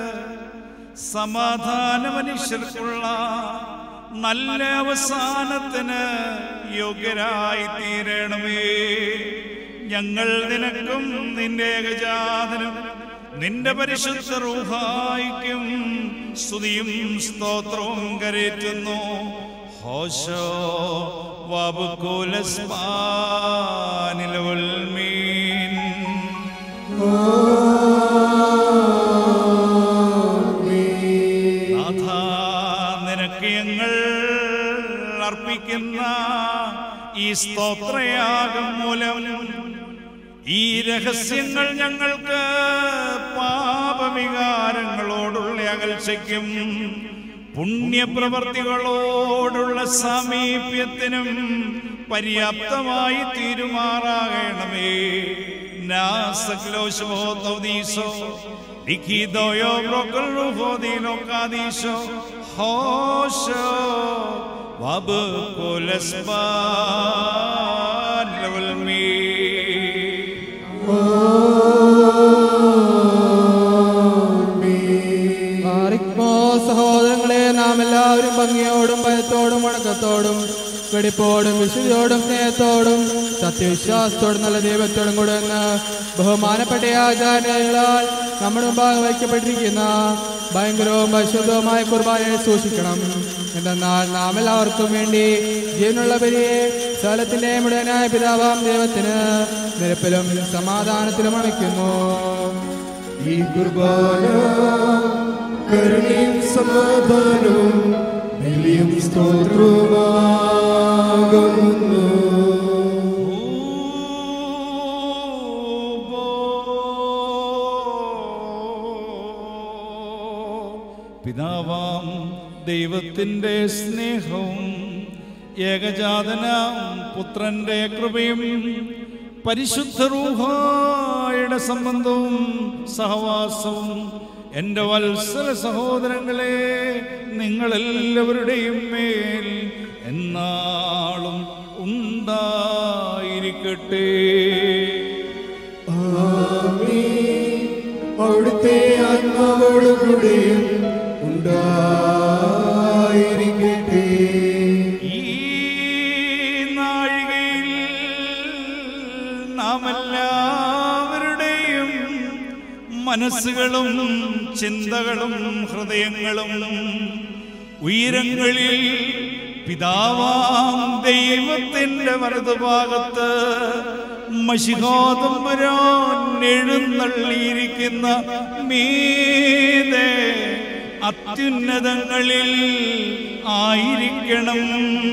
സമാധാന മനുഷ്യർക്കുള്ള നല്ല അവസാനത്തിന് യോഗ്യരായി തീരണമേ. ഞങ്ങൾ നിനക്കും നിന്റെ ഏകജാതനും നിന്റെ പരിശുദ്ധ റൂഹായിക്കും സ്തുതിയും സ്തോത്രവും കരേറ്റുന്നു. ഹോശോ വബുകുലസ്മാനിൽ വൽമീൻ. നാഥ, നിനക്ക് ഞങ്ങൾ അർപ്പിക്കുന്ന ഈ സ്തോത്രയാഗം മൂലം ഈ രഹസ്യങ്ങൾ ഞങ്ങൾക്ക് പാപവികാരങ്ങളോടുള്ള അകൽച്ചയ്ക്കും പുണ്യപ്രവർത്തികളോടുള്ള സാമീപ്യത്തിനും പര്യാപ്തമായി തീരുമാറാകണമേ. സഹോദരങ്ങളെ, നാം എല്ലാവരും ഭംഗിയോടും ഭയത്തോടും വണക്കത്തോടും വെടിപ്പോടും വിശുദ്ധിയോടും സ്നേഹത്തോടും സത്യവിശ്വാസത്തോടും നല്ല ദൈവത്തോടും കൂടെ നിന്ന് ബഹുമാനപ്പെട്ട ആചാര്യങ്ങളാൽ നമ്മുടെ മുമ്പാകെ വയ്ക്കപ്പെട്ടിരിക്കുന്ന ഭയങ്കരവും പരിശുദ്ധവുമായ കുർബാനയെ സൂക്ഷിക്കണം. എന്തെന്നാൽ നാം എല്ലാവർക്കും വേണ്ടി ജീവനുള്ള ബലിയെ സ്ഥലത്തിന്റെ മുഴുവനായ പിതാവാം ദൈവത്തിന് നിരപ്പിലും സമാധാനത്തിലും അണയ്ക്കുന്നു. ഈ കുർബാന കരുണയും സമാധാനവും ബലിയും സ്തോത്രവുമാകുന്നു. പിതാവാം ദൈവത്തിൻ്റെ സ്നേഹവും ഏകജാതനാം പുത്രന്റെ കൃപയും പരിശുദ്ധ റൂഹായുടെ സംബന്ധവും സഹവാസവും എൻ്റെ വത്സല സഹോദരങ്ങളെ നിങ്ങളെല്ലാവരുടെയും മേൽ എന്നാളും ഉണ്ടായിരിക്കട്ടെ. അവിടുത്തെ ആത്മാവോടുകൂടെയും ഉണ്ടായിരിക്കട്ടെ. ഈ നാഴികയിൽ നാം എല്ലാവരുടെയും മനസ്സുകളും ചിന്തകളും ഹൃദയങ്ങളും ഉയരങ്ങളിൽ പിതാവാം ദൈവത്തിന്റെ വലതുഭാഗത്ത് മശിഹാതമ്പുരാൻ എഴുന്നള്ളിയിരിക്കുന്ന മീതെ അത്യുന്നതങ്ങളിൽ ആയിരിക്കണം.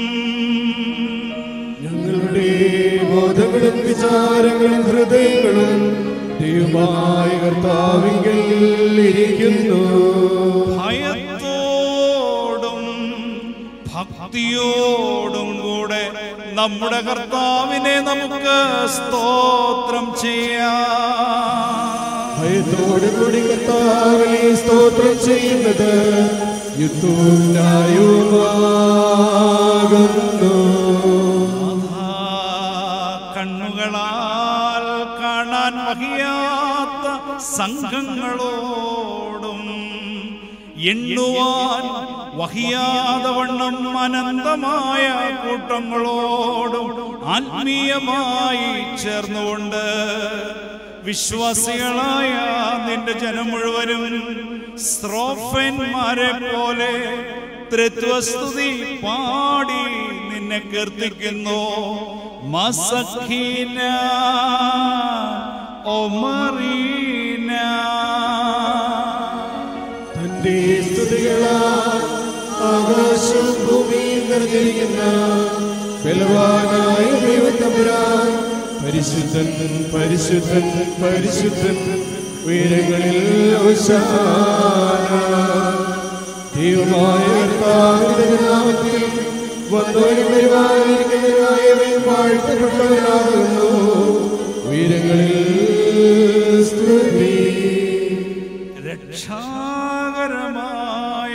ഞങ്ങളുടെ ബോധങ്ങളും വിചാരങ്ങളും ഹൃദയങ്ങളും ദൈവമായ കർത്താവിങ്കൽ ഇരിക്കുന്നു. ഭയത്തോടും ഭക്തിയോടും കൂടെ നമ്മുടെ കർത്താവിനെ നമുക്ക് സ്തോത്രം ചെയ്യാം. ഭയത്തോടുകൂടി കർത്താവിനെ സ്തോത്രം ചെയ്യുന്നത് യുദ്ധവും ന്യായവുമാകുന്നു. കണ്ണുകളാൽ കാണാൻ വഹിയാത്ത സംഘങ്ങളോടും എണ്ണുവാൻ വഹിയാതെ വണ്ണം അനന്തമായ കൂട്ടങ്ങളോടും ആത്മീയമായി ചേർന്നുകൊണ്ട് വിശ്വാസികളായ നിന്റെ ജനം മുഴുവനും സ്രോഫന്മാരെ പോലെ ത്രിത്വസ്തുതി പാടി നിന്നെ കീർത്തിക്കുന്നു. മസഖീന ഒമറീന. തന്റെ സ്തുതികളാൽ ആകാശവും ഭൂമിയും നിറഞ്ഞിരിക്കുന്ന ബലവാനായ ദൈവത്തമ്പുരാൻ പരിശുദ്ധൻ പരിശുദ്ധൻ പരിശുദ്ധൻ ഉയരങ്ങളിൽ ഹോശാന. ദൈവമായ കർത്താവിന്റെ നാമത്തിൽ വന്നവനും വരുവാനിരിക്കുന്നവനായവൻ വാഴ്ത്തപ്പെട്ടവനാകുന്നു. ഉയരങ്ങളിൽ സ്തുതി. രക്ഷാകരമായ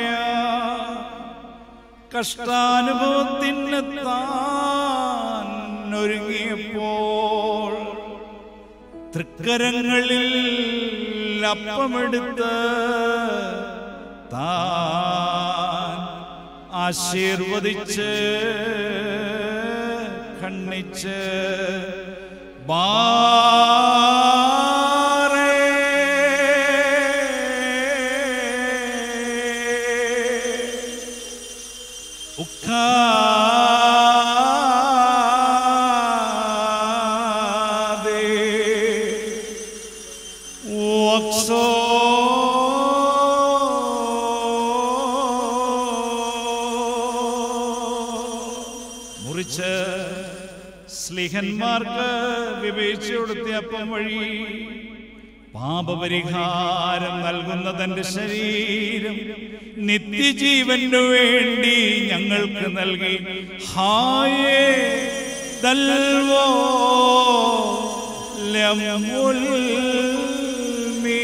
കഷ്ടാനുഭവത്തിന് താൻ ഒരുങ്ങിയപ്പോൾ തൃക്കരങ്ങളിൽ അപ്പമെടുത്ത് താൻ ആശീർവദിച്ച് ഖണ്ഡിച്ച് മുറിച്ച് സ്ലിഹന്മാർക്ക് വിവേചിച്ചു കൊടുത്ത അപ്പം വഴി പാപപരിഹാരം നൽകുന്ന തന്റെ ശരീരം നിത്യജീവനു വേണ്ടി ഞങ്ങൾക്ക് നൽകി. ഹായേ ദൽവോ ലമുൽ മീ.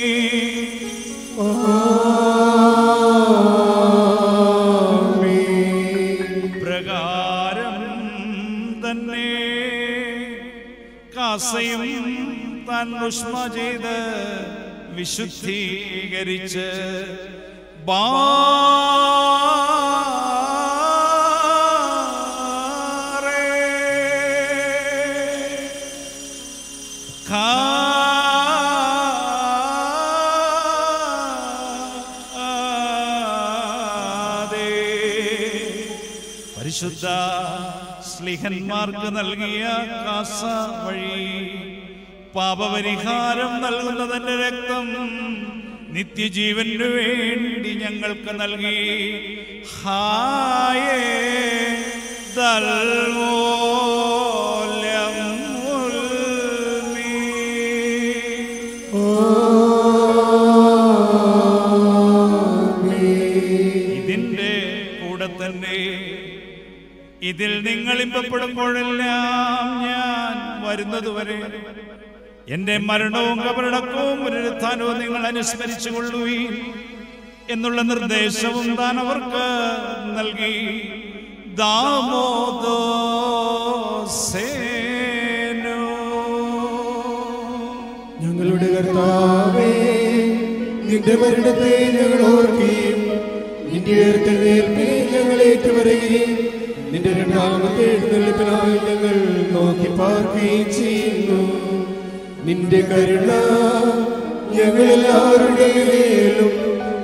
പ്രകാരം തന്നെ കാസയും താൻ റുഷ്മ ചെയ്ത് വിശുദ്ധീകരിച്ച് പരിശുദ്ധ സ്ലിഹന്മാർക്ക് നൽകിയ കാസ വഴി പാപപരിഹാരം നൽകുന്ന തന്റെ രക്തം നിത്യജീവനു വേണ്ടി ഞങ്ങൾക്ക് നൽകി. ഹായേ ദൽവോ ലമുൽ മീ. ഇതിന്റെ കൂടെ തന്നെ ഇതിൽ നിങ്ങൾ ഇമ്പപ്പെടുമ്പോഴെല്ലാം ഞാൻ വരുന്നതുവരെ എന്റെ മരണവും കബറടക്കവും പുനരുത്ഥാനവും നിങ്ങൾ അനുസ്മരിച്ചു കൊള്ളുവീൻ എന്നുള്ള നിർദ്ദേശവും താൻ അവർക്ക് നൽകി. ദാമോദോസേനോ. ഞങ്ങളുടെ കർത്താവേ, നിന്റെ മരണത്തെ ഞങ്ങൾ ഓർക്കുകയും നിന്റെ ഉയർത്തെഴുന്നേൽപ്പിനെ ഞങ്ങൾ ഏറ്റുപറയുകയും നിന്റെ രണ്ടാമത്തെ എഴുന്നള്ളിപ്പിനായി ഞങ്ങൾ നോക്കി പാർക്കുകയും ചെയ്യുന്നു. നിന്റെ കരുണ ഞങ്ങളെല്ലാവരുടെ മേലും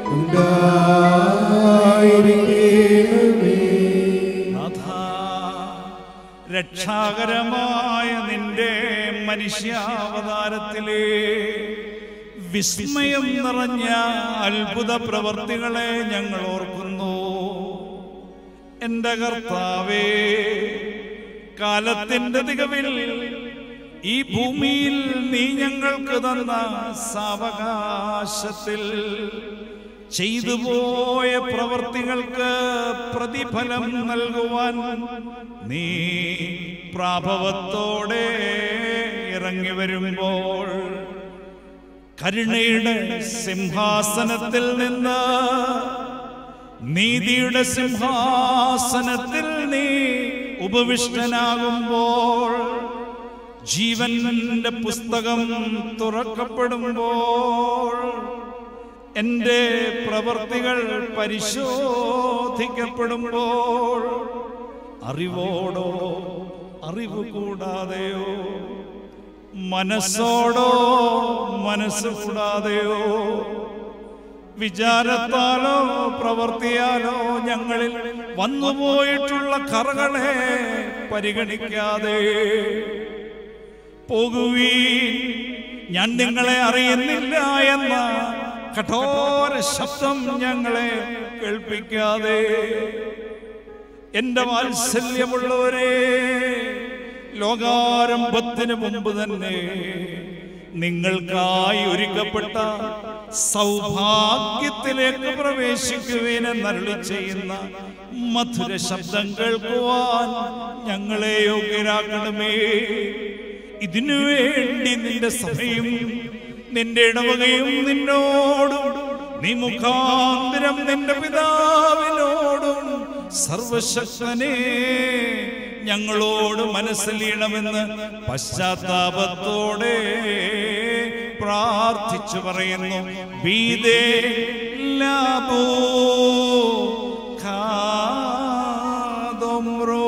ഉണ്ടായിരിക്കണമേ. രക്ഷാകരമായ നിന്റെ മനുഷ്യാവതാരത്തിലെ വിസ്മയം നിറഞ്ഞ അത്ഭുത പ്രവർത്തികളെ ഞങ്ങൾ ഓർക്കുന്നു. എന്റെ കർത്താവേ, കാലത്തിന്റെ തികവിൽ ഈ ഭൂമിയിൽ നീ ഞങ്ങൾക്ക് തന്ന സാവകാശത്തിൽ ചെയ്തുപോയ പ്രവർത്തികൾക്ക് പ്രതിഫലം നൽകുവാൻ നീ പ്രാഭവത്തോടെ ഇറങ്ങി വരുമ്പോൾ കരുണയുടെ സിംഹാസനത്തിൽ നിന്ന് നീതിയുടെ സിംഹാസനത്തിൽ നീ ഉപവിഷ്ടനാകുമ്പോൾ ജീവന്റെ പുസ്തകം തുറക്കപ്പെടുമ്പോൾ എന്റെ പ്രവർത്തികൾ പരിശോധിക്കപ്പെടുമ്പോൾ അറിവോടോ അറിവ് കൂടാതെയോ മനസ്സോടോ മനസ്സ് കൂടാതെയോ വിചാരത്താലോ പ്രവർത്തിയാലോ ഞങ്ങളിൽ വന്നുപോയിട്ടുള്ള കറകളെ പരിഗണിക്കാതെ പോകുവീൻ, ഞാൻ നിങ്ങളെ അറിയുന്നില്ല എന്ന കഠോര ശബ്ദം ഞങ്ങളെ കേൾപ്പിക്കാതെ എന്റെ വാത്സല്യമുള്ളവരെ, ലോകാരംഭത്തിന് മുമ്പ് തന്നെ നിങ്ങൾക്കായി ഒരുക്കപ്പെട്ട സൗഭാഗ്യത്തിലേക്ക് പ്രവേശിക്കുവാനെന്നരുളി ചെയ്യുന്ന മധുര ശബ്ദം കേൾക്കുവാൻ ഞങ്ങളെ യോഗ്യരാക്കണമേ. ഇതിനുവേണ്ടി നിന്റെ സഭയും നിന്റെ ഇടവകയും നിന്നോടും നീ മുഖാന്തരം നിന്റെ പിതാവിനോടും സർവശക്തനെ ഞങ്ങളോട് മനസ്സിലീണമെന്ന് പശ്ചാത്താപത്തോടെ പ്രാർത്ഥിച്ചു പറയുന്നു. ബീദേ ലാബോ ഖാദോംറോ.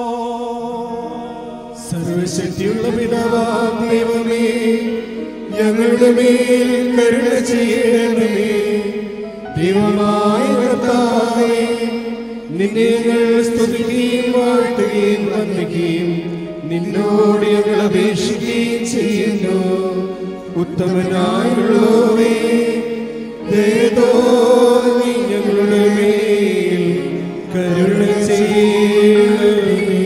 സർവശക്തിയുള്ള പിതാവാം ദൈവമേ, ഞങ്ങളുടെ മേൽ കരുണ ചെയ്യണമേ. ദൈവമായ കർത്താവേ, നിന്നെ ഞങ്ങൾ സ്തുതിക്കുകയും വാഴ്ത്തുകയും വന്ദിക്കുകയും നിന്നോട് ഞങ്ങൾ അപേക്ഷിക്കുകയും ചെയ്യുന്നു. ഉത്തമനായുള്ളവേ, ദയതോന്നി ഞങ്ങളുടെ മേൽ കരുണ ചെയ്യണമേ.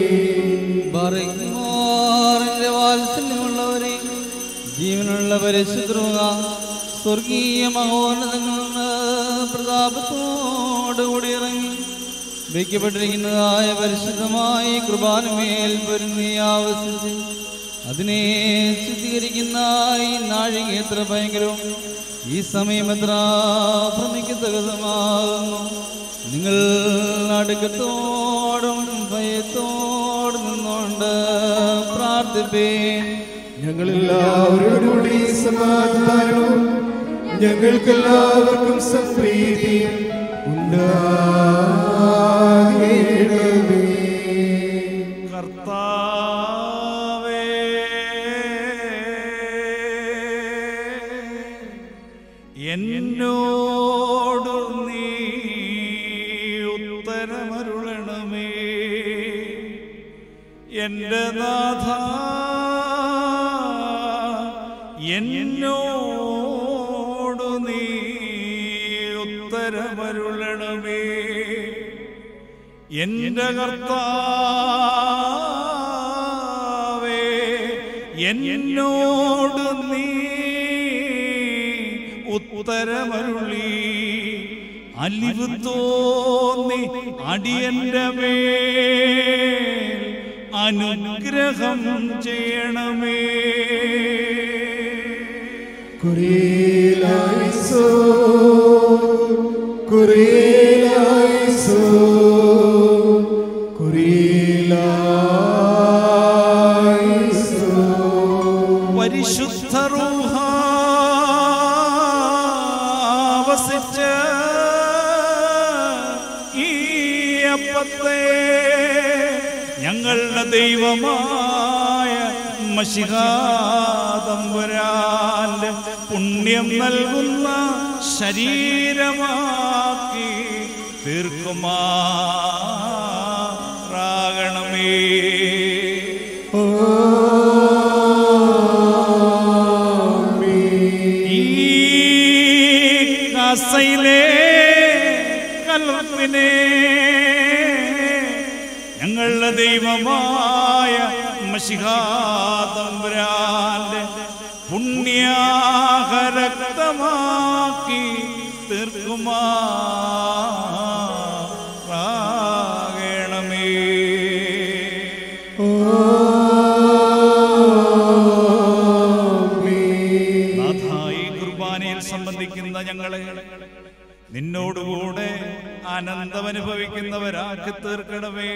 വാത്സല്യമുള്ളവരെ, ജീവനുള്ള പരിശുദ്ധ സ്വർഗീയ മഹോന്നതങ്ങളിൽ നിന്ന് പ്രതാപത്തോടുകൂടി ഇറങ്ങി വയ്ക്കപ്പെട്ടിരിക്കുന്നതായ പരിശുദ്ധമായ കൃപാനുമേൽ പൊരുന്നി ആവസിച്ച് അതിനെ ശുദ്ധീകരിക്കുന്ന ഈ നാഴിക എത്ര ഭയങ്കരവും ഈ സമയം എത്ര ഭ്രമിക്കത്തകതമാകുന്നു. നിങ്ങൾ നടുക്കത്തോടും ഭയത്തോടും നിന്നുകൊണ്ട് പ്രാർത്ഥിപ്പേൻ. ഞങ്ങളെല്ലാവരോടുകൂടി സമാധാനവും ഞങ്ങൾക്കെല്ലാവർക്കും സംപ്രീതി ഉണ്ടാകണമേ. കർത്താവേ, എന്നോടു നീ ഉത്തരമരുളണമേ. എൻ്റെ നാഥ, എന്നോടു നീ ഉത്തരമരുളണമേ. എൻ്റെ കർത്താവേ, എന്നോട് നീ ഉത്തരമരുളി. അലിവ് തോന്നി അടിയന്റെ മേൽ അനുഗ്രഹം ചെയ്യണമേ. കുരിയലായിസോ, കുരിയലായിസോ, കുരിയലായിസോ. പരിശുദ്ധ റൂഹ വസിച്ച ഈ അപ്പത്തെ ഞങ്ങളുടെ ദൈവമായ മശിഹാ തമ്പുരാന്റെ പുണ്യം നൽകുന്ന ശരീരമാക്കി തീർക്കുമാറാകണമേ. ഈ കാസയിലെ കൽപ്പിനെ ഞങ്ങളുടെ ദൈവമായ മശിഹാ തമ്പുരാന്റെ പുണ്യാഹരക്തമാക്കി തീർക്കുമാറാകണമേ. നാഥായി കുർബാനയിൽ സംബന്ധിക്കുന്ന ഞങ്ങളെ നിന്നോടുകൂടെ ആനന്ദമനുഭവിക്കുന്നവരാക്കി തീർക്കണമേ.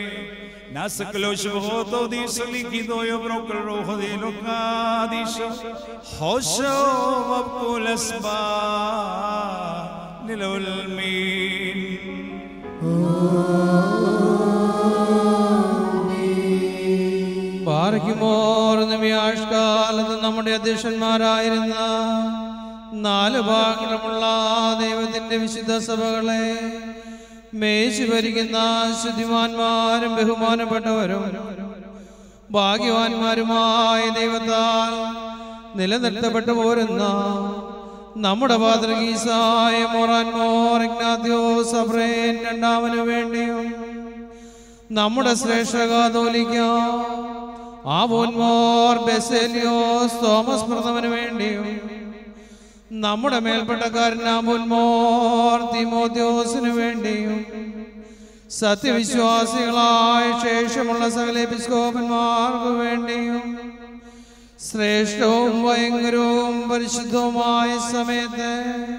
കാലത്ത് നമ്മുടെ അധ്യക്ഷന്മാരായിരുന്ന 4 ഭാഗങ്ങളുമുള്ള ദൈവത്തിന്റെ വിശുദ്ധ സഭകളെ മേശി ഭരിക്കുന്ന ശുദ്ധിമാന്മാരും ബഹുമാനപ്പെട്ടവരും ഭാഗ്യവാന്മാരുമായ ദൈവത്താൽ നിലനിർത്തപ്പെട്ടു പോരുന്ന നമ്മുടെ പാത്രീസായ മോറാൻമോർ ഇഗ്നാത്യോസ് അബ്രേൻ രണ്ടാമനു വേണ്ടിയും നമ്മുടെ ശ്രേഷ്ഠ കാതോലിക്ക ആവോൻമോർ ബെസേലിയോസ് തോമസ് പ്രഥമന് വേണ്ടിയും നമ്മുടെ മേൽപ്പെട്ടക്കാരൻ ആവോൻമോർ തിമോത്യോസിനു വേണ്ടിയും സത്യവിശ്വാസികളായ ശേഷമുള്ള സകല എപ്പിസ്കോപ്പന്മാർക്ക് വേണ്ടിയും ശ്രേഷ്ഠവും ഭയങ്കരവും പരിശുദ്ധവുമായ സമയത്ത്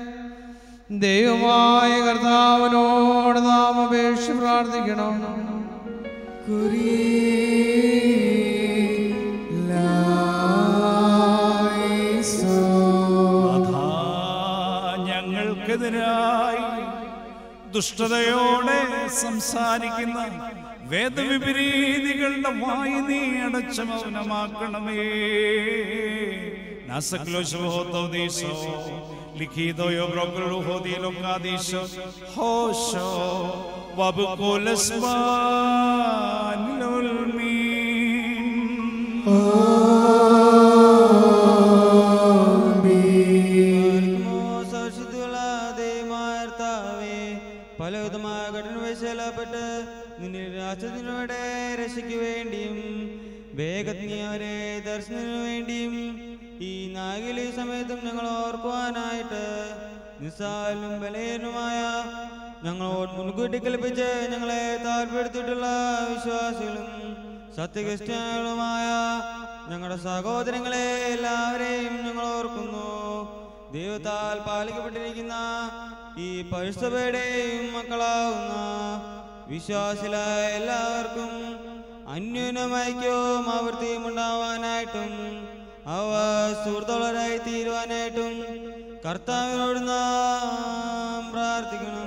ദൈവമായ കർത്താവിനോട് നാം അപേക്ഷ പ്രാർത്ഥിക്കണം. ഞങ്ങൾക്കെതിരായി ദുഷ്ടതയോടെ സംസാരിക്കുന്ന വേദവിപരീതികളുടെ വായി നീ അടച്ച മൗനമാക്കണമേ. നാസക്ലോശോദീശോ ലിഖിതോയോ ബ്രോക്കലുഹോദീലോ കാദീശോ ഹോശോ വബുകുലസ്മാനിലുൽമീൻ. പലവിധമായ കഠിനവശാലപ്പെട്ട് നിന്നിൽ രാജ്യത്തിനോടെ രക്ഷയ്ക്ക് വേണ്ടിയും വേഗജ്ഞരെ ദർശനത്തിനു വേണ്ടിയും ഈ നാഗിലി സമയത്തും ഞങ്ങൾ ഓർക്കുവാനായിട്ട് നിസ്സാലും ബലഹീനമായ ഞങ്ങളോട് മുൻകൂട്ടി കൽപ്പിച്ച് ഞങ്ങളെ താൽപ്പെടുത്തിയിട്ടുള്ള വിശ്വാസികളും സത്യക്രിസ്ത്യാനികളുമായ ഞങ്ങളുടെ സഹോദരങ്ങളെ എല്ലാവരെയും ഞങ്ങൾ ഓർക്കുന്നു. ദൈവത്താൽ പാലിക്കപ്പെട്ടിരിക്കുന്ന ഈ പരിശുദ്ധയുടെയും മക്കളാവുന്ന വിശ്വാസികളായ എല്ലാവർക്കും അന്യോന്യമൈക്യവും ആവൃത്തിയും ഉണ്ടാവാനായിട്ടും അവ സുഹൃത്തുക്കളരായി തീരുവാനായിട്ടും കർത്താവിനോട് നാം പ്രാർത്ഥിക്കണം.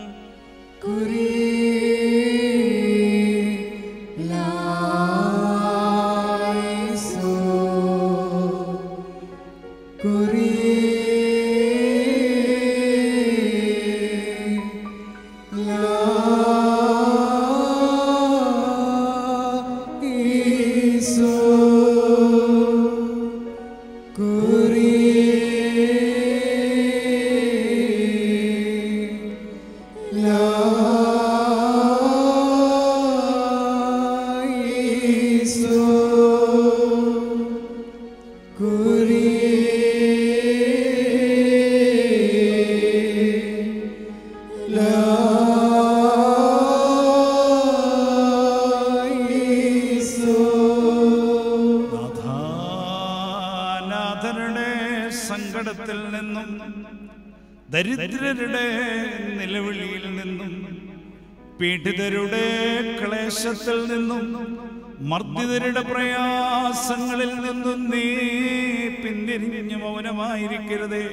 സങ്കടത്തിൽ നിന്നും ദരിദ്രരുടെ നിലവിളിയിൽ നിന്നും പീഡിതരുടെ ക്ലേശത്തിൽ നിന്നും മർദ്ദിതരുടെ പ്രയാസങ്ങളിൽ നിന്നും നീ പിന്തിരിഞ്ഞു മൗനമായിരിക്കരുതേ.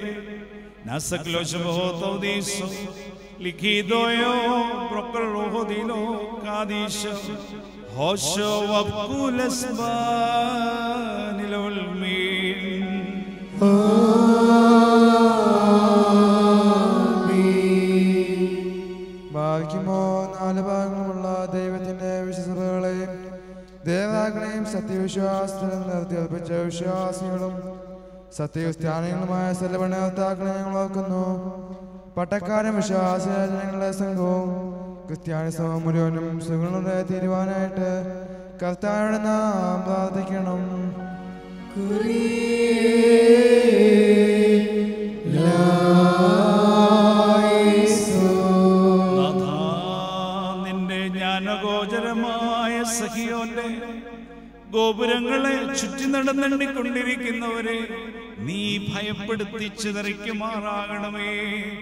ലിഖിതോയോ ബ്രോക്കലുഹോദീലോ കാദീശോ ഹോശോ വബുകുലസ്മാനിലുൽമീൻ. ഭാഗ്യമോ നാല് ഭാഗങ്ങളുള്ള ദൈവത്തിന്റെ വിശ്വസഭകളെയും ദേവതാക്കളെയും സത്യവിശ്വാസത്തിൽ നിർത്തിയൽപ്പിച്ച വിശ്വാസികളും സത്യസ്ഥാനികളുമായ സ്ഥലപണത്താക്കളെ ഞങ്ങൾ ഓർക്കുന്നു. പട്ടക്കാരും വിശ്വാസിയായ ജനങ്ങളുടെ സംഘവും ക്രിസ്ത്യാനി സമൂഹം മുഴുവനും സുഖങ്ങളുടെ തീരുവാനായിട്ട് കർത്താവിനോട് നാം പ്രാർത്ഥിക്കണം. നിന്റെ ജ്ഞാനഗോചരമായ സഖിയോന്റെ ഗോപുരങ്ങളെ ചുറ്റി നടന്നെണ്ണിക്കൊണ്ടിരിക്കുന്നവരെ നീ ഭയപ്പെടുത്തി ചിതറിക്കുമാറാകണമേ.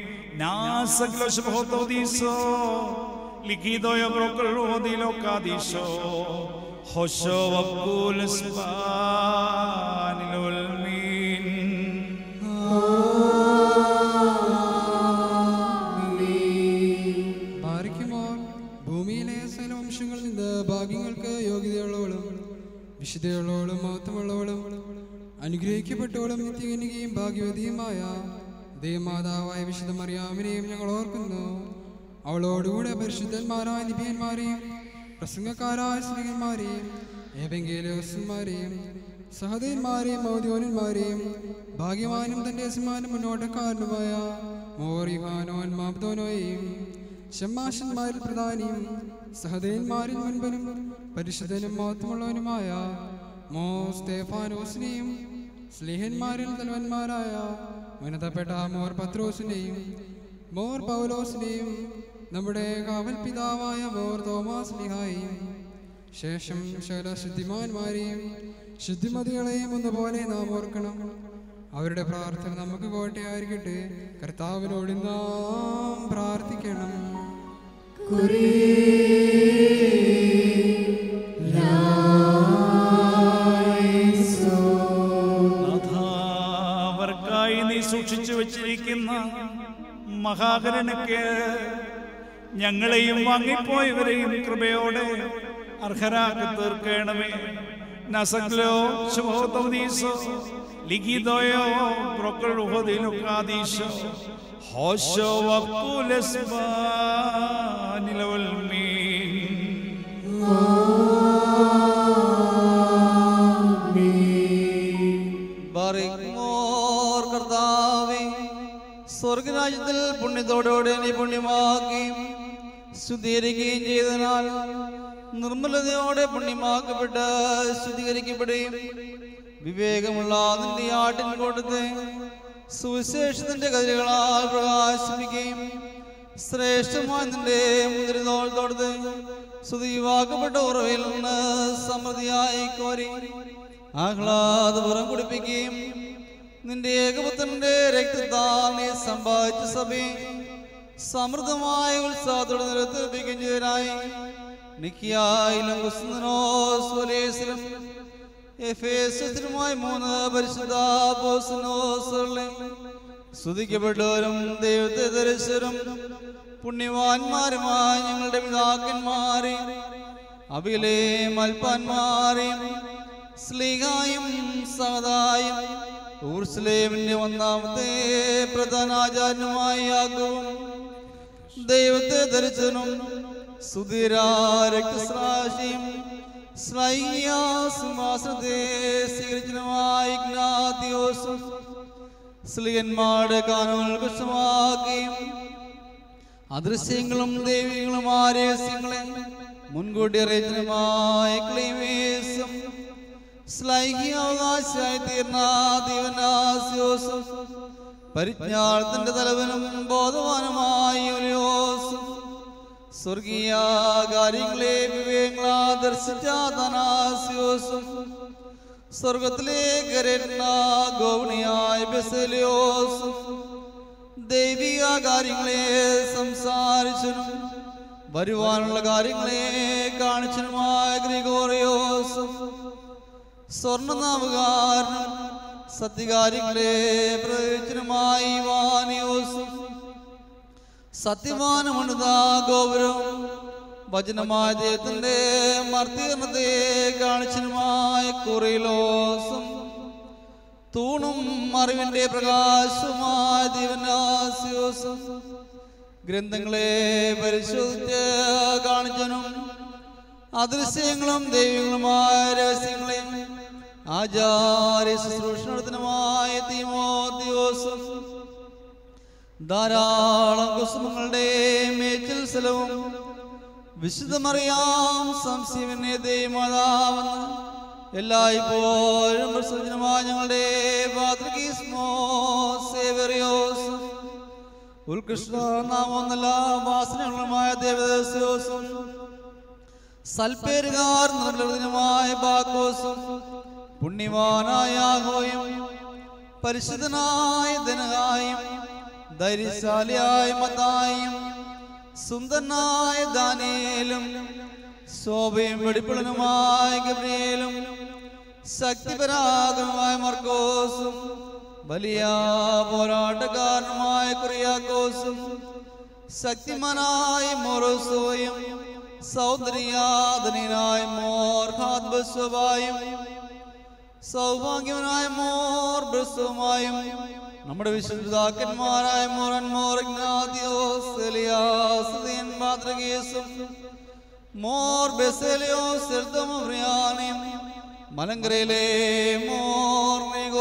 ലിഖിതോയോ ബ്രോക്കലുഹോദീലോ കാദീശോ ഹോശോ വബുകുലസ്മാനിലുൽമീൻ. ഭൂമിയിലെ സകല വംശങ്ങളിൽ നിന്ന് ഭാഗ്യങ്ങൾക്ക് യോഗ്യതയുള്ളവളും വിശുദ്ധയുള്ളവളും മഹത്വമുള്ളവളും അനുഗ്രഹിക്കപ്പെട്ടവളും നിത്യകന്യകയും ഭാഗ്യവതിയുമായ ദൈവമാതാവായ വിശുദ്ധ മറിയാമിനെയും ഞങ്ങൾ ഓർക്കുന്നു. അവളോടുകൂടെ പരിശുദ്ധന്മാരായ നിബിയന്മാരെയും പ്രസംഗക്കാരായ സ്ത്രീകന്മാരെയും ഏവെങ്കേലോസ്യന്മാരെയും സഹദേന്മാരെയും മൗദ്യോന്മാരെയും ഭാഗ്യവാനും തന്റെ യജമാനും മുന്നോട്ടക്കാരനുമായ മോറിഹാനോൻ മാബ്ദോനോയെയും ഷമ്മാഷന്മാരിൽ പ്രധാനിയും സഹദേന്മാരിൽ മുൻപനും പരിശുദ്ധനും മഹത്വമുള്ളവനുമായ മോ സ്തേഫാനോസിനെയും സ്ലേഹന്മാരിൽ തലവന്മാരായ ഉന്നതപ്പെട്ട മോർ പത്രോസിനെയും മോർ പൗലോസിനെയും നമ്മുടെ കാവൽ പിതാവായ മോർ തോമാസ്ലിഹായെയും ശേഷം ശകല ശുദ്ധിമാന്മാരെയും ശുദ്ധിമതികളെയും ഒന്നുപോലെ നാം ഓർക്കണം. അവരുടെ പ്രാർത്ഥന നമുക്ക് കോട്ടയായിരിക്കട്ടെ. കർത്താവിനോട് നാം പ്രാർത്ഥിക്കണം. അവർക്കായി നീ സൂക്ഷിച്ചു വച്ചിരിക്കുന്ന മഹാകരുണയ്ക്ക് ഞങ്ങളെയും വാങ്ങിപ്പോയവരെയും കൃപയോടെ അർഹരാക്കി തീർക്കണമേ. നസഗ്ലോ ശുഭോതൗദീസോ ലിഖിതോയോ പ്രൊക്കൽഹോദിലുക്കാദീശോ ഹോശോ വഖുലസ്ബാനിലവൽ മീൻ. ബാറിക്മോർ കർത്താവേ, സ്വർഗരാജ്യത്തിൽ പുണ്യത്തോടെ നീ പുണ്യമാക്കുകയും ശുദ്ധീകരിക്കുകയും ചെയ്തതിനാൽ നിർമ്മലതയോടെ പുണ്യമാക്കപ്പെട്ട് ശുദ്ധീകരിക്കപ്പെടുകയും വിവേകമുള്ള നിന്റെ ആട്ടിൻകൂട്ടത്തെ സുവിശേഷത്തിന്റെ കതിരുകളാൽ പ്രകാശിപ്പിക്കുകയും ശ്രേഷ്ഠമായ നിന്റെ മുദ്രതോളത്തോടത്തെ സ്തുതിവാക്കപ്പെട്ട ഉറവയിൽ നിന്ന് സമൃദ്ധിയായി കോരി ആഹ്ലാദപുറം കുടിപ്പിക്കുകയും നിന്റെ ഏകപുത്രന്റെ രക്തത്താൽ നീ സമ്പാദിച്ച സഭയെ സമൃദ്ധമായ ഉത്സാഹത്തോടെ നിരത്തിപ്പിക്കുകയും ചെയ്തതിനായി നിക്കിയായിലും കുസ്തനോസ്വലേസിലും എഫേസത്തിലുമായി 3 പരിശുദ്ധ അപ്പോസ്തലന്മാരെ സ്തുതിക്കപ്പെട്ടവരും ദൈവത്തെ ദർശനം പുണ്യവാന്മാരുമായി ഞങ്ങളുടെ പിതാക്കന്മാരെയും അബിലെ മൽപ്പാന്മാരെയും സ്ലീഹായും സഹദായും ഊർസ്ലേമിന്റെ 1ാമത്തെ പ്രധാനാചാര്യനുമായി യാക്കോബും ദൈവത്തെ ദർശനം സുധീരക്തസ്രാശിയും സിംഹാസനത്തെ സ്വീകരിച്ചനുമായി ഇഗ്നാത്തിയോസും സ്ലീഹന്മാരുടെ കാനോനുകൾ കൃഷ്ണമാക്കുകയും അദൃശ്യങ്ങളും ദൈവികങ്ങളുമായ രഹസ്യങ്ങളെ മുൻകൂട്ടി അറിയിച്ചനുമായ ക്ലീമേസും സ്ലൈഹികാവകാശമായി തീർന്ന ദീവനാസ്യോസും പരിജ്ഞാനത്തിന്റെ തലവനും ബോധവാനുമായ യൂലിയോസും സ്വർഗീയ കാര്യങ്ങളെ വിവേകങ്ങളാ ദർശിച്ച ധനാസ്യോസും സ്വർഗത്തിലേക്ക് കരയുന്ന ഗോവണിയായ ബെസേലിയോസും ദൈവിക കാര്യങ്ങളെ സംസാരിച്ചനും വരുവാനുള്ള കാര്യങ്ങളെ കാണിച്ചനുമായ ഗ്രിഗോറിയോസും സ്വർണ്ണനാവുകാരനും സത്യകാര്യങ്ങളെ പ്രവചനമായി വാനിയോസും സത്യവാനുമണുതാ ഗോപുരവും വചനമായ ദൈവത്തിന്റെ മർത്തീർണത്തെ കാണിച്ചനുമായ കുറിലോസും തൂണും അറിവിന്റെ പ്രകാശവുമായ ദിവനാസ്യോസും ഗ്രന്ഥങ്ങളെ പരിശോധിച്ച് കാണിച്ചനും അദൃശ്യങ്ങളും ദൈവങ്ങളുമായ രഹസ്യങ്ങളെ ആചാര്യ ശുശ്രൂഷ നടത്തുന്നതുമായ തീമോത്തിയോസും ധാരാളം കുസുമങ്ങളുടെ മേച്ചിൽ സ്ഥലവും വിശുദ്ധമറിയാം സംശയമാതാവെന്ന് എല്ലായ്പ്പോഴും പ്രസന്നമായ ഞങ്ങളുടെ ഉത്കൃഷ്ട നാമൊന്നല്ല വാസനകളുമായ ദേവദാസ്യോസും സൽപ്പേരുകാർ നിർലളിതമായ ബാക്കോസും പുണ്യവാനായ യാഹോയും പരിശുദ്ധനായ ധനഹായും ധൈര്യശാലിയായ മത്തായും സുന്ദരനായ ദാനിയേലും ശോഭയും വെടിപ്പുള്ളനുമായ ഗബ്രിയേലും ശക്തിപരാഗമായ മർക്കോസും വലിയ പോരാട്ടക്കാരനുമായ കുറിയാക്കോസും ശക്തിമാനായ മോറോസോയും സൗന്ദര്യാധനീയനായ മോർ ഹാദ്ബസ്വഭായും സൗഭാഗ്യവനായ മോർ ബ്രസ്വമായും നമ്മുടെ വിശുദ്ധാക്കന്മാരായ മോർ ഇഗ്നാത്തിയോസ് എലിയാസ് മാതൃകേസും മോർ ബെസേലിയോസ് എൽദോമറിയാനും മലങ്കരയിലെ മോർ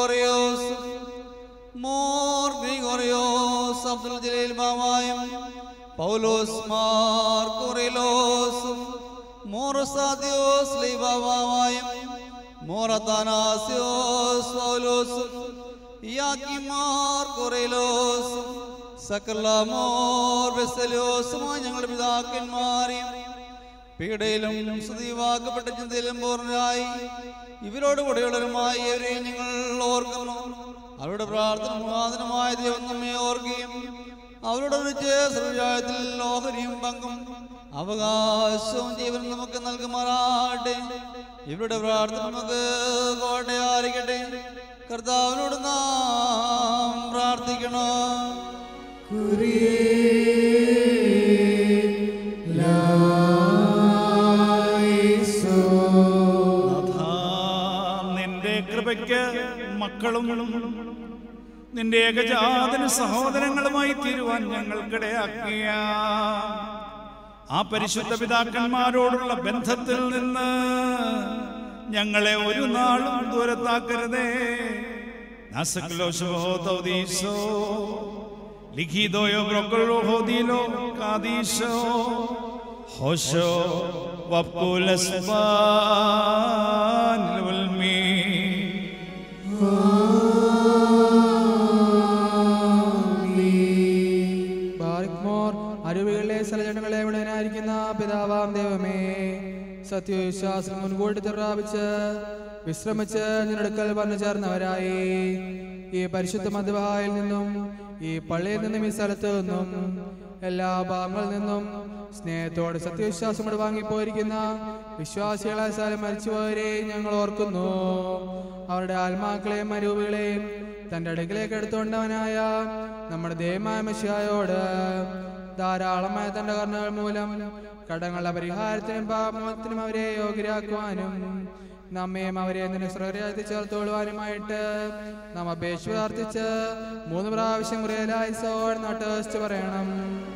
ഗ്രിഗോറിയോസ് അബ്ദുൽ ജലീൽ ബാവായും പൗലോസ് മാർ കൊറിലോസും മോർ സാദിയോസ് ലീബാവായും മോർ അത്താനാസിയോസ് പൗലോസും യാക്കിമാർ കൊറിലോസും സകല മോർ ബെസലോസുമായി ഞങ്ങളുടെ പിതാക്കന്മാരെയും പീഡയിലും സ്തുതിവാക്കപ്പെട്ട ചിന്തയിലും പൂർണ്ണരായി ഇവരോട് കൂടെയുള്ളവരുമായി ഇവരെയും ഞങ്ങൾ ഓർക്കുന്നു. അവരുടെ പ്രാർത്ഥന മുഖാന്തരമായ ദൈവം നമ്മെ ഓർക്കുകയും അവരുടെ സർവ്വജായത്തിൽ ഓഹരിയും പങ്കും അവകാശവും ജീവനും നമുക്ക് നൽകുമാറാട്ടെ. ഇവരുടെ പ്രാർത്ഥന നമുക്ക് കോട്ടയായിരിക്കട്ടെ. കർത്താവിനോട് നാം പ്രാർത്ഥിക്കണം. നിന്റെ കൃപയ്ക്ക് മക്കളും നിന്റെ ഏകജാതന സഹോദരങ്ങളുമായി തീരുവാൻ ഞങ്ങൾക്കിടയാക്കിയ ആ പരിശുദ്ധ പിതാക്കന്മാരോടുള്ള ബന്ധത്തിൽ നിന്ന് ഞങ്ങളെ ഒരു നാളും ദൂരത്താക്കരുതേ. ലിഖിതോയോ ബ്രോക്കലോ ഹോദിലോ കാദീശോ ഹോശോ വബ്കുലസ്ബാൻ വൽമീ അരുവികളിലെ സ്ഥലജനങ്ങളെ ഉടനായിരിക്കുന്ന പിതാവാം ദൈവമേ, സത്യവിശ്വാസം മുൻകൂട്ടി പ്രാപിച്ച് വിശ്രമിച്ച് നിന്നെടുക്കൽ വന്നു ചേർന്നവരായി ഈ പരിശുദ്ധ മദ്ബഹായിൽ നിന്നും ഈ പള്ളിയിൽ നിന്നും ഈ സ്ഥലത്ത് നിന്നും എല്ലാ ഭാഗങ്ങളിൽ നിന്നും സ്നേഹത്തോടെ സത്യവിശ്വാസം കൊണ്ട് വാങ്ങിപ്പോയിരിക്കുന്ന വിശ്വാസികളായ സ്ഥലം മരിച്ചുപോയവരെ ഞങ്ങൾ ഓർക്കുന്നു. അവരുടെ ആത്മാക്കളെയും അരൂപികളെയും തൻ്റെ അടുക്കിലേക്ക് എടുത്തുകൊണ്ടവനായ നമ്മുടെ ദൈവമായ മെശിഹായോട് ധാരാളമായ തൻ്റെ കരുണകൾ മൂലം കടങ്ങളുടെ പരിഹാരത്തിനും പാപമോചനത്തിനും അവരെ യോഗ്യരാക്കുവാനും നമ്മയും അവരെ നിന്റെ സ്വർഗ്ഗരാജ്യത്തിൽ ചേർത്തുകൊള്ളുവാനുമായിട്ട് നാം അപേക്ഷ പ്രാർത്ഥിച്ച് 3 പ്രാവശ്യം കുറിയലായിസോട് നട്ടേസ്റ്റ് പറയണം.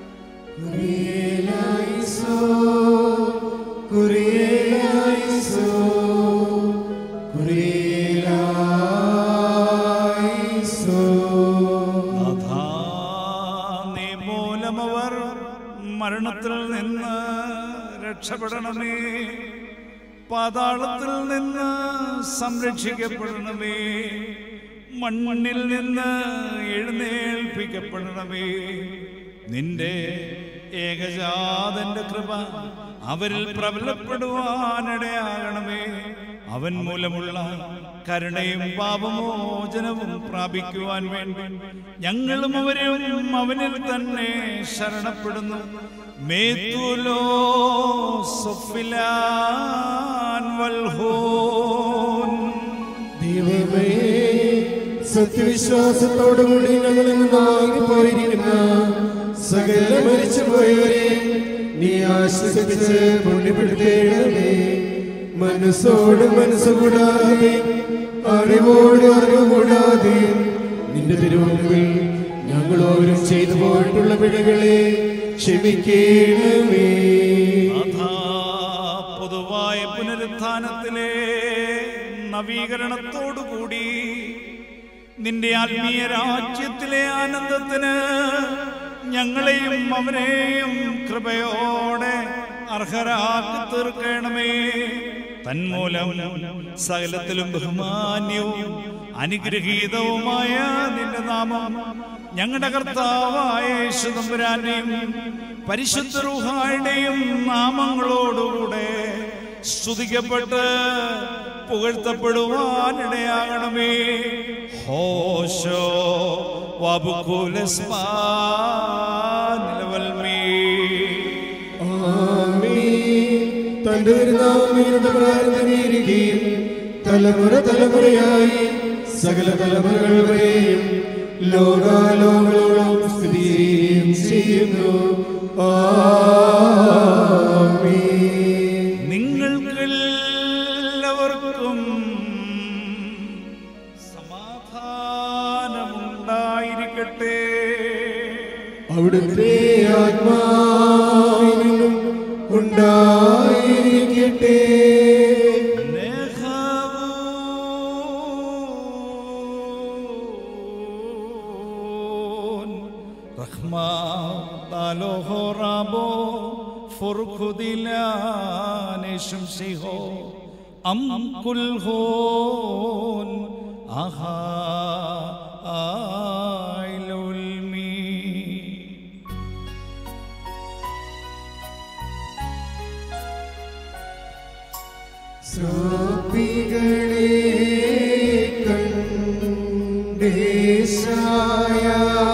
മൂലമവർ മരണത്തിൽ നിന്ന് രക്ഷപ്പെടണമേ, പാതാളത്തിൽ നിന്ന് സംരക്ഷിക്കപ്പെടണമേ, മണ്ണിൽ നിന്ന് എഴുന്നേൽപ്പിക്കപ്പെടണമേ. നിന്റെ ഏകജാതന്റെ കൃപ അവരിൽ പ്രബലപ്പെടുവാനിടയാകണമേ. അവൻ മൂലമുള്ള കരുണയും പാപമോചനവും പ്രാപിക്കുവാൻ വേണ്ടി ഞങ്ങളും അവരും അവനിൽ തന്നെ ശരണപ്പെടുന്നു. മേത്തുലോ സൊഫിലാൻ വൽഹോൻ. ദൈവമേ, സത്യവിശ്വാസത്തോടുകൂടി ഞങ്ങൾ പോയിരിക്കുന്ന സകല മരിച്ചുപോയവരെ നീ ആശ്വസിപ്പിച്ച് പുണ്യപ്പെടുത്തേണമേ. മനസ്സോട് മനസ്സുകൂടാതെ അറിവോട് അറിവുകൂടാതെ നിന്റെ തിരുമുമ്പിൽ ഞങ്ങളോരും ചെയ്തു പോയിട്ടുള്ള പിഴകളെ ക്ഷമിക്കണമേ. പൊതുവായ പുനരുത്ഥാനത്തിലെ നവീകരണത്തോടുകൂടി നിന്റെ ആത്മീയ രാജ്യത്തിലെ ആനന്ദത്തിന് ഞങ്ങളെയും അവരെയും കൃപയോടെ അർഹരാക്കി തീർക്കണമേ. തന്മൂലം സകലത്തിലും ബഹുമാന്യവും അനുഗ്രഹീതവുമായ നിന്റെ നാമം ഞങ്ങളുടെ കർത്താവായ യേശു തമ്പുരാന്റെയും പരിശുദ്ധ റൂഹായുടെയും നാമങ്ങളോടുകൂടെ സ്തുതിക്കപ്പെട്ട് പുകഴ്ത്തപ്പെടുവാനിടയാകണമേ. ഹോശോ വബുകുലസ്മാൻ വൽമീ. തന്റെ നാമീകരിക്കുകയും തലമുറ തലമുറയായി സകല തലമുറകൾ വരെയും ലോകാലോകളോളം സ്ഥിതി ചെയ്യുന്നു. നിങ്ങൾക്കെല്ലാവർക്കും സമാധാനമുണ്ടായിരിക്കട്ടെ. അവിടുത്തെ ആത്മാവിനും ഉണ്ടായിരിക്കട്ടെ. നെഹവു Salohorabo Fr.Kurian Shiho Kulhon Aha Ailulmi Sopigale Kandesaya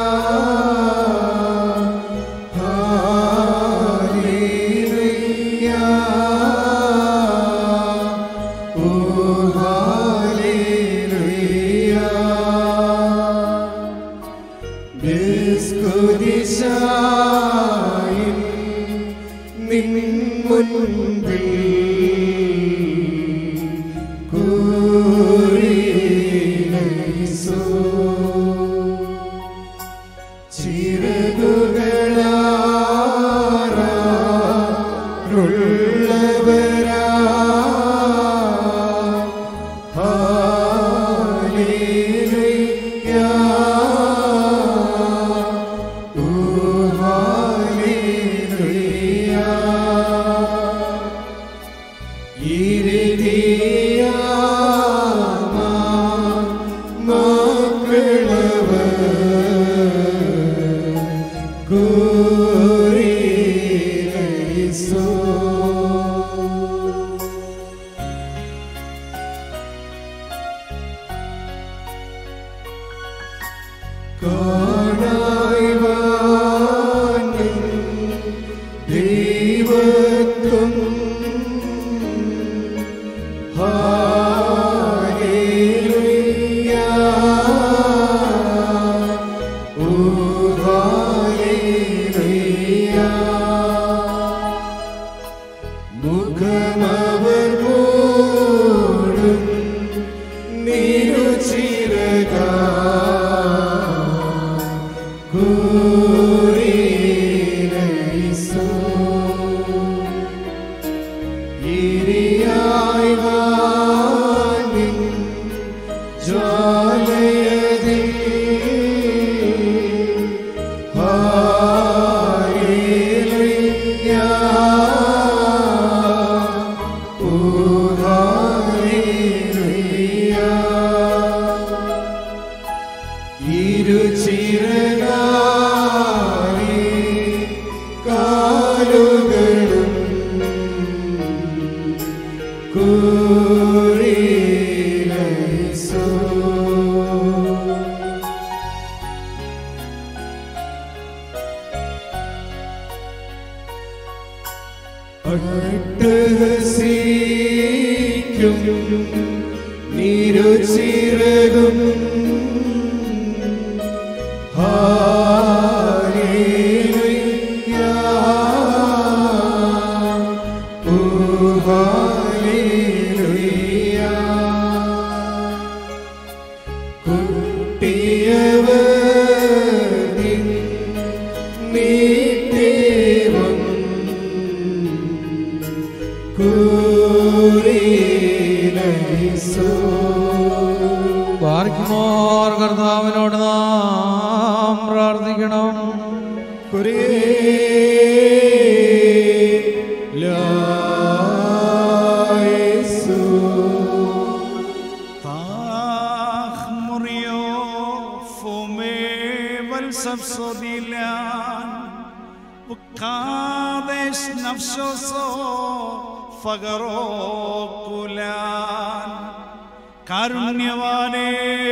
കാരുണ്യവാനേ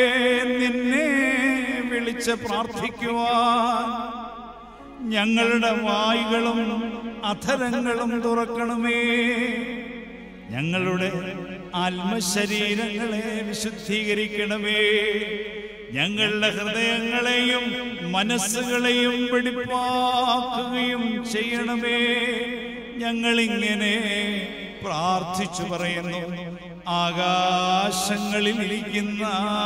നിന്നെ വിളിച്ച് പ്രാർത്ഥിക്കുവാൻ ഞങ്ങളുടെ വായ്കളും അധരങ്ങളും തുറക്കണമേ. ഞങ്ങളുടെ ആത്മശരീരങ്ങളെ വിശുദ്ധീകരിക്കണമേ. ഞങ്ങളുടെ ഹൃദയങ്ങളെയും മനസ്സുകളെയും വെടിപ്പാക്കുകയും ചെയ്യണമേ. ഞങ്ങളിങ്ങനെ പ്രാർത്ഥിച്ചു പറയുന്നു. ആകാശങ്ങളിൽ ഇരിക്കുന്ന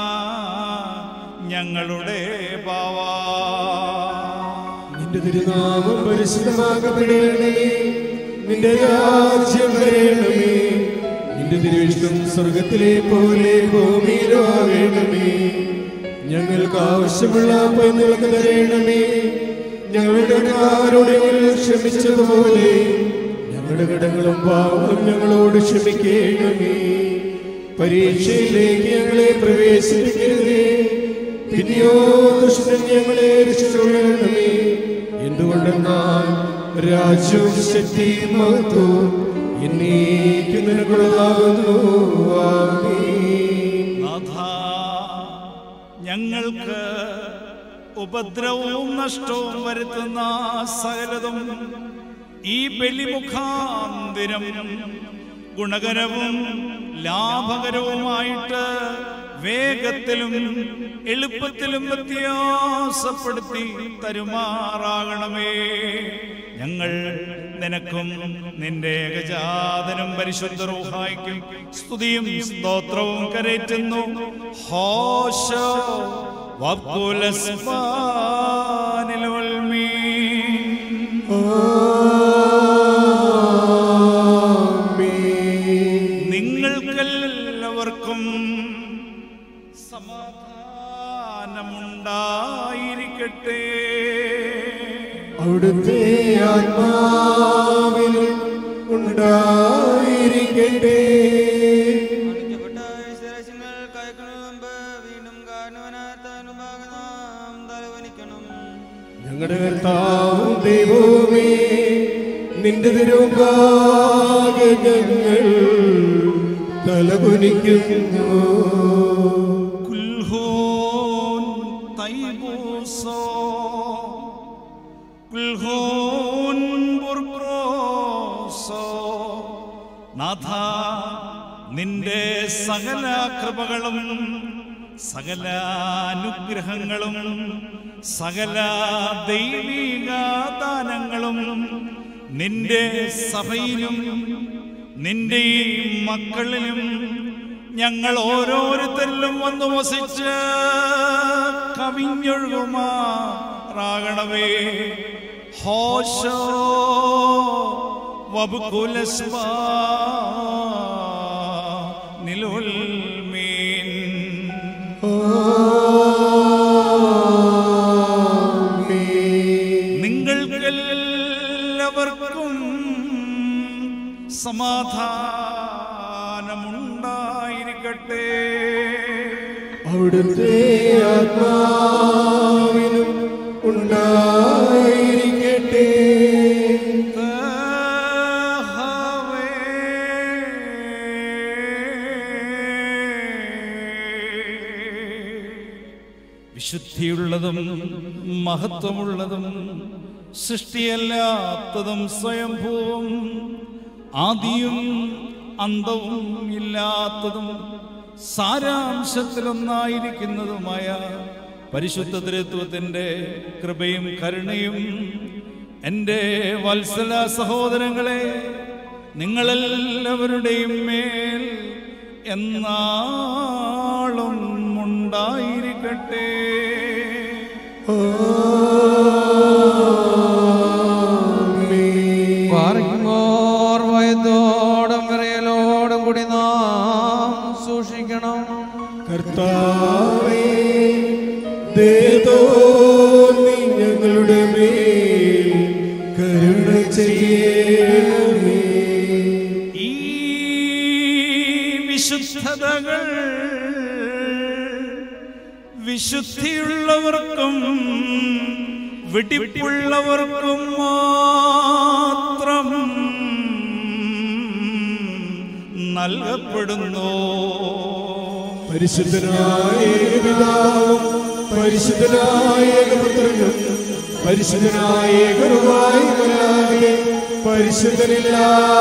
ഞങ്ങളുടെ ബാവാ, നിന്റെ തിരുനാമം പരിശുദ്ധമാക്കപ്പെടണമേ. നിന്റെ രാജ്യം വരണമേ. നിന്റെ തിരുവിഷ്ടം സ്വർഗത്തിലെ പോലെ ഭൂമിയിലും ആകണമേ. ഞങ്ങൾക്ക് ആവശ്യമുള്ള ഞങ്ങൾക്ക് തരണമേ. ഞങ്ങളുടെ കടക്കാരോട് ക്ഷമിച്ചതുപോലെ ഞങ്ങളുടെ കടങ്ങളും പാവങ്ങളും ഞങ്ങളോട് ക്ഷമിക്കണമേ. പരീക്ഷയിലേക്ക് ഞങ്ങളെ പ്രവേശിപ്പിക്കരുതേ, പിന്നെയോ ദുഷ്ടൻ ഞങ്ങളെ രക്ഷിച്ചുകൊള്ളണമേ. എന്തുകൊണ്ടെന്നാൽ രാജ്യവും ശക്തിയും മഹത്വവും എന്നേക്കും നിനക്കുള്ളതാകുന്നു. ആമേൻ. നാഥാ, ഞങ്ങൾക്ക് ഉപദ്രവവും നഷ്ടവും വരുത്തുന്ന സകലതും ഈ ബലിമുഖാന്തരം ഗുണകരവും ലാഭകരവുമായിട്ട് വേഗത്തിലും എളുപ്പത്തിലും വ്യത്യാസപ്പെടുത്തി തരുമാറാകണമേ. ഞങ്ങൾ നിനക്കും നിന്റെ ഏകജാതനും പരിശുദ്ധ റൂഹായ്ക്കും സ്തുതിയും സ്തോത്രവും കരേറ്റുന്നു. ഹോശോ വഖുലസ്ബാനിൽ വൽമീൻ. നിങ്ങൾക്കെല്ലാവർക്കും സമാധാനമുണ്ടായിരിക്കട്ടെ. അവിടുത്തെ ആത്മാവിൽ ഉണ്ടായിരിക്കട്ടെ. ഞങ്ങളുടെ കർത്താവും ദൈവവുമേ, നിന്റെ തിരുമുമ്പാകെ ഞങ്ങൾ തലകുനിക്കുന്നു. കുൽഹോൻ തൈബൂസോ കുൽഹോൻ ബുർക്രോസോ. നാഥ, നിന്റെ സകല കൃപകളും സകല അനുഗ്രഹങ്ങളും സകല ദൈവിക ദാനങ്ങളും നിന്റെ സഭയിലും നിന്റെ ഈ മക്കളിലും ഞങ്ങൾ ഓരോരുത്തരിലും വന്നു വസിച്ച് കവിഞ്ഞൊഴുകുമാറാകണമേ. ഹോശോ വബ്കുലസ്ബാനിൽ വൽമീൻ. നിങ്ങൾക്കെല്ലാവർക്കും സമാധാനമുണ്ടായിരിക്കട്ടെ. അവിടുത്തെ ആത്മാവിനും ഉണ്ടായിരിക്കട്ടെ. വിശുദ്ധിയുള്ളതും മഹത്വമുള്ളതും സൃഷ്ടിയല്ലാത്തതും സ്വയംഭൂവും ആദിയും അന്തവും ഇല്ലാത്തതും സാരാംശത്തിലൊന്നായിരിക്കുന്നതുമായ പരിശുദ്ധ ത്രിത്വത്തിൻ്റെ കൃപയും കരുണയും എൻ്റെ വത്സല സഹോദരങ്ങളെ നിങ്ങളെല്ലാവരുടെയും മേൽ എന്നാളും ഉണ്ടായിരിക്കട്ടെ. പാർക്കുമോർ വയത്തോടും വിറയലോടും കൂടി നാം സൂക്ഷിക്കണം. കർത്താവേ, ദയതോന്നി ഞങ്ങളുടെ മേൽ കരുണ ചെയ്യണമേ. ഈ വിശുദ്ധതകൾ വിശുദ്ധിയുള്ളവർക്കും വെടിപ്പുള്ളവർക്കും മാത്രം നൽകപ്പെടുന്നു. പരിശുദ്ധനായ പിതാവും പരിശുദ്ധനായ പുത്രനും പരിശുദ്ധനായ ഗുരുവായൂരല്ലാതെ പരിശുദ്ധനില്ല.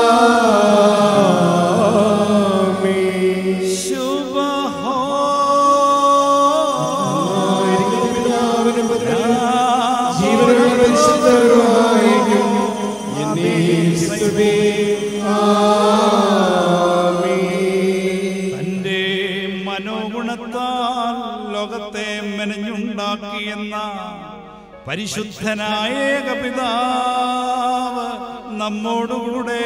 തന്റെ മനോഗുണത്താൽ ലോകത്തെ മെനഞ്ഞുണ്ടാക്കിയെന്ന പരിശുദ്ധനായ പിതാവ് നമ്മോടുകൂടെ.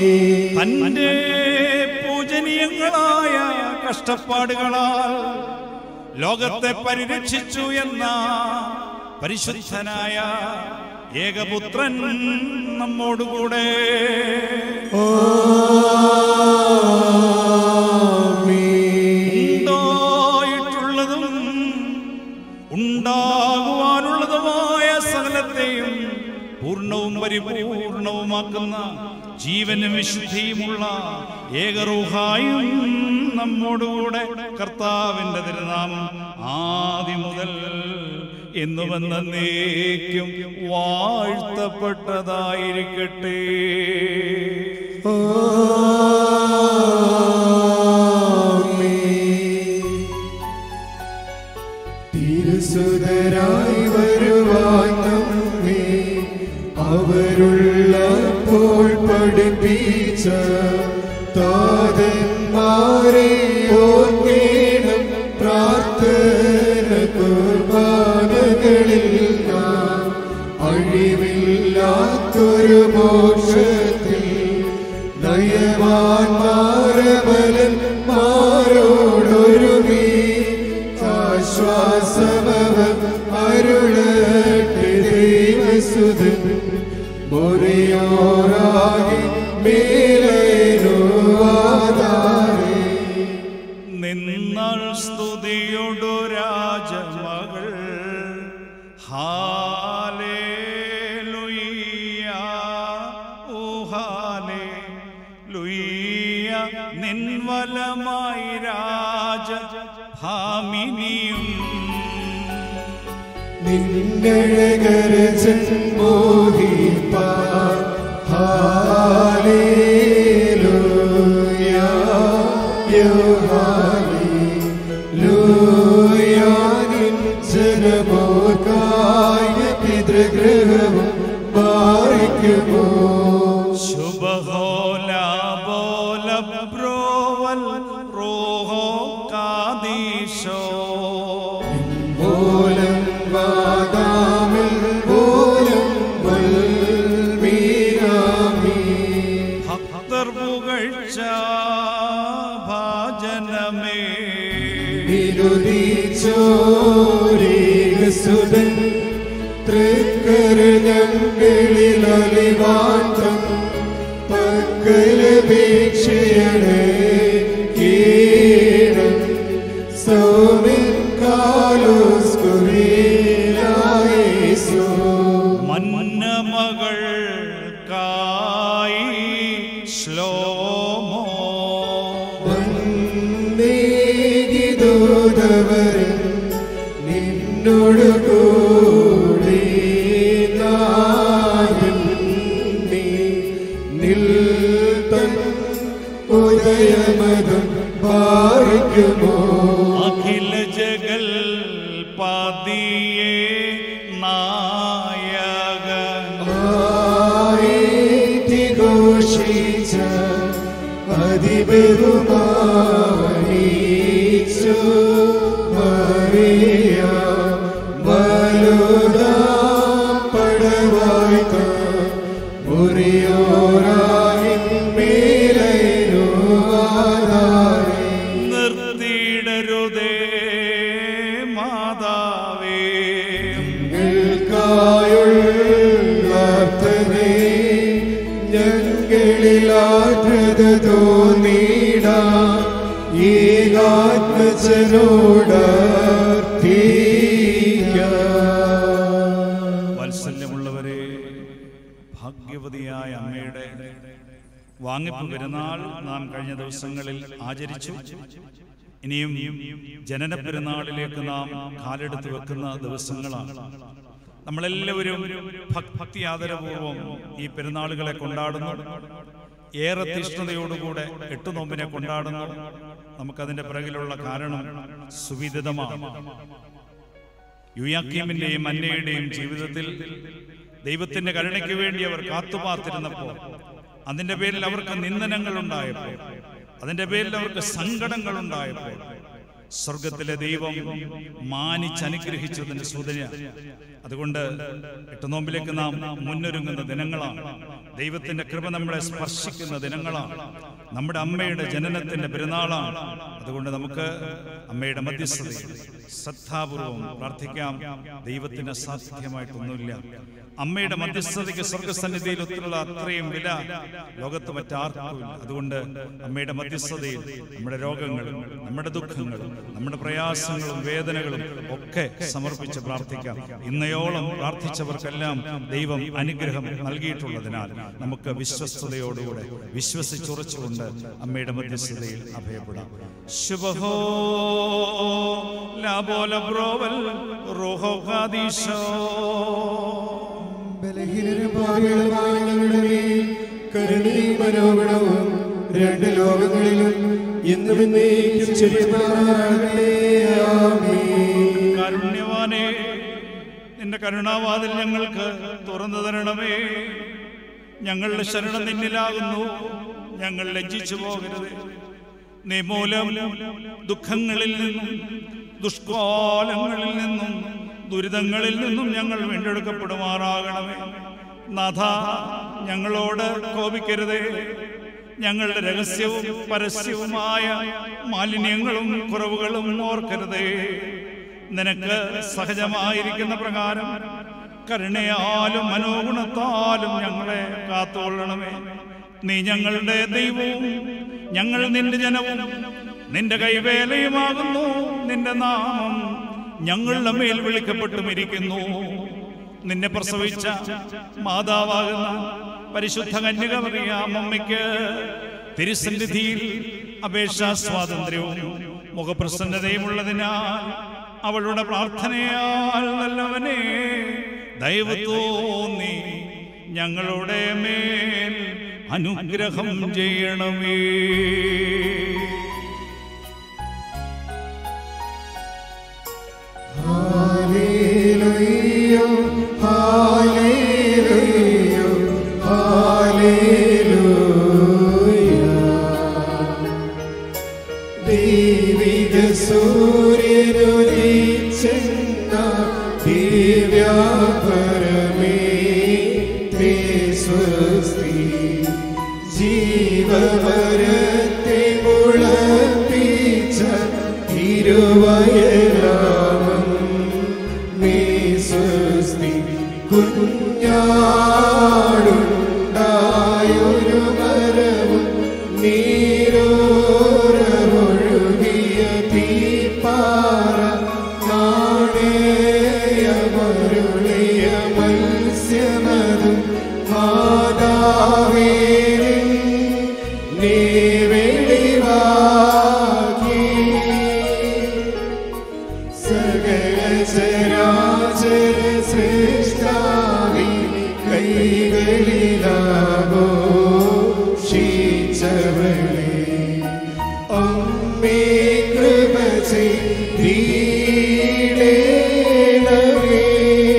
തന്റെ പൂജനീയങ്ങളായ കഷ്ടപ്പാടുകളാൽ ലോകത്തെ പരിരക്ഷിച്ചു എന്ന പരിശുദ്ധനായ ഏകപുത്രൻ നമ്മോടുകൂടെ. ഉണ്ടായിട്ടുള്ളതും ഉണ്ടാകുവാനുള്ളതുമായ സകലത്തെയും പൂർണ്ണവും പരിപൂർണവുമാക്കുന്ന ജീവനും വിശുദ്ധിയുമുള്ള ഏകറൂഹായും നമ്മോടുകൂടെ. കർത്താവിന്റെ തിരുനാമം ആദ്യം മുതൽ എന്നുമെന്നേക്കും വാഴ്ത്തപ്പെട്ടതായിരിക്കട്ടെ. തിരുസുതരായി വരുവാൻ നമ്മെ അവരുള്ളപ്പോൾ പഠിപ്പിച്ച താതന്മാരെ ഓർക്കേണം. പ്രാർത്ഥന കുർബാനകളിൽ നാം അഴിവില്ലാത്തൊരു മോക്ഷത്തിൽ നയവാന്മാരബലന്മാരോടൊരുമി ആശ്വാസമവർ അരുളട്ടെ. ദൈവസുതൻ മുറിയോറാകി മേലേനുവാദാരേ. നിന്നാൾ സ്തുതിയൊടു രാജമകൾ ഹാലേലുയ്യ ഓ ഹാലേലുയ്യ. നിൻവലമായി രാജ ഭാമിനിയും നിന്നഴകരജൻ മോഹിപ്പാൻ ഹാലേലൂയ ഹാലേലൂയ. നിൻ ജനമോർക്കായ പിതൃഗൃഹവും പാലിക്കുമോ. ശുഭഹോല ബോല ബ്രോവൽ റോഹോ കാദീശോ. മൂലം വാദാമിൽ മൂലം വൽമീനാമി. ഭക്തർ പുകഴ്ച ഭാജനമേ. വിരുദീച്ചോരീകസുതൻ തൃക്കരഞ്ഞങ്ങളിൽ അലിവാന്തം പക്കലപേക്ഷയുടെ കീഴം സൗമിൻ കാലോസ്കുരീലായേസു. മന്നമകൾക്കായി ശ്ലോമോ. വന്ദേകിദൂതവരൻ നിന്നോടു കൂടി നാഥൻ നീ നിൽത്തൻ ഉദയമതും പാലിക്കുമോ. അഖില ജഗൽ പാതിയേ നായകൻ. ഘോഷിച്ച അതിബഹുമാനീച്ചു മറിയ വലുതാ പടവായ്ത്ത മുറിയോരായിൻ മേലൈനുവാദാരേ. നിർത്തിയിടരുതേ മാതാവേ. ഞങ്ങൾക്കായുള്ളാർത്ഥനേ ഞങ്ങളിലാദ്രത തോന്നിടാ ഏകാത്മജനോടീക. വാത്സല്യമുള്ളവരെ, ഭാഗ്യവതിയായ അമ്മയുടെ വാങ്ങിപ്പ് പെരുന്നാൾ നാം കഴിഞ്ഞ ദിവസങ്ങളിൽ ആചരിച്ചു. ഇനിയും ജനന പെരുന്നാളിലേക്ക് നാം കാലെടുത്ത് വെക്കുന്ന ദിവസങ്ങളാണ്. നമ്മളെല്ലാവരും ഭക്തി ആദരപൂർവം ഈ പെരുന്നാളുകളെ കൊണ്ടാടുന്നു. ഏറെ തീഷ്ണതയോടുകൂടെ 8 നോമ്പിനെ കൊണ്ടാടുന്നു. നമുക്കതിൻ്റെ പിറകിലുള്ള കാരണം സുവിദിതമാണ്. യുയാക്കീമിന്റെയും അന്നയുടെയും ജീവിതത്തിൽ ദൈവത്തിന്റെ കരുണയ്ക്ക് വേണ്ടി അവർ കാത്തുപാർത്തിരുന്നപ്പോൾ, അതിന്റെ പേരിൽ അവർക്ക് നിന്ദനങ്ങൾ ഉണ്ടായപ്പോൾ, അതിന്റെ പേരിൽ അവർക്ക് സങ്കടങ്ങൾ ഉണ്ടായപ്പോൾ, സ്വർഗത്തിലെ ദൈവം മാനിച്ചനുഗ്രഹിച്ചതിന്റെ സൂചന. അതുകൊണ്ട് എട്ടുനോമ്പിലേക്ക് നാം മുന്നൊരുങ്ങുന്ന ദിനങ്ങളാണ്. ദൈവത്തിന്റെ കൃപ നമ്മളെ സ്പർശിക്കുന്ന ദിനങ്ങളാണ്. നമ്മുടെ അമ്മയുടെ ജനനത്തിന്റെ പെരുന്നാളാണ്. അതുകൊണ്ട് നമുക്ക് അമ്മയുടെ മധ്യസ്ഥതയിൽ ശ്രദ്ധാപൂർവം പ്രാർത്ഥിക്കാം. ദൈവത്തിന് അസാധ്യമായിട്ടൊന്നുമില്ല. അമ്മയുടെ മധ്യസ്ഥതയ്ക്ക് സ്വർഗസന്നിധിയിൽ ഒത്തുള്ള അത്രയും വില ലോകത്ത് മറ്റാർക്കുമില്ല. അതുകൊണ്ട് അമ്മയുടെ മധ്യസ്ഥതയിൽ നമ്മുടെ രോഗങ്ങളും നമ്മുടെ ദുഃഖങ്ങളും നമ്മുടെ പ്രയാസങ്ങളും വേദനകളും ഒക്കെ സമർപ്പിച്ച് പ്രാർത്ഥിക്കാം. ഇന്നയോളം പ്രാർത്ഥിച്ചവർക്കെല്ലാം ദൈവം അനുഗ്രഹം നൽകിയിട്ടുള്ളതിനാൽ നമുക്ക് വിശ്വസ്തയോടുകൂടെ വിശ്വസിച്ചുറച്ചുകൊണ്ട് അമ്മയുടെ മധ്യസ്ഥതയിൽ അഭയപ്പെടാം. ശുഭഹോ ലാബോല ബ്രോവൽ റോഹോ ഖാദീശോ. ബലഹീനരും പാപികളുമായ ഞങ്ങളുടെ മേൽ കരുണയും മനോഗുണവും രണ്ട് ലോകങ്ങളിലും ഇന്നും എന്നേക്കും ചൊരിയുമാറാകട്ടെ. ആമേൻ. കാരുണ്യവാനേ, നിന്റെ കരുണാവാതിൽ ഞങ്ങൾക്ക് തുറന്നു തരണമേ. ഞങ്ങളുടെ ശരണം നിന്നിലാകുന്നു. ഞങ്ങൾ ലജ്ജിച്ചു പോകരുത്. നീ മൂലം ദുഃഖങ്ങളിൽ നിന്നും ദുഷ്കാലങ്ങളിൽ നിന്നും ദുരിതങ്ങളിൽ നിന്നും ഞങ്ങൾ വീണ്ടെടുക്കപ്പെടുമാറാകണമേ. നാഥ, ഞങ്ങളോട് കോപിക്കരുതേ. ഞങ്ങളുടെ രഹസ്യവും പരസ്യവുമായ മാലിന്യങ്ങളും കുറവുകളും ഓർക്കരുതേ. നിനക്ക് സഹജമായിരിക്കുന്ന പ്രകാരം കരുണയാലും മനോഗുണത്താലും ഞങ്ങളെ കാത്തുകൊള്ളണമേ. നീ ഞങ്ങളുടെ ദൈവവും ഞങ്ങൾ നിന്റെ ജനവും നിന്റെ കൈവേലയുമാകുന്നു. നിന്റെ നാമം ഞങ്ങളുടെ മേൽ വിളിക്കപ്പെട്ടുമിരിക്കുന്നു. നിന്നെ പ്രസവിച്ച മാതാവാകുന്ന പരിശുദ്ധ കന്യക മറിയാം അമ്മയ്ക്ക് തിരുസന്നിധിയിൽ അപേക്ഷാ സ്വാതന്ത്ര്യവും മുഖപ്രസന്നതയും ഉള്ളതിനാൽ അവളുടെ പ്രാർത്ഥനയാൽ നല്ലവനെ ദയവ് തോന്നി ഞങ്ങളുടെ മേൽ അനുഗ്രഹം ചെയ്യണമേ. ഹല്ലേലൂയ, ഹല്ലേലൂയ, ഹല്ലേലൂയ. ദൈവിക സൂര്യനുദിച്ചെന്ന ദിവ്യാപരമേ തേ സ്വസ്തി. ജീവമരത്തെ മുളപ്പിച്ച തിരുവയലാമം നീ സ്വസ്തി. കുഞ്ഞാടുണ്ടായൊരു മരവും നീരോരമൊഴുകിയ തീപ്പാറ നാണയമരുളിയ മത്സ്യമതും മാതാവേ നീ വെളിവാക്കി. സകല ചരാചര സൃഷ്ടാവി കൈകളിലാഘോഷിച്ചവളേ, അമ്മേ കൃപ ചെയ്തിടണമേ.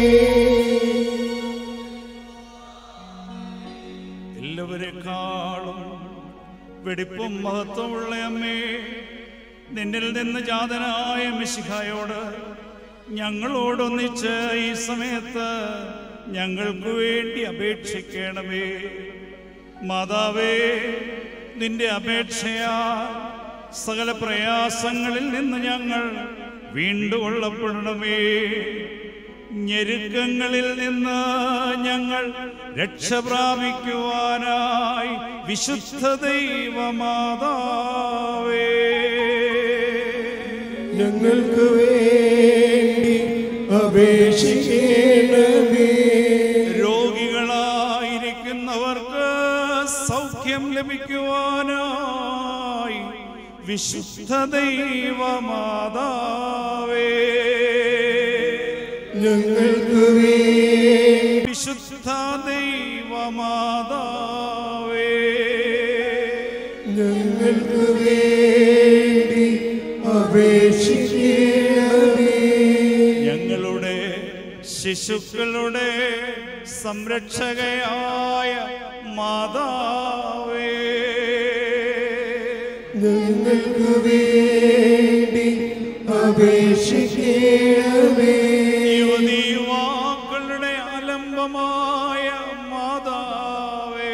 എല്ലാവരെക്കാളും വെടിപ്പും മഹത്വമുള്ള അമ്മേ, നിന്നിൽ നിന്ന് ജാതനായ മിശിഹായോട് ഞങ്ങളോടൊന്നിച്ച് ഈ സമയത്ത് ഞങ്ങൾക്ക് വേണ്ടി അപേക്ഷിക്കണമേ. മാതാവേ, നിന്റെ അപേക്ഷയാ സകല പ്രയാസങ്ങളിൽ നിന്ന് ഞങ്ങൾ വീണ്ടുകൊള്ളപ്പെടണമേ. ഞെരുക്കങ്ങളിൽ നിന്ന് ഞങ്ങൾ രക്ഷ പ്രാപിക്കുവാനായി വിശുദ്ധ ദൈവമാതാവേ ഞങ്ങൾക്ക് വേണ്ടി അപേക്ഷിക്കണമേ. രോഗികളായിരിക്കുന്നവർക്ക് സൗഖ്യം ലഭിക്കുവാനായി വിശുദ്ധ ദൈവമാതാവേ ഞങ്ങൾക്ക് വേണ്ടി വിശുദ്ധ ദൈവമാതാവേ ഞങ്ങൾക്ക് വേണ്ടി അപേക്ഷിക്കണമേ. ഞങ്ങളുടെ ശിശുക്കളുടെ സംരക്ഷകയായ മാതാവേ ഞങ്ങൾക്ക് വേണ്ടി അപേക്ഷിക്കണമേ. യുവതീവാക്കളുടെ ആലംബമായ മാതാവേ,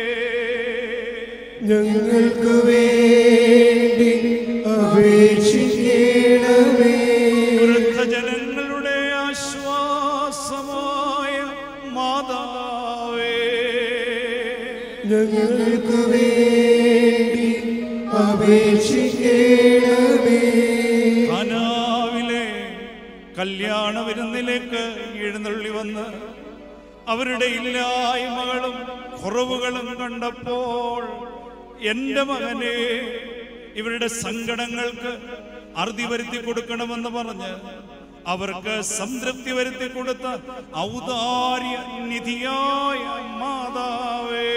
ഞങ്ങൾക്ക് വേണ്ടി അപേക്ഷിക്കണമേ. വൃദ്ധജനങ്ങളുടെ ആശ്വാസമായ മാതാവേ, ഞങ്ങൾക്ക് വേണ്ടി അപേക്ഷിക്കണമേ. കാനാവിലെ കല്യാണ വിരുന്നിലേക്ക് എഴുന്നള്ളി വന്ന് അവരുടെ ഇല്ലായ്മകളും കുറവുകളും കണ്ടപ്പോൾ എൻ്റെ മകനെ ഇവരുടെ സങ്കടങ്ങൾക്ക് അറുതി വരുത്തി കൊടുക്കണമെന്ന് പറഞ്ഞ് അവർക്ക് സംതൃപ്തി വരുത്തി കൊടുത്ത ഔദാര്യ നിധിയായ മാതാവേ,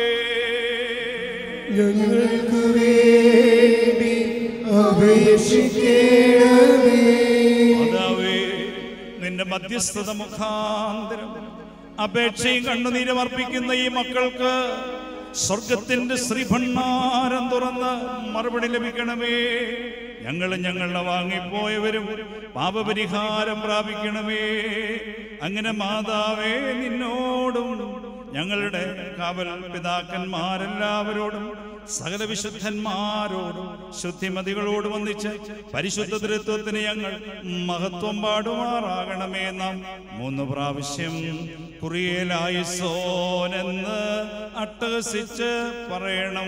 ഞങ്ങൾക്ക് വേണ്ടി അപേക്ഷിക്കണമേ. മാതാവേ, നിന്റെ മധ്യസ്ഥത മുഖാന്തരം അപേക്ഷയും കണ്ണുനീരും അർപ്പിക്കുന്ന ഈ മക്കൾക്ക് സ്വർഗത്തിന്റെ ശ്രീഭണ്ഡാരം തുറന്ന് മറുപടി ലഭിക്കണമേ. ഞങ്ങളുടെ വാങ്ങിപ്പോയവരും പാപപരിഹാരം പ്രാപിക്കണമേ. അങ്ങനെ മാതാവേ, നിന്നോടും ഞങ്ങളുടെ കാവൽ പിതാക്കന്മാരെല്ലാവരോടും സകല വിശുദ്ധന്മാരോടും ശുദ്ധിമതികളോടും ഒന്നിച്ച് പരിശുദ്ധ തൃത്വത്തിന് ഞങ്ങൾ മഹത്വം പാടുമാറാകണമേ. നാം 3 പ്രാവശ്യം കുറിയേലായിസോനെന്ന് അട്ടഹസിച്ച് പറയണം.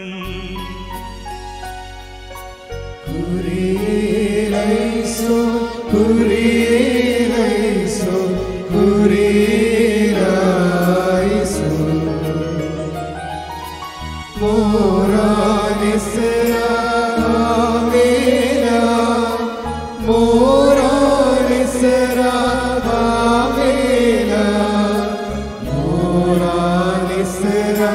കുറിയേലൈസോൻ, കുറിയേലൈസോൻ, കുറിയേലൈസോൻ. മോറാനിസ്രാ ആമേനാ, മോറാനിസ്രാ ആമേനാ, മോറാനിസ്രാ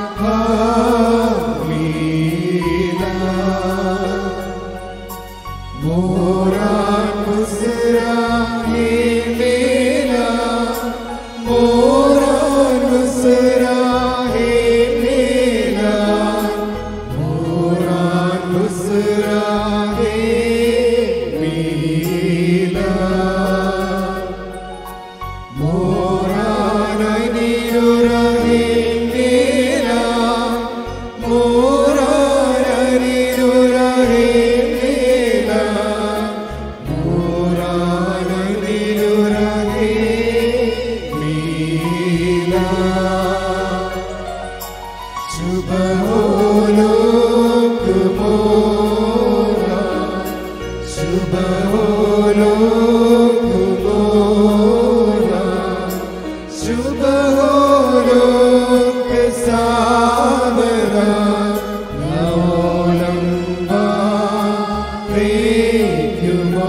ആമേനാ, മോറാനിസ്രാ ആമേനാ, മോറാനിസ്രാ ആമേനാ, മോറാനിസ്രാ ആമേനാ, മോറാനിരുരാ ആമേനാ, മോറാനിരുരാ ആമേനാ, മോറാനിരുരാ ആമേനാ. ശുഭോലോ കുമോരാ, ശുഭോലോ കുമോരാ, ശുഭോലോ സാവരാ, നവോലം വാ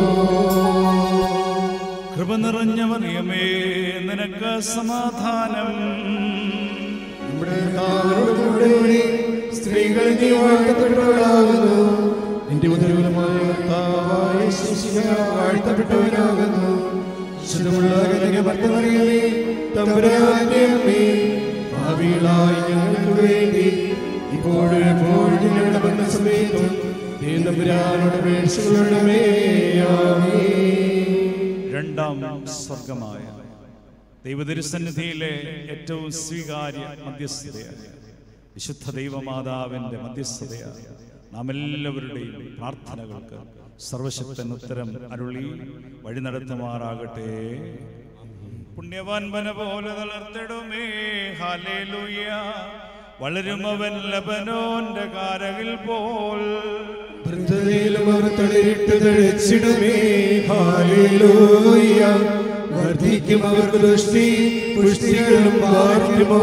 കൃപ നിറഞ്ഞ മറിയമേ, നിനക്ക് സമാധാനം. നമ്മുടെ കർത്താവിനോടുകൂടെ സ്ത്രീകൾ നീ വാഴ്ത്തപ്പെട്ടവളാകുന്നു. നിന്റെ ഉദരഫലമായ കർത്താവായ യേശുമിശിഹ വാഴ്ത്തപ്പെട്ടവനാകുന്നു. ശുദ്ധമുള്ള മറിയമേ, തമ്പുരാന്റെ അമ്മേ, ഭാവികളായി ഞങ്ങൾക്ക് വേണ്ടി ഇപ്പോഴും എപ്പോഴും ഞങ്ങളുടെ മരണസമയത്തും തമ്പുരാനോട് അപേക്ഷിക്കണമേ. ആമേൻ. രണ്ടാം സ്വർഗമായ ദൈവതിരുസന്നിധിയിലെ ഏറ്റവും സ്വീകാര്യ മധ്യസ്ഥതയായ വിശുദ്ധ ദൈവമാതാവിൻ്റെ മധ്യസ്ഥതയായ നാം എല്ലാവരുടെയും പ്രാർത്ഥനകൾക്ക് സർവശക്തൻ ഉത്തരം അരുളി വഴി നടത്തുമാറാകട്ടെ. പുണ്യവാൻ വന പോലെ തളർത്തിടുമേ, ഹല്ലേലൂയ. വളരുമവൻ ലബനോന്റെ കാരകിൽ പോൽ, വൃദ്ധതയിലും അവർ തളിരിട്ട് തഴച്ചിടുമേ, ഹല്ലേലൂയ. വർദ്ധിക്കും അവർക്ക് ദുഷ്ടി, പുഷ്ടികളും വാഴ്ത്തുമോ.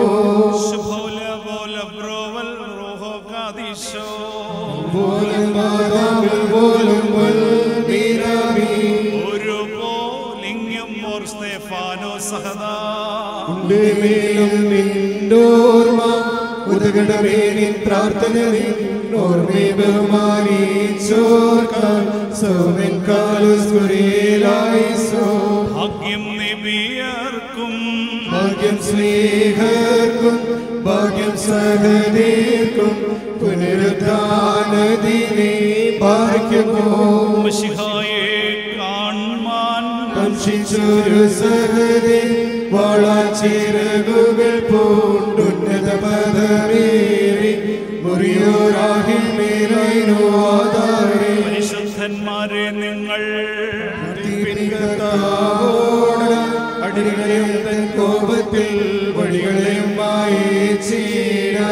പോലും മാതാവിൽ പോലും ഒരു പോലിംഗം ഓർ സ്തേഫാനോ സഹദാ മേലും നിന്നോർമ്മ ഉദകടമേ, നിൻ പ്രാർത്ഥന നിന്നോർമ്മയെ ബഹുമാനിച്ചോർക്കാൻ സൗമൻ കാലുസ്കുറിയേലായിസോ. ഭാഗ്യം നിബിയർക്കും ഭാഗ്യം സ്നേഹർക്കും ഭാഗ്യം സഹദേർക്കും പുനരുദ്ധാനദിനെ പാലിക്കുമോ. മിശിഹായെ കാണും കാക്ഷിച്ചൊരു സഹതി വളച്ചിറകുകൾ പൂണ്ടുന്നത പദമേറി മുറിയോരാഹിൽ മേലൈനോ ആധാരേ. പരിശുദ്ധന്മാരെ നിങ്ങൾ അടികളെയും തൻ കോപത്തിൽ വഴികളെയും വായിച്ചീരാ.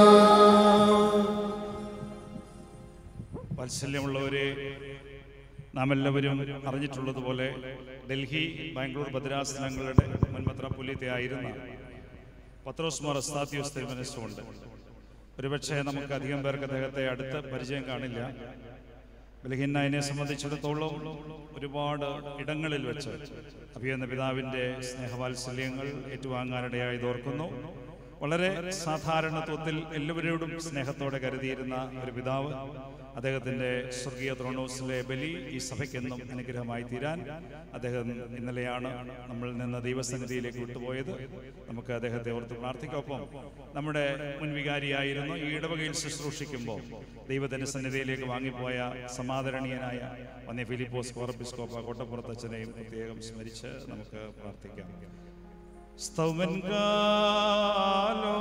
വാത്സല്യമുള്ളവരെ, നാം എല്ലാവരും അറിഞ്ഞിട്ടുള്ളതുപോലെ ഡൽഹി ബാംഗ്ലൂർ ഭദ്രാസനങ്ങളുടെ മുൻ മെത്രാപ്പൊലീത്തയായിരുന്ന പത്രോസ് മാർ അസ്താത്യോസ് തിരുമനസ്സുണ്ട്. ഒരുപക്ഷെ നമുക്ക് അധികം പേർക്ക് അദ്ദേഹത്തെ അടുത്ത് പരിചയം കാണില്ല. ബലഹീനനെ സംബന്ധിച്ചിടത്തോളം ഒരുപാട് ഇടങ്ങളിൽ വെച്ച് അഭിയന്ന പിതാവിൻ്റെ സ്നേഹവാത്സല്യങ്ങൾ ഏറ്റുവാങ്ങാനിടയായി ഓർക്കുന്നു. വളരെ സാധാരണത്വത്തിൽ എല്ലാവരോടും സ്നേഹത്തോടെ കരുതിയിരുന്ന ഒരു പിതാവ്. അദ്ദേഹത്തിൻ്റെ സ്വർഗീയ ത്രോണോസിലെ ബലി ഈ സഭയ്ക്കെന്നും അനുഗ്രഹമായി തീരാൻ അദ്ദേഹം ഇന്നലെയാണ് നമ്മളിൽ നിന്ന് ദൈവസന്നിധിയിലേക്ക് വിട്ടുപോയത്. നമുക്ക് അദ്ദേഹത്തെ ഓർത്ത് പ്രാർത്ഥിക്കൊപ്പം നമ്മുടെ മുൻവികാരിയായിരുന്നു ഈ ഇടവകയിൽ ശുശ്രൂഷിക്കുമ്പോൾ ദൈവത്തിൻ്റെ സന്നിധിയിലേക്ക് വാങ്ങിപ്പോയ സമാദരണീയനായ വന്യ ഫിലിപ്പോസ് കോറപ്പിസ്കോപ്പ കോട്ടപ്പുറത്തച്ഛനെയും പ്രത്യേകം സ്മരിച്ച് നമുക്ക് പ്രാർത്ഥിക്കാം. സ്തൗമൻ കാലോ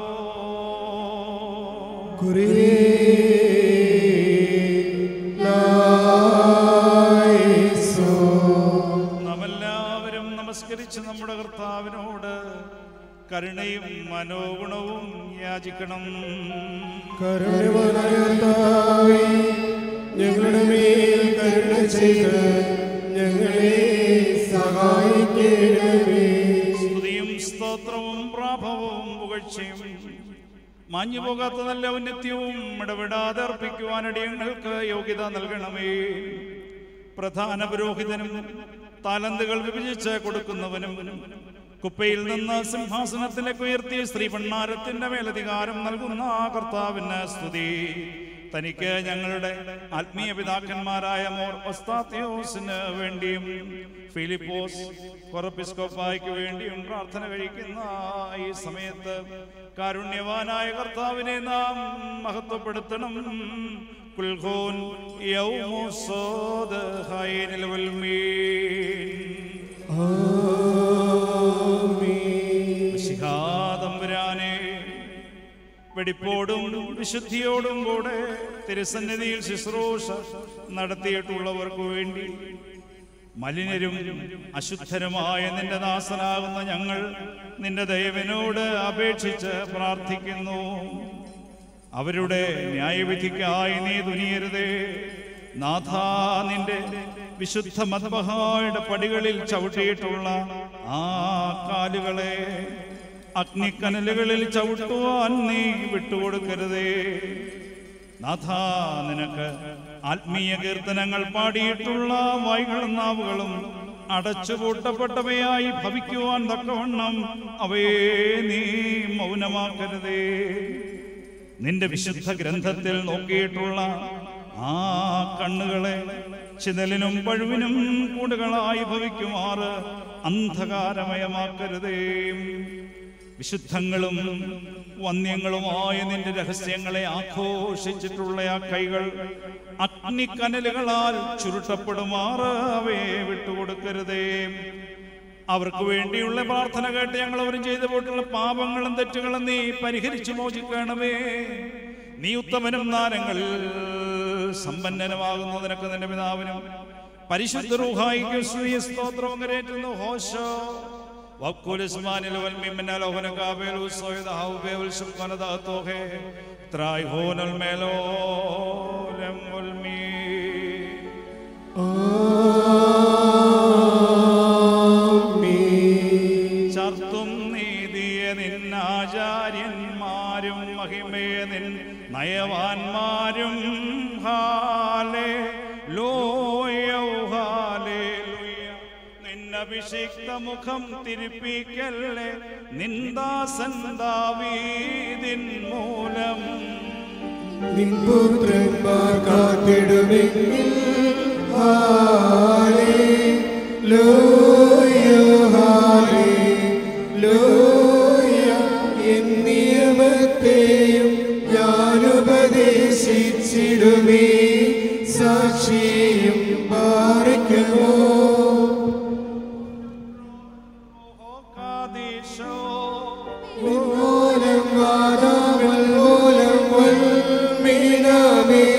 നാമെല്ലാവരും നമസ്കരിച്ച് നമ്മുടെ കർത്താവിനോട് കരുണയും മനോഗുണവും യാചിക്കണം. കരുണയായ കർത്താവേ, ഞങ്ങളുടെ മേൽ കരുണ ചെയ്ത് ഞങ്ങളെ സഹായിക്കണമേ. സ്തുതിയും സ്തോത്രവും പ്രാഭവവും പുകഴ്ചയും മാഞ്ഞുപോകാത്ത നല്ല ഉന്നത്യവും ഇടപെടാതെ അർപ്പിക്കുവാനടിയങ്ങൾക്ക് യോഗ്യത നൽകണമേ. പ്രധാന പുരോഹിതനും താലന്തുകൾ വിഭജിച്ച് കൊടുക്കുന്നവനും കുപ്പയിൽ നിന്ന് സിംഹാസനത്തിലേക്ക് ഉയർത്തി ശ്രീപണ്ണാരത്തിന്റെ മേലധികാരം നൽകുന്ന കർത്താവിന് സ്തുതി. തനിക്ക് ഞങ്ങളുടെ ആത്മീയ പിതാക്കന്മാരായ മോർ ഒസ്താത്യോസിന് വേണ്ടിയും ഫിലിപ്പോസ് കൊറപ്പിസ്കോപ്പായ്ക്ക് വേണ്ടിയും പ്രാർത്ഥന കഴിക്കുന്ന ഈ സമയത്ത് കാരുണ്യവാനായ കർത്താവിനെ നാം മഹത്വപ്പെടുത്തണം. കുൽഖോൻ യൗമുസോദ് ഹൈനിൽ തമ്പുരാനെ, വെടിപ്പോടും വിശുദ്ധിയോടും കൂടെ തിരുസന്നിധിയിൽ ശുശ്രൂഷ നടത്തിയിട്ടുള്ളവർക്ക് വേണ്ടി മലിനരും അശുദ്ധരുമായ നിന്റെ ദാസനാകുന്ന ഞങ്ങൾ നിന്റെ ദയവിനോട് അപേക്ഷിച്ച് പ്രാർത്ഥിക്കുന്നു. അവരുടെ ന്യായവിധിക്കായി നീ തുനിയരുതേ. നാഥാ, നിന്റെ വിശുദ്ധ മദ്ബഹായുടെ പടികളിൽ ചവിട്ടിയിട്ടുള്ള ആ കാലുകളെ അഗ്നിക്കനലുകളിൽ ചവിട്ടുവാൻ നീ വിട്ടുകൊടുക്കരുതേ. നാഥാ, നിനക്ക് ആത്മീയ കീർത്തനങ്ങൾ പാടിയിട്ടുള്ള വായ്കളും നാവുകളും അടച്ചുപൂട്ടപ്പെട്ടവയായി ഭവിക്കുവാൻ തക്കവണ്ണം അവയെ നീ മൗനമാക്കരുതേ. നിന്റെ വിശുദ്ധ ഗ്രന്ഥത്തിൽ നോക്കിയിട്ടുള്ള ആ കണ്ണുകളെ ചിതലിനും പഴുവിനും കൂടുകളായി ഭവിക്കുമാറ് അന്ധകാരമയമാക്കരുതേ. വിശുദ്ധങ്ങളും വന്യങ്ങളുമായ നിന്റെ രഹസ്യങ്ങളെ ആഘോഷിച്ചിട്ടുള്ള ആ കൈകൾ അഗ്നിക്കനലുകളാൽ ചുരുട്ടപ്പെടുമാറ് അവയെ വിട്ടുകൊടുക്കരുതേ. അവർക്ക് വേണ്ടിയുള്ള പ്രാർത്ഥന കേട്ട് ഞങ്ങൾ അവരും ചെയ്തു പോയിട്ടുള്ള പാപങ്ങളും തെറ്റുകളും നീ പരിഹരിച്ചു മോചിക്കണമേ. നീ ഉത്തമനും നാരങ്ങളിൽ സമ്പന്നനുമാകുന്നു. നിനക്ക് നിന്റെ പിതാവിനും പരിശുദ്ധ റൂഹായിക്ക് സ്തുതി സ്തോത്രവും കരേറ്റുന്നു. ഹോശോ വക്കുലിസ്മാനിൽ വൽമിമിനൽ ഓഹനകാബേൽ ഉസോയദ ഹൗബേൽ ശുക്നദ തോഹെ ത്രൈഹോനൽ മേലോലം വൽമി. ചർത്തും നീതിയെ നിന്നാചാര്യന്മാരും മഹിമയെ നിൻ നയവാന്മാരും ഹാലേലൂയ ഹാലേലൂയ. നിന്നഭിഷിക്ത മുഖം തിരിപ്പിക്കല്ലേ, നിന്ദാസൻ ദാവീദിൻ മൂലം. നിൻ പുത്രന്മാർ കാത്തിടുമെങ്കിൽ ഹാലേലൂയ ഹാലേലൂയ. എൻ നിയമത്തെയും ഞാൻ ഉപദേശിച്ചിടുമേ, സാക്ഷിയും പാറിക്കുമോ.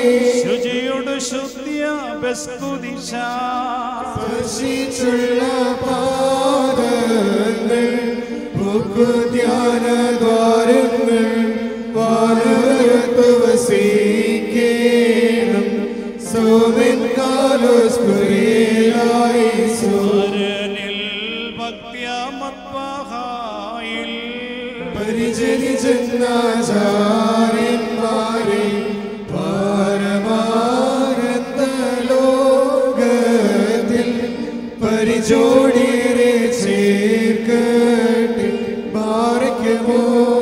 ശുചിയോട് ശുദ്ധിയ ബസ്കുദിശ സ്പർശിച്ചുള്ള പാദങ്ങൾ ധ്യാനദ്വാരങ്ങൾ വാനവരത്ത് വസിക്കേണം സോമൻ കാലോസ് ഭക്തിയമത്വഹായിൽ പരിചരിച്ചെന്നാചാര്യന്മാരെ പാരമാനന്ദ ലോകത്തിൽ പരിചോടിയരെ ചേർക്കട്ടെ ഭാരയ്ക്കുമോ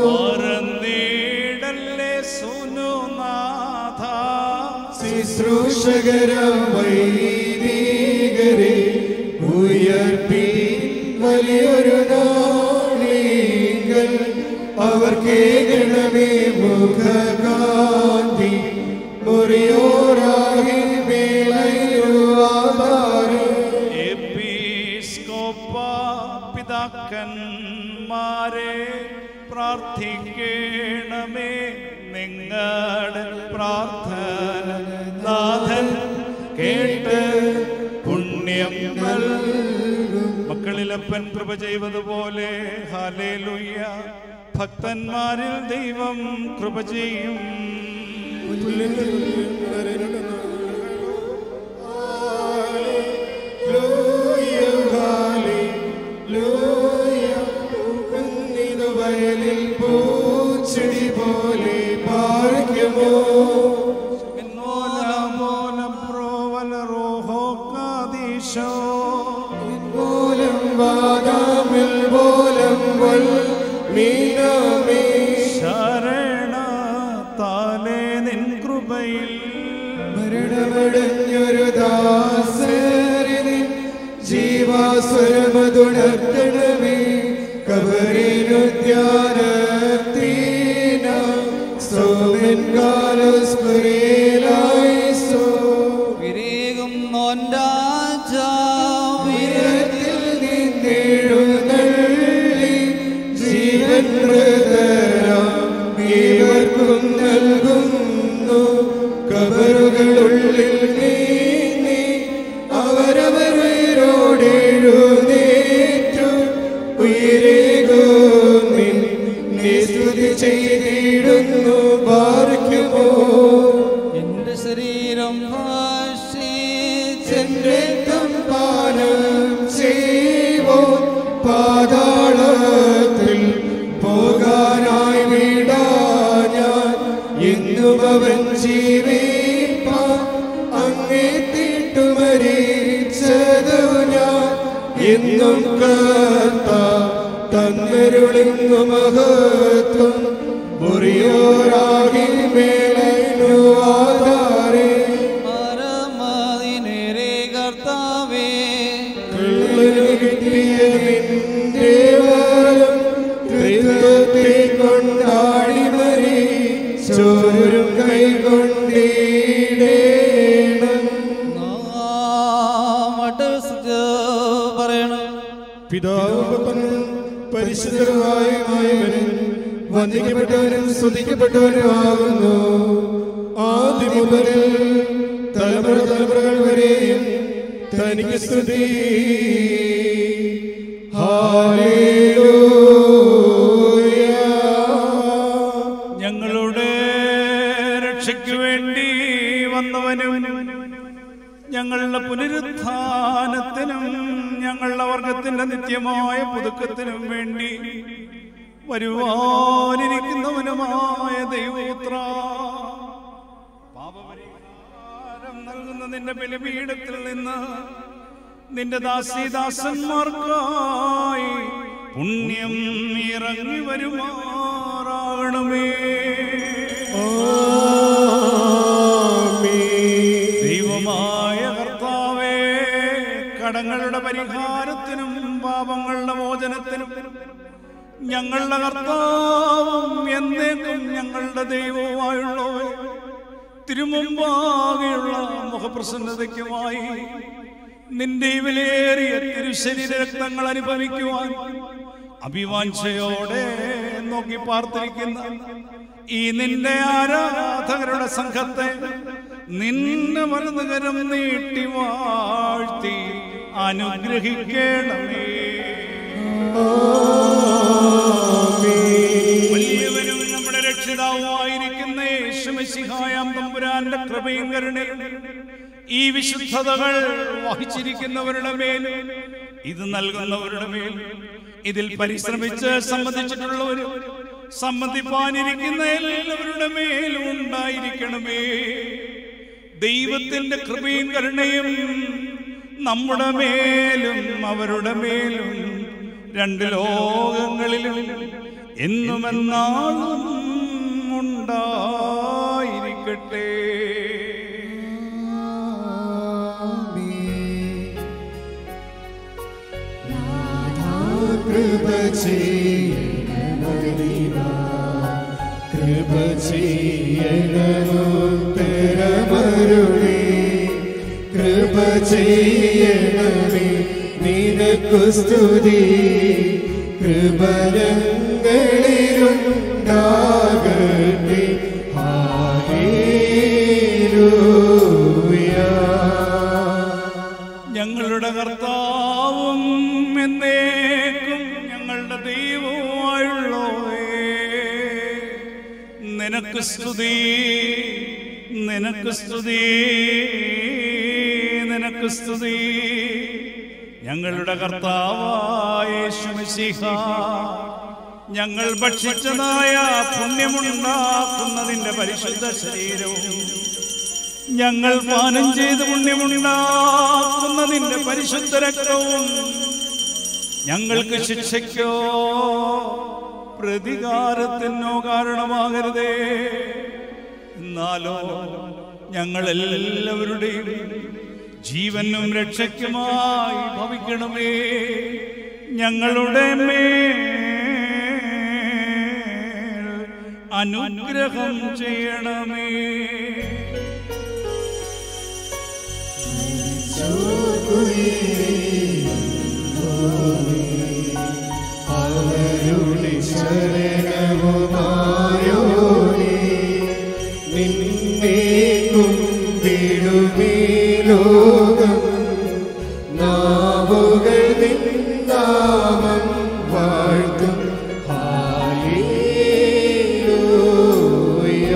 ശുശ്രൂഷകരം വൈദികരെ ഉയർപ്പി വലിയൊരു നാളികൾ അവർക്കേകണമേ മുഖകാന്തി മുറിയോരായി മേലയുവാതാരെ എപ്പിസ്കോപ്പ പിതാക്കന്മാരെ പ്രാർത്ഥിക്കണമേ നിങ്ങളുടെ പ്രാർത്ഥന നാഥൻ കേട്ട് പുണ്യം നൽകും. മക്കളിലപ്പൻ കൃപ ചെയ്തതുപോലെ ഹല്ലേലൂയ ഭക്തന്മാരിൽ ദൈവം കൃപ ചെയ്യും. വയലിൽ പൂച്ചെടി പോലെ പാർക്കുമോ പോലം വാദാമിൽ പോലം വൽ മീനാമേ ശരണ താലേ നിൻ കൃപയിൽ മരണമടഞ്ഞൊരു ദാസരിനി ജീവാസ്വരമതുണർത്തണമേ കബറിനുദ്യാനത്തീന സോമൻ കാലസ്പുരേലായിസോ വിരേകും നോൻരാജ ഉയരത്തിൽ നിന്നെഴുന്നള്ളി ജീവൻ മൃതരാം ഏവർക്കും നൽകുന്നു കബറുകളുള്ളിൽ നീങ്ങി അവരവരോടെഴുന്നേറ്റു ഉയരേകുന്നിൻ സ്തുതി ചെയ്തിടുന്നു പാർക്കുമോ എന്റെ ശരീരം ഭക്ഷിച്ചെന്റെ പാനം ചെയ്വോ പാതാളത്തിൽ പോകാനായി വിടാ ഞാൻ എന്നും അവൻ ജീവിപ്പാൻ അങ്ങേത്തിട്ടു മരിച്ചതു ഞാൻ എന്നും കർത്താ തന്നരുളിങ്ങു മഹത്വം മുറിയോരാകി മേലു ആധാരേ പരമതിനേരെ കർത്താവേ കള്ളനു കിട്ടിയ നിന്റെ വരം ത്രിത്വത്തെ കൊണ്ടാടി മരി ചോരും കൈകൊണ്ടിടേണം പറയണം പിതാവും പരിശുദ്ധരുമായവനും വന്ദിക്കപ്പെട്ടവനും സ്തുതിക്കപ്പെട്ടവനുമാകുന്നു ആദ്യം മുതൽ തലമുറ തലമുറകൾ വരെയും തനിക്ക് സ്തുതി ഹല്ലേലൂയ. ഞങ്ങളുടെ രക്ഷയ്ക്ക് വേണ്ടി വന്നവനും ഞങ്ങളുടെ പുനരുത്ഥാനത്തിനും ഞങ്ങളുടെ വർഗത്തിന്റെ നിത്യമായ പുതുക്കത്തിനും വേണ്ടി വരുവാനിരിക്കുന്നവനുമായ ദൈവപുത്ര പാപപരിഹാരം നൽകുന്ന നിന്റെ ബലിപീഠത്തിൽ നിന്ന് നിന്റെ ദാസീദാസന്മാർക്കായി പുണ്യം ഇറങ്ങി വരുമാറാകണമേ. ദൈവമായ കർത്താവേ, കടങ്ങളുടെ പരിഹാരത്തിനും പാപങ്ങളുടെ മോചനത്തിനും ഞങ്ങളുടെ കർത്താവും എന്നേക്കും ഞങ്ങളുടെ ദൈവവുമായുള്ളവേ, തിരുമുമ്പാകെയുള്ള മുഖപ്രസന്നതയ്ക്കുമായി നിന്റെ വിലയേറിയ തിരുശരീര രക്തങ്ങൾ അനുഭവിക്കുവാൻ അഭിവാഞ്ചയോടെ നോക്കി പാർത്തിരിക്കുന്ന ഈ നിന്റെ ആരാധകരുടെ സംഘത്തെ നിന്റെ വലതുകരം നീട്ടി വാഴ്ത്തി അനുഗ്രഹിക്കണമേ. വലിയവരും നമ്മുടെ രക്ഷിതാവുമായിരിക്കുന്ന യേശുമിശിഹായാം തമ്പുരാന്റെ കൃപയും കരുണയും ഈ വിശുദ്ധതകൾ വഹിച്ചിരിക്കുന്നവരുടെ മേൽ, ഇത് നൽകുന്നവരുടെ മേൽ, ഇതിൽ പരിശ്രമിച്ച് സംബന്ധിച്ചിട്ടുള്ളവരും സംബന്ധിപ്പാനിരിക്കുന്ന എല്ലാവരുടെ മേലും ഉണ്ടായിരിക്കണമേ. ദൈവത്തിന്റെ കൃപയും കരുണയും നമ്മുടെ മേലും അവരുടെ മേലും രണ്ട് ലോകങ്ങളിലും എന്നുമെന്നാളും ഉണ്ടായിരിക്കട്ടെ. കൃപ ചെയ്യണമരുളി, കൃപ ചെയ്യണമേ നിനക്കു സ്തുതി, കൃപ ഞങ്ങളിലുണ്ടാകട്ടെ. ഹല്ലേലൂയ. ഞങ്ങളുടെ കർത്താവും എന്നേക്കും ഞങ്ങളുടെ ദൈവവുമായുള്ളവേ, നിനക്ക് സ്തുതി, നിനക്ക് സ്തുതി, നിനക്ക് സ്തുതി. ഞങ്ങളുടെ കർത്താവായ യേശുമിശിഹാ, ഞങ്ങൾ ഭക്ഷിച്ചതായ പുണ്യമുണ്ടാക്കുന്നതിന്റെ പരിശുദ്ധ ശരീരവും ഞങ്ങൾ പാനം ചെയ്ത് പുണ്യമുണ്ടാക്കുന്നതിന്റെ പരിശുദ്ധ രക്തവും ഞങ്ങൾക്ക് ശിക്ഷയ്ക്കോ പ്രതികാരത്തിനോ കാരണമാകരുതേ. എന്നാലോ ഞങ്ങളെല്ലാവരുടെയും ജീവനും രക്ഷയ്ക്കുമായി ഭവിക്കണമേ. ഞങ്ങളുടെ മേൽ അനുഗ്രഹം ചെയ്യണമേ. അവരുടെ ശരണവുമായോനേ, നിന്നെ കുമ്പിടുമീ ലോകം, നാവുകൾ നിന്നാമം വാഴ്ത്തും. ഹല്ലേലൂയ.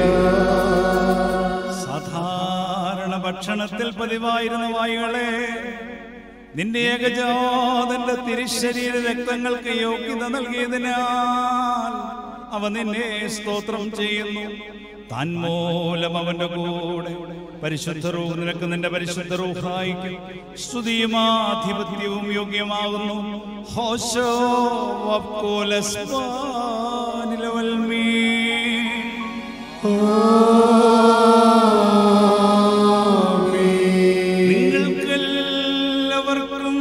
സാധാരണ ഭക്ഷണത്തിൽ പതിവായിരുന്ന വായുകളെ നിന്റെ ഏകജാതന്റെ തിരുശരീര രക്തങ്ങൾക്ക് യോഗ്യത നൽകിയതിനാൽ അവ നിന്നെ സ്തോത്രം ചെയ്യുന്നു. താൻ മൂലം അവന്റെ കൂടെ പരിശുദ്ധ റൂഹ് നിനക്ക് നിന്റെ പരിശുദ്ധ റൂഹായിക്കും സ്തുതിയും ആധിപത്യവും യോഗ്യമാകുന്നു. ഹോശോ വബ്കോലസ്പാനിലവൽമീ. നിങ്ങൾക്കെല്ലാവർക്കും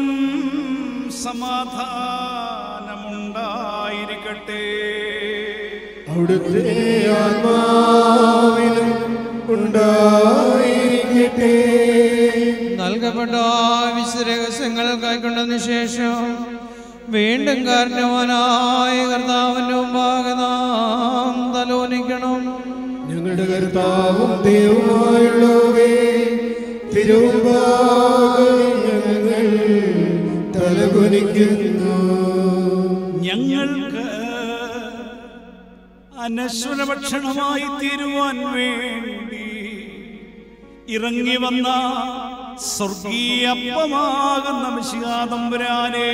സമാധാനമുണ്ടായിരിക്കട്ടെ. അവിടുത്തെ ആത്മാവിനും ഉണ്ടായിരിക്കട്ടെ. നൽകപ്പെട്ട വിശുരഹസ്യങ്ങൾ കൈക്കൊണ്ടതിനു ശേഷം വീണ്ടും കാരണവാനായ കർത്താവിന്റെ മുമ്പാകെ നാം തലോനിക്കണം. ഞങ്ങളുടെ കർത്താവും ദൈവമായുള്ളവേ, തിരുമുമ്പാകെ ഞങ്ങൾ തലകുനിക്കുന്നു. ഞങ്ങൾക്ക് അനശ്വര ഭക്ഷണമായി തീരുവാൻ വേണ്ടി ഇറങ്ങി വന്ന സ്വർഗീയ അപ്പമാകുന്ന മിശിഹാ തമ്പുരാനെ,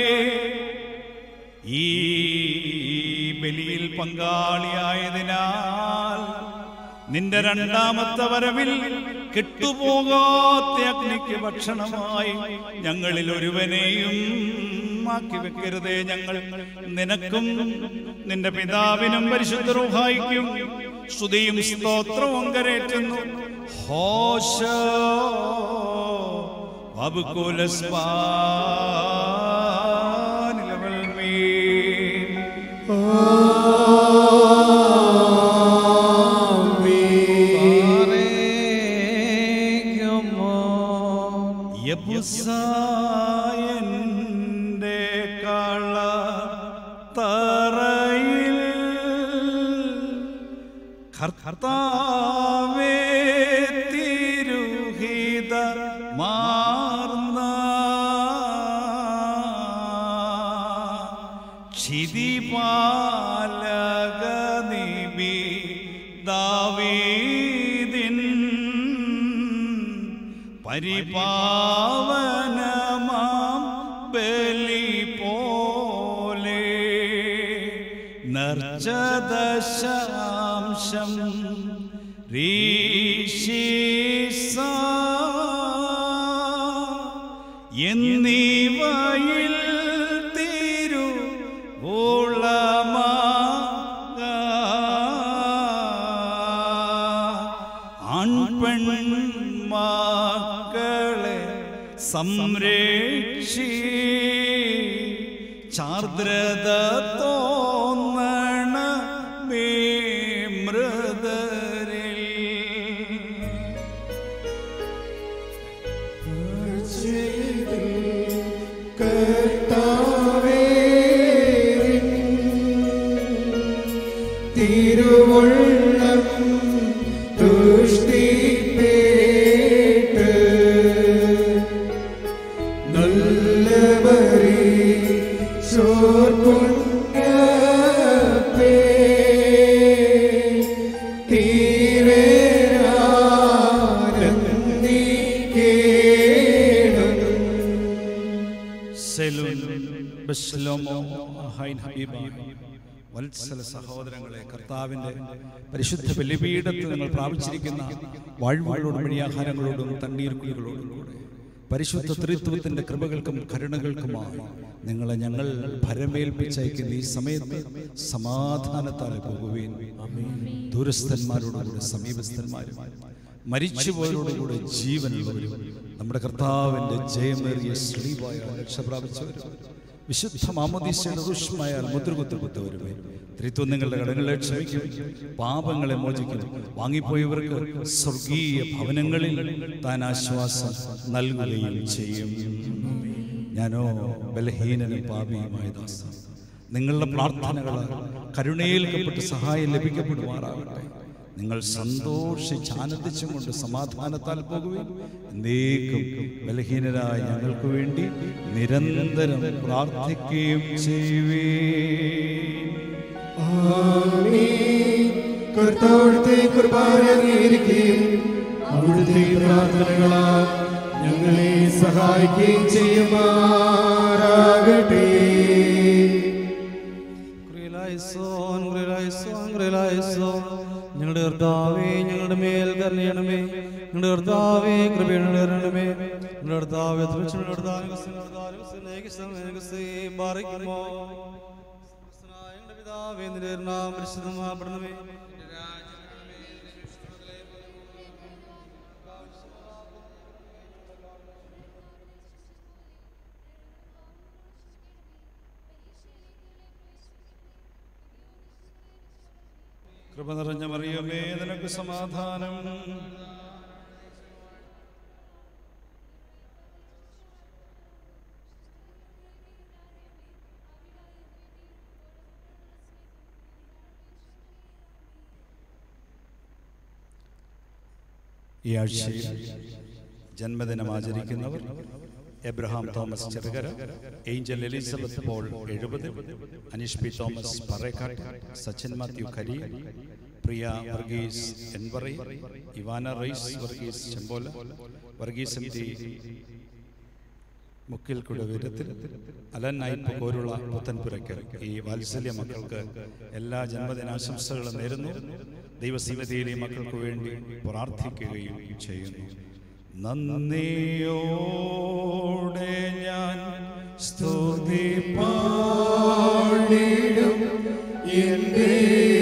ഈ ബലിയിൽ പങ്കാളിയായതിനാൽ നിന്റെ രണ്ടാമത്തെ വരവിൽ കെട്ടുപോകാത്ത അഗ്നിക്ക് ഭക്ഷണമായി ഞങ്ങളിൽ ഒരുവനെയും ആക്കി വെക്കരുതേ. ഞങ്ങൾ നിനക്കും നിന്റെ പിതാവിനും പരിശുദ്ധ റൂഹായിക്കും സ്തുതിയും സ്തോത്രവും കരേറ്റുന്നു. ഹോശോ വബ്കോലസ്പാനിലവൽമീ. യബുസായന്റെ കള തറയിൽ കർത്താവേ തിരുമുമ്പാകെ സ്ഥിതിപാലക നിബി ദാവീദിൻ പരിപാവനമാം ബലി പോലെ നർച്ചദശാംശം രീശിസ എന്നിവയിൽ ആൺപെൺമക്കളെ സംരക്ഷി ചാർദ്രത തോന്നണ മൃതരിൽ തിരുവുള്ളം തുഷ്ടിപ്പേട്ട് നല്ലവരെ ചോർപുണ്യപ്പേ തീരേരാനന്ദിക്കേണം. വത്സല സഹോദരങ്ങളെ, കർത്താവിൻ്റെ പരിശുദ്ധ ബലിപീഠത്തിൽ നിങ്ങൾ പ്രാപിച്ചിരിക്കുന്ന വാഴ്വുകളോടും വഴിയാഹാരങ്ങളോടും തണ്ണീർക്കുഴികളോടും കൂടെ പരിശുദ്ധ ത്രിത്വത്തിൻ്റെ കൃപകൾക്കും കരുണകൾക്കുമായി നിങ്ങളെ ഞങ്ങൾ ഭരമേൽപ്പിച്ചയക്കുന്ന ഈ സമയത്ത് സമാധാനത്താൽ പോകുകയും ദൂരസ്ഥന്മാരോടുകൂടെ സമീപസ്ഥന്മാരും മരിച്ചുപോയവരോടുകൂടെ ജീവനുള്ളവരും നമ്മുടെ കർത്താവിൻ്റെ ജയമേറിയ ശ്ലീബായ രക്ഷ പ്രാപിച്ചവരും വിശുദ്ധ മാമോദീസയുടെ റുഷ്മായാൽ മുദ്രകുത്തപ്പെട്ടവരുമേ ത്രിത്വം നിങ്ങളുടെ കടങ്ങളെ ക്ഷമിക്കും, പാപങ്ങളെ മോചിക്കും, വാങ്ങിപ്പോയവർക്ക് സ്വർഗീയ ഭവനങ്ങളിൽ താൻ ആശ്വാസം നൽകുകയും ചെയ്യും. ഞാനോ ബലഹീനനും പാപിയുമായ ദാസൻ, നിങ്ങളുടെ പ്രാർത്ഥനകളാൽ കരുണയേൽക്കപ്പെട്ട് സഹായം ലഭിക്കപ്പെടുമാറാകട്ടെ. നിങ്ങൾ സന്തോഷിച്ച് ആനന്ദിച്ചും കൊണ്ട് സമാധാനത്താൽ പോകുകയും എന്നേക്കും ബലഹീനരായ ഞങ്ങൾക്ക് വേണ്ടി നിരന്തരം പ്രാർത്ഥിക്കുകയും ചെയ്യുവേ. കർത്താവിടുത്തെ കുർബാന അംഗീകരിക്കുകയും അവിടുത്തെ പ്രാർത്ഥനകളാൽ ഞങ്ങളെ സഹായിക്കുകയും ചെയ്യുമാറാകട്ടെ. ഞങ്ങളുടെ കർത്താവേ, ഞങ്ങളുടെ മേൽ കരുണയണമേ. ഞങ്ങളുടെ കർത്താവേ, കൃപയണമേ. ഞങ്ങളുടെ കർത്താവേ, പിതാവേ, നിന്റെ നാമം പരിശുദ്ധമാക്കണമേ. കൃപ നിറഞ്ഞ മറിയമേ, നിനക്ക് സമാധാനം. ഈ ആഴ്ചയിൽ ജന്മദിനം ആചരിക്കുന്നവർ എബ്രഹാം തോമസ് ചെറുകര, ഏഞ്ചൽ എലിസബത്ത് പോൾ 70, അനീഷ് പി തോമസ് പറേക്കാട്ട്, സച്ചിൻ മാത്യു കരി, പ്രിയ വർഗീസ് എൻവറൈ, ഇവാന റൈസ് വർഗീസ് ചെമ്പോല, വർഗീസ് എം ടി മുക്കിൽക്കുട വീരത്തിൽ, അലൻ നായിപ്പ് കോരുള്ള പുത്തൻപുരയ്ക്കൽ. ഈ വാത്സല്യ മക്കൾക്ക് എല്ലാ ജന്മദിനാശംസകളും നേരുന്നു. ദൈവസന്നിധിയിൽ ഈ മക്കൾക്ക് വേണ്ടി പ്രാർത്ഥിക്കുകയും ചെയ്യുന്നു. നന്ദിയോടെ ഞാൻ സ്തുതി പാടിടും എൻ്റെ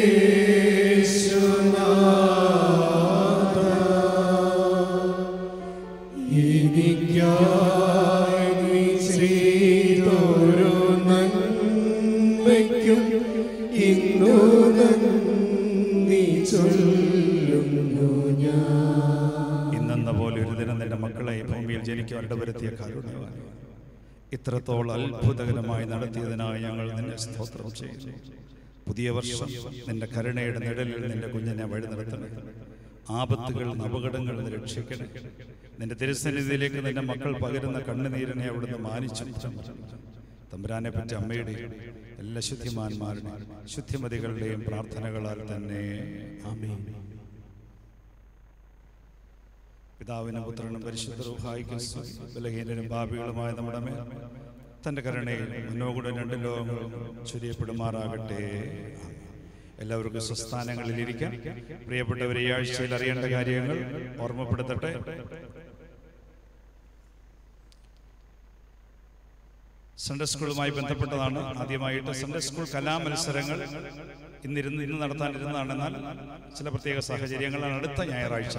യേശുനാഥ. എനിക്കായി നീ ചെയ്തൊരു നന്മയ്ക്കും ഇന്നു നന്ദി ചൊല്ലുന്നു ഞാൻ. ഇന്നെന്ന പോലെ ഒരു ദിനം നിന്റെ മക്കളെ ഭൂമിയിൽ ജനിക്കുവാൻ ഇടവരുത്തിയ കാരുണ്യവാൻ, ഇത്രത്തോളം അത്ഭുതകരമായി നടത്തിയതിനായി ഞങ്ങൾ നിന്നെ സ്തോത്രം ചെയ്യുന്നു. പുതിയ വർഷം നിന്റെ കരുണയുടെ നിഴലിൽ നിന്റെ കുഞ്ഞിനെ വഴി നടത്തണം. ആപത്തുകളിൽ നിന്ന് അപകടങ്ങളിൽ നിന്ന് രക്ഷിക്കണം. നിന്റെ തിരുസന്നിധിയിലേക്ക് നിന്റെ മക്കൾ പകരുന്ന കണ്ണുനീരിനെ അവിടുന്ന് മാനിച്ചു. തമ്പുരാനെ പറ്റി അമ്മയുടെയും എല്ലാ ശുദ്ധിമാന്മാരുടെയും ശുദ്ധിമതികളുടെയും പ്രാർത്ഥനകളാൽ തന്നെ ആമേൻ. പിതാവിനും പുത്രനും പരിശുദ്ധ റൂഹായിക്കും സ്തുതി. ബലഹീനരും പാപികളുമായ നമ്മുടെ മേൽ തൻ്റെ കരുണയിൽ മുന്നോകൂടെ രണ്ട് ലോകങ്ങളും ചൊരിയപ്പെടുമാറാകട്ടെ. എല്ലാവർക്കും സ്വസ്ഥാനങ്ങളിലിരിക്കാം. പ്രിയപ്പെട്ടവരെ, ഈ ആഴ്ചയിൽ അറിയേണ്ട കാര്യങ്ങൾ ഓർമ്മപ്പെടുത്തട്ടെ. സൺഡേ സ്കൂളുമായി ബന്ധപ്പെട്ടതാണ്. ആദ്യമായിട്ട് സൺഡേ സ്കൂൾ കലാമത്സരങ്ങൾ ഇന്ന് നടത്താനിരുന്നതാണ്. എന്നാൽ ചില പ്രത്യേക സാഹചര്യങ്ങളാണ് അടുത്ത ഞായറാഴ്ച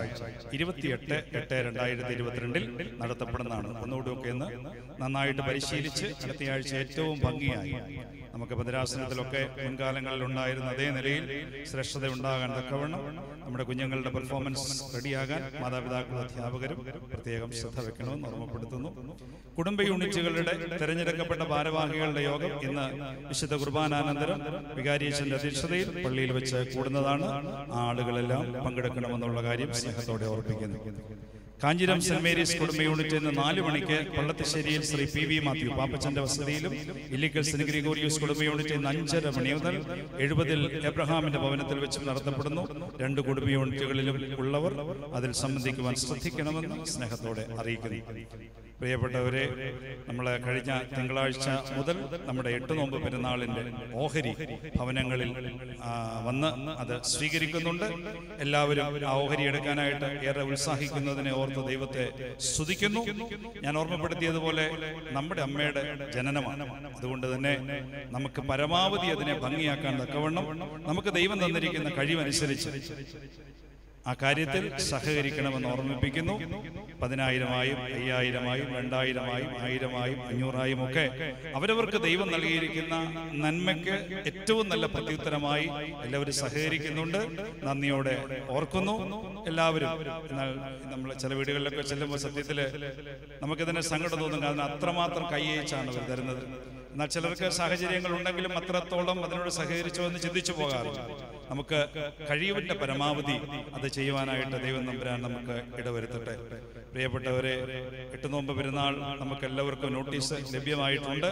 28/8/2022 നടത്തപ്പെടുന്നതാണ്. ഒന്നുകൂടിയൊക്കെ ഇന്ന് നന്നായിട്ട് പരിശീലിച്ച് അടുത്തയാഴ്ച ഏറ്റവും ഭംഗിയായി നമുക്ക് ഭദ്രാസനത്തിലൊക്കെ മുൻകാലങ്ങളിൽ ഉണ്ടായിരുന്ന അതേ നിലയിൽ ശ്രേഷ്ഠത ഉണ്ടാകാൻ തക്കവണ്ണം നമ്മുടെ കുഞ്ഞുങ്ങളുടെ പെർഫോമൻസ് റെഡിയാകാൻ മാതാപിതാക്കളും അധ്യാപകരും പ്രത്യേകം ശ്രദ്ധ വെക്കണമെന്ന് ഓർമ്മപ്പെടുത്തുന്നു. കുടുംബ യൂണിറ്റുകളുടെ തെരഞ്ഞെടുക്കപ്പെട്ട ഭാരവാഹികളുടെ യോഗം ഇന്ന് വിശുദ്ധ കുർബാനാനന്തരം വികാരിയച്ഛന്റെ അധ്യക്ഷതയിൽ പള്ളിയിൽ വെച്ച് കൂടുന്നതാണ്. ആളുകളെല്ലാം പങ്കെടുക്കണമെന്നുള്ള കാര്യം സ്നേഹത്തോടെ ഓർപ്പിക്കുന്നു. കാഞ്ചിരം സെന്റ് മേരീസ് കുടുംബ യൂണിറ്റ് ഇന്ന് 4 മണിക്ക് പള്ളത്തശ്ശേരിയിൽ ശ്രീ പി.വി. മാത്യു പാപ്പച്ചന്റെ വസതിയിലും, ഇല്ലിക്കൽ സെന്റ് ഗ്രിഗോറിയോസ് കുടുംബ യൂണിറ്റ് ഇന്ന് 5:30 മണി മുതൽ 70 എബ്രഹാമിന്റെ ഭവനത്തിൽ വെച്ച് നടത്തപ്പെടുന്നു. 2 കുടുംബ യൂണിറ്റുകളിലും ഉള്ളവർ അതിൽ സംബന്ധിക്കുവാൻ ശ്രദ്ധിക്കണമെന്ന് സ്നേഹത്തോടെ അറിയിക്കുന്നു. പ്രിയപ്പെട്ടവരെ, നമ്മൾ കഴിഞ്ഞ തിങ്കളാഴ്ച മുതൽ നമ്മുടെ 8 നോമ്പ് പെരുന്നാളിന്റെ ഓഹരി ഭവനങ്ങളിൽ വന്ന് അത് സ്വീകരിക്കുന്നുണ്ട്. എല്ലാവരും ആ ഓഹരി എടുക്കാനായിട്ട് ഏറെ ഉത്സാഹിക്കുന്നതിനെ ഓർത്ത് ദൈവത്തെ സ്തുതിക്കുന്നു. ഞാൻ ഓർമ്മപ്പെടുത്തിയതുപോലെ നമ്മുടെ അമ്മയുടെ ജനനമാണ്. അതുകൊണ്ട് തന്നെ നമുക്ക് പരമാവധി അതിനെ ഭംഗിയാക്കാൻ തക്കവണ്ണം നമുക്ക് ദൈവം തന്നിരിക്കുന്ന കഴിവനുസരിച്ച് ആ കാര്യത്തിൽ സഹകരിക്കണമെന്ന് ഓർമ്മിപ്പിക്കുന്നു. 10,000-ആയും 5,000-ആയും 2,000-ആയും 1,000-ആയും 500-ആയും ഒക്കെ അവരവർക്ക് ദൈവം നൽകിയിരിക്കുന്ന നന്മയ്ക്ക് ഏറ്റവും നല്ല പ്രത്യുത്തരമായി എല്ലാവരും സഹകരിക്കുന്നുണ്ട്. നന്ദിയോടെ ഓർക്കുന്നു എല്ലാവരും. എന്നാൽ നമ്മൾ ചില വീടുകളിലൊക്കെ ചെല്ലുമ്പോൾ സത്യത്തിൽ നമുക്കിതിനെ സങ്കടം തോന്നും. കാരണം അത്രമാത്രം കൈയച്ചാണ് അവർ തരുന്നത്. എന്നാൽ ചിലർക്ക് സാഹചര്യങ്ങൾ ഉണ്ടെങ്കിലും അത്രത്തോളം അതിനോട് സഹകരിച്ചോ എന്ന് ചിന്തിച്ചു പോകാറുണ്ട്. നമുക്ക് കഴിവിന്റെ പരമാവധി അത് ചെയ്യുവാനായിട്ട് ദൈവം തമ്പുരാൻ നമുക്ക് ഇടവരുത്തട്ടെ. പ്രിയപ്പെട്ടവരെ, 8 നോമ്പ് പെരുന്നാൾ നമുക്ക് എല്ലാവർക്കും നോട്ടീസ് ലഭ്യമായിട്ടുണ്ട്.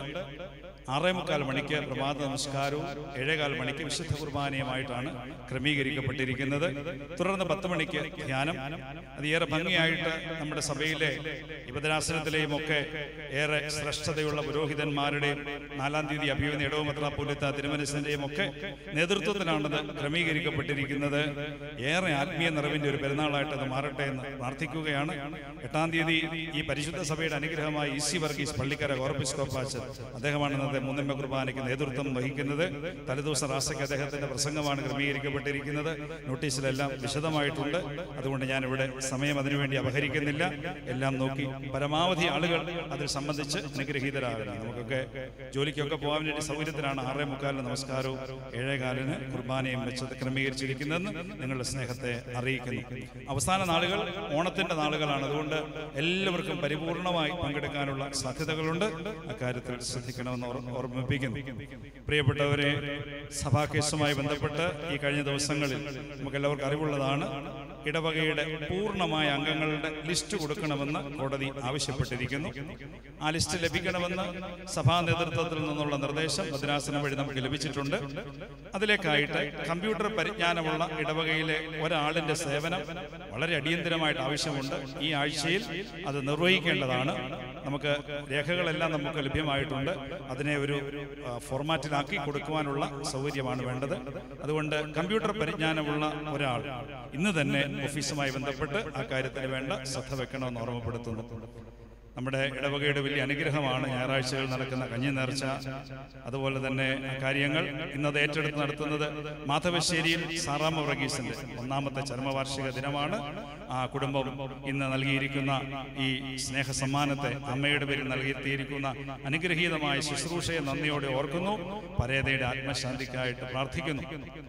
6:45 മണിക്ക് പ്രഭാത നമസ്കാരവും 7:15 മണിക്ക് വിശുദ്ധ കുർബാനയുമായിട്ടാണ് ക്രമീകരിക്കപ്പെട്ടിരിക്കുന്നത്. തുടർന്ന് 10 മണിക്ക് ധ്യാനം. അത് ഏറെ ഭംഗിയായിട്ട് നമ്മുടെ സഭയിലെ ഭദ്രാസനത്തിലെയും ഒക്കെ ഏറെ ശ്രേഷ്ഠതയുള്ള പുരോഹിതന്മാരുടെയും 4-ാം തീയതി അഭിമന്യ ഇടവ മെത്രാപ്പോലീത്ത തിരുമനസിന്റെയും ഒക്കെ നേതൃത്വത്തിലാണത് ക്രമീകരിക്കപ്പെട്ടിരിക്കുന്നത്. ഏറെ ആത്മീയ നിറവിന്റെ ഒരു പെരുന്നാളായിട്ട് അത് മാറട്ടെ എന്ന് പ്രാർത്ഥിക്കുകയാണ്. 8-ാം തീയതി ഈ പരിശുദ്ധ സഭയുടെ അനുഗ്രഹമായി ഇ.സി. വർഗീസ് പള്ളിക്കര ഓർപ്പിസ്കോപ്പാച്ചൻ, അദ്ദേഹമാണ് ഇന്നത്തെ 3ാം കുർബാനയ്ക്ക് നേതൃത്വം വഹിക്കുന്നത്. തലേദിവസ റാസയ്ക്ക് അദ്ദേഹത്തിന്റെ പ്രസംഗമാണ് ക്രമീകരിക്കപ്പെട്ടിരിക്കുന്നത്. നോട്ടീസിലെല്ലാം വിശദമായിട്ടുണ്ട്. അതുകൊണ്ട് ഞാനിവിടെ സമയം അതിനുവേണ്ടി അപഹരിക്കുന്നില്ല. എല്ലാം നോക്കി പരമാവധി ആളുകൾ അതിൽ സംബന്ധിച്ച് അനുഗ്രഹീതരാകണം. നമുക്കൊക്കെ ജോലിക്കൊക്കെ പോകാൻ വേണ്ടി സൗകര്യത്തിലാണ് 6:45 നമസ്കാരവും 7:15 കുർബാനയും വെച്ചത് ക്രമീകരിച്ചിരിക്കുന്നതെന്ന് നിങ്ങളുടെ സ്നേഹത്തെ അറിയിക്കുന്നു. അവസാന നാളുകൾ ഓണത്തിന്റെ നാളുകളാണ്. അതുകൊണ്ട് എല്ലാവർക്കും പരിപൂർണമായി പങ്കെടുക്കാനുള്ള സാധ്യതകളുണ്ട്. അക്കാര്യത്തിൽ ശ്രദ്ധിക്കണമെന്ന് ഓർമ്മിപ്പിക്കുന്നു. പ്രിയപ്പെട്ടവരെ, സഭാ കേസുമായി ബന്ധപ്പെട്ട് ഈ കഴിഞ്ഞ ദിവസങ്ങളിൽ നമുക്കെല്ലാവർക്കും അറിവുള്ളതാണ്. ഇടവകയുടെ പൂർണ്ണമായ അംഗങ്ങളുടെ ലിസ്റ്റ് കൊടുക്കണമെന്ന് കോടതി ആവശ്യപ്പെട്ടിരിക്കുന്നു. ആ ലിസ്റ്റ് ലഭിക്കണമെന്ന് സഭാ നേതൃത്വത്തിൽ നിന്നുള്ള നിർദ്ദേശം ഭദ്രാസനം വഴി നമുക്ക് ലഭിച്ചിട്ടുണ്ട്. അതിലേക്കായിട്ട് കമ്പ്യൂട്ടർ പരിജ്ഞാനമുള്ള ഇടവകയിലെ ഒരാളിന്റെ സേവനം വളരെ അടിയന്തരമായിട്ട് ആവശ്യമുണ്ട്. ഈ ആഴ്ചയിൽ അത് നിർവഹിക്കേണ്ടതാണ്. നമുക്ക് രേഖകളെല്ലാം നമുക്ക് ലഭ്യമായിട്ടുണ്ട്. അതിനെ ഒരു ഫോർമാറ്റിലാക്കി കൊടുക്കുവാനുള്ള സൗകര്യമാണ് വേണ്ടത്. അതുകൊണ്ട് കമ്പ്യൂട്ടർ പരിജ്ഞാനമുള്ള ഒരാൾ ഇന്ന് തന്നെ ഓഫീസുമായി ബന്ധപ്പെട്ട് ആ കാര്യത്തിന് വേണ്ട ശ്രദ്ധ വെക്കണമെന്ന് ഓർമ്മപ്പെടുത്തുന്നു. നമ്മുടെ ഇടവകയുടെ വലിയ അനുഗ്രഹമാണ് ഞായറാഴ്ചകൾ നടക്കുന്ന കഞ്ഞി നേർച്ച. അതുപോലെ തന്നെ കാര്യങ്ങൾ ഇന്നത് ഏറ്റെടുത്ത് നടത്തുന്നത് മാധവശ്ശേരിയിൽ സാറാമ്മ വർഗീസിന്റെ 1ാമത്തെ ചരമവാർഷിക ദിനമാണ്. ആ കുടുംബം ഇന്ന് നൽകിയിരിക്കുന്ന ഈ സ്നേഹ സമ്മാനത്തെ, അമ്മയുടെ പേരിൽ നൽകിയിരിക്കുന്ന അനുഗ്രഹീതമായ ശുശ്രൂഷയെ നന്ദിയോടെ ഓർക്കുന്നു. പരേതയുടെ ആത്മശാന്തിക്കായിട്ട് പ്രാർത്ഥിക്കുന്നു.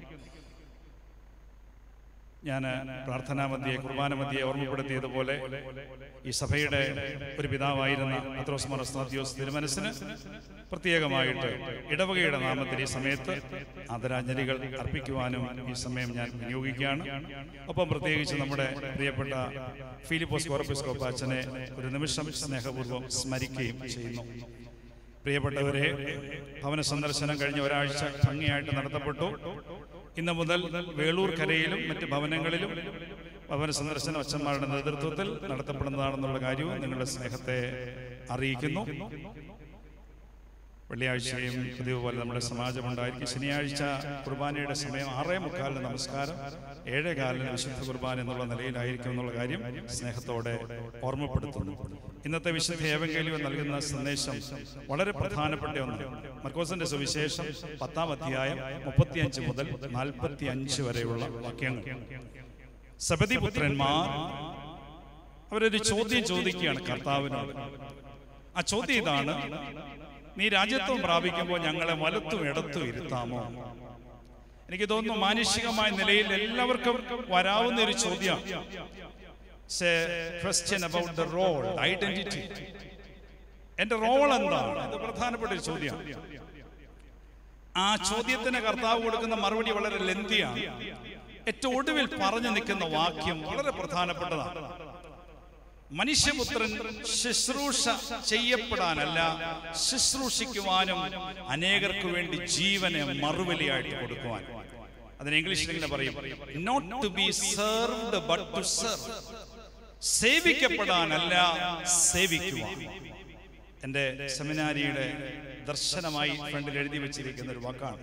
ഞാൻ പ്രാർത്ഥനാ മധ്യേ, കുർബാന മധ്യേ ഓർമ്മപ്പെടുത്തിയതുപോലെ ഈ സഭയുടെ ഒരു പിതാവായിരുന്ന പത്രോസ് മാർ അസ്താദ്യോസ് തിരുമനസിന് പ്രത്യേകമായിട്ട് ഇടവകയുടെ നാമത്തിൽ ഈ സമയത്ത് ആദരാഞ്ജലികൾ അർപ്പിക്കുവാനും ഈ സമയം ഞാൻ വിനിയോഗിക്കുകയാണ്. ഒപ്പം പ്രത്യേകിച്ച് നമ്മുടെ പ്രിയപ്പെട്ട ഫിലിപ്പോസ് ഓർപ്പിസ്കോപ്പാച്ചനെ ഒരു നിമിഷം സ്നേഹപൂർവ്വം സ്മരിക്കുകയും ചെയ്യുന്നു. പ്രിയപ്പെട്ടവരെ, ഭവന സന്ദർശനം കഴിഞ്ഞ ഒരാഴ്ച ഭംഗിയായിട്ട് നടത്തപ്പെട്ടു. ഇന്ന് മുതൽ വേളൂർ കരയിലും മറ്റ് ഭവനങ്ങളിലും ഭവന സന്ദർശനം അച്ഛന്മാരുടെ നേതൃത്വത്തിൽ നടത്തപ്പെടുന്നതാണെന്നുള്ള കാര്യവും നിങ്ങളുടെ സ്നേഹത്തെ അറിയിക്കുന്നു. വെള്ളിയാഴ്ചയും പതിവ് നമ്മുടെ സമാജമുണ്ടായിരിക്കും. ശനിയാഴ്ച കുർബാനയുടെ സമയം 6:45 നമസ്കാരം, 7:15 വിശുദ്ധ കുർബാന എന്നുള്ള നിലയിലായിരിക്കും എന്നുള്ള കാര്യം സ്നേഹത്തോടെ ഓർമ്മപ്പെടുത്തുന്നു. ഇന്നത്തെ വിശുദ്ധ ഏവങ്കേലിയം നൽകുന്ന സന്ദേശം വളരെ പ്രധാനപ്പെട്ട ഒന്നാണ്. മർക്കോസിന്റെ സുവിശേഷം 10-ാം അധ്യായം 35 മുതൽ 45 വരെയുള്ള വാക്യങ്ങൾ. സബദി പുത്രന്മാർ അവരൊരു ചോദ്യം ചോദിക്കുകയാണ് കർത്താവിനോട്. ആ ചോദ്യം ഇതാണ്: നീ രാജ്യത്വം പ്രാപിക്കുമ്പോൾ ഞങ്ങളെ വലത്തും ഇടത്തും ഇരുത്താമോ? എനിക്ക് തോന്നുന്നു മാനുഷികമായ നിലയിൽ എല്ലാവർക്കും വരാവുന്ന ഒരു ചോദ്യമാണ്. Question about the role, identity. എന്റെ റോൾ എന്താണ്? ഇത് പ്രധാനപ്പെട്ട ഒരു ചോദ്യമാണ്. ആ ചോദ്യത്തിന് കർത്താവ് കൊടുക്കുന്ന മറുപടി വളരെ ലെന്തിയാണ്. ഏറ്റവും ഒടുവിൽ പറഞ്ഞു നിൽക്കുന്ന വാക്യം വളരെ പ്രധാനപ്പെട്ടതാണ്. മനുഷ്യപുത്രൻ ശുശ്രൂഷ ചെയ്യപ്പെടാനല്ല, ശുശ്രൂഷിക്കുവാനും അനേകർക്ക് വേണ്ടി ജീവനെ മറുവിലയായിട്ട് കൊടുക്കുവാൻ. അതിന് ഇംഗ്ലീഷിൽ ഇങ്ങനെ പറയും, not to be served but to serve. സേവിക്കപ്പെടാനല്ല, സേവിക്കുവാൻ. എൻ്റെ സെമിനാരിയുടെ ദർശനമായി ഫ്രണ്ടിൽ എഴുതി വെച്ചിരിക്കുന്ന ഒരു വാക്കാണ്.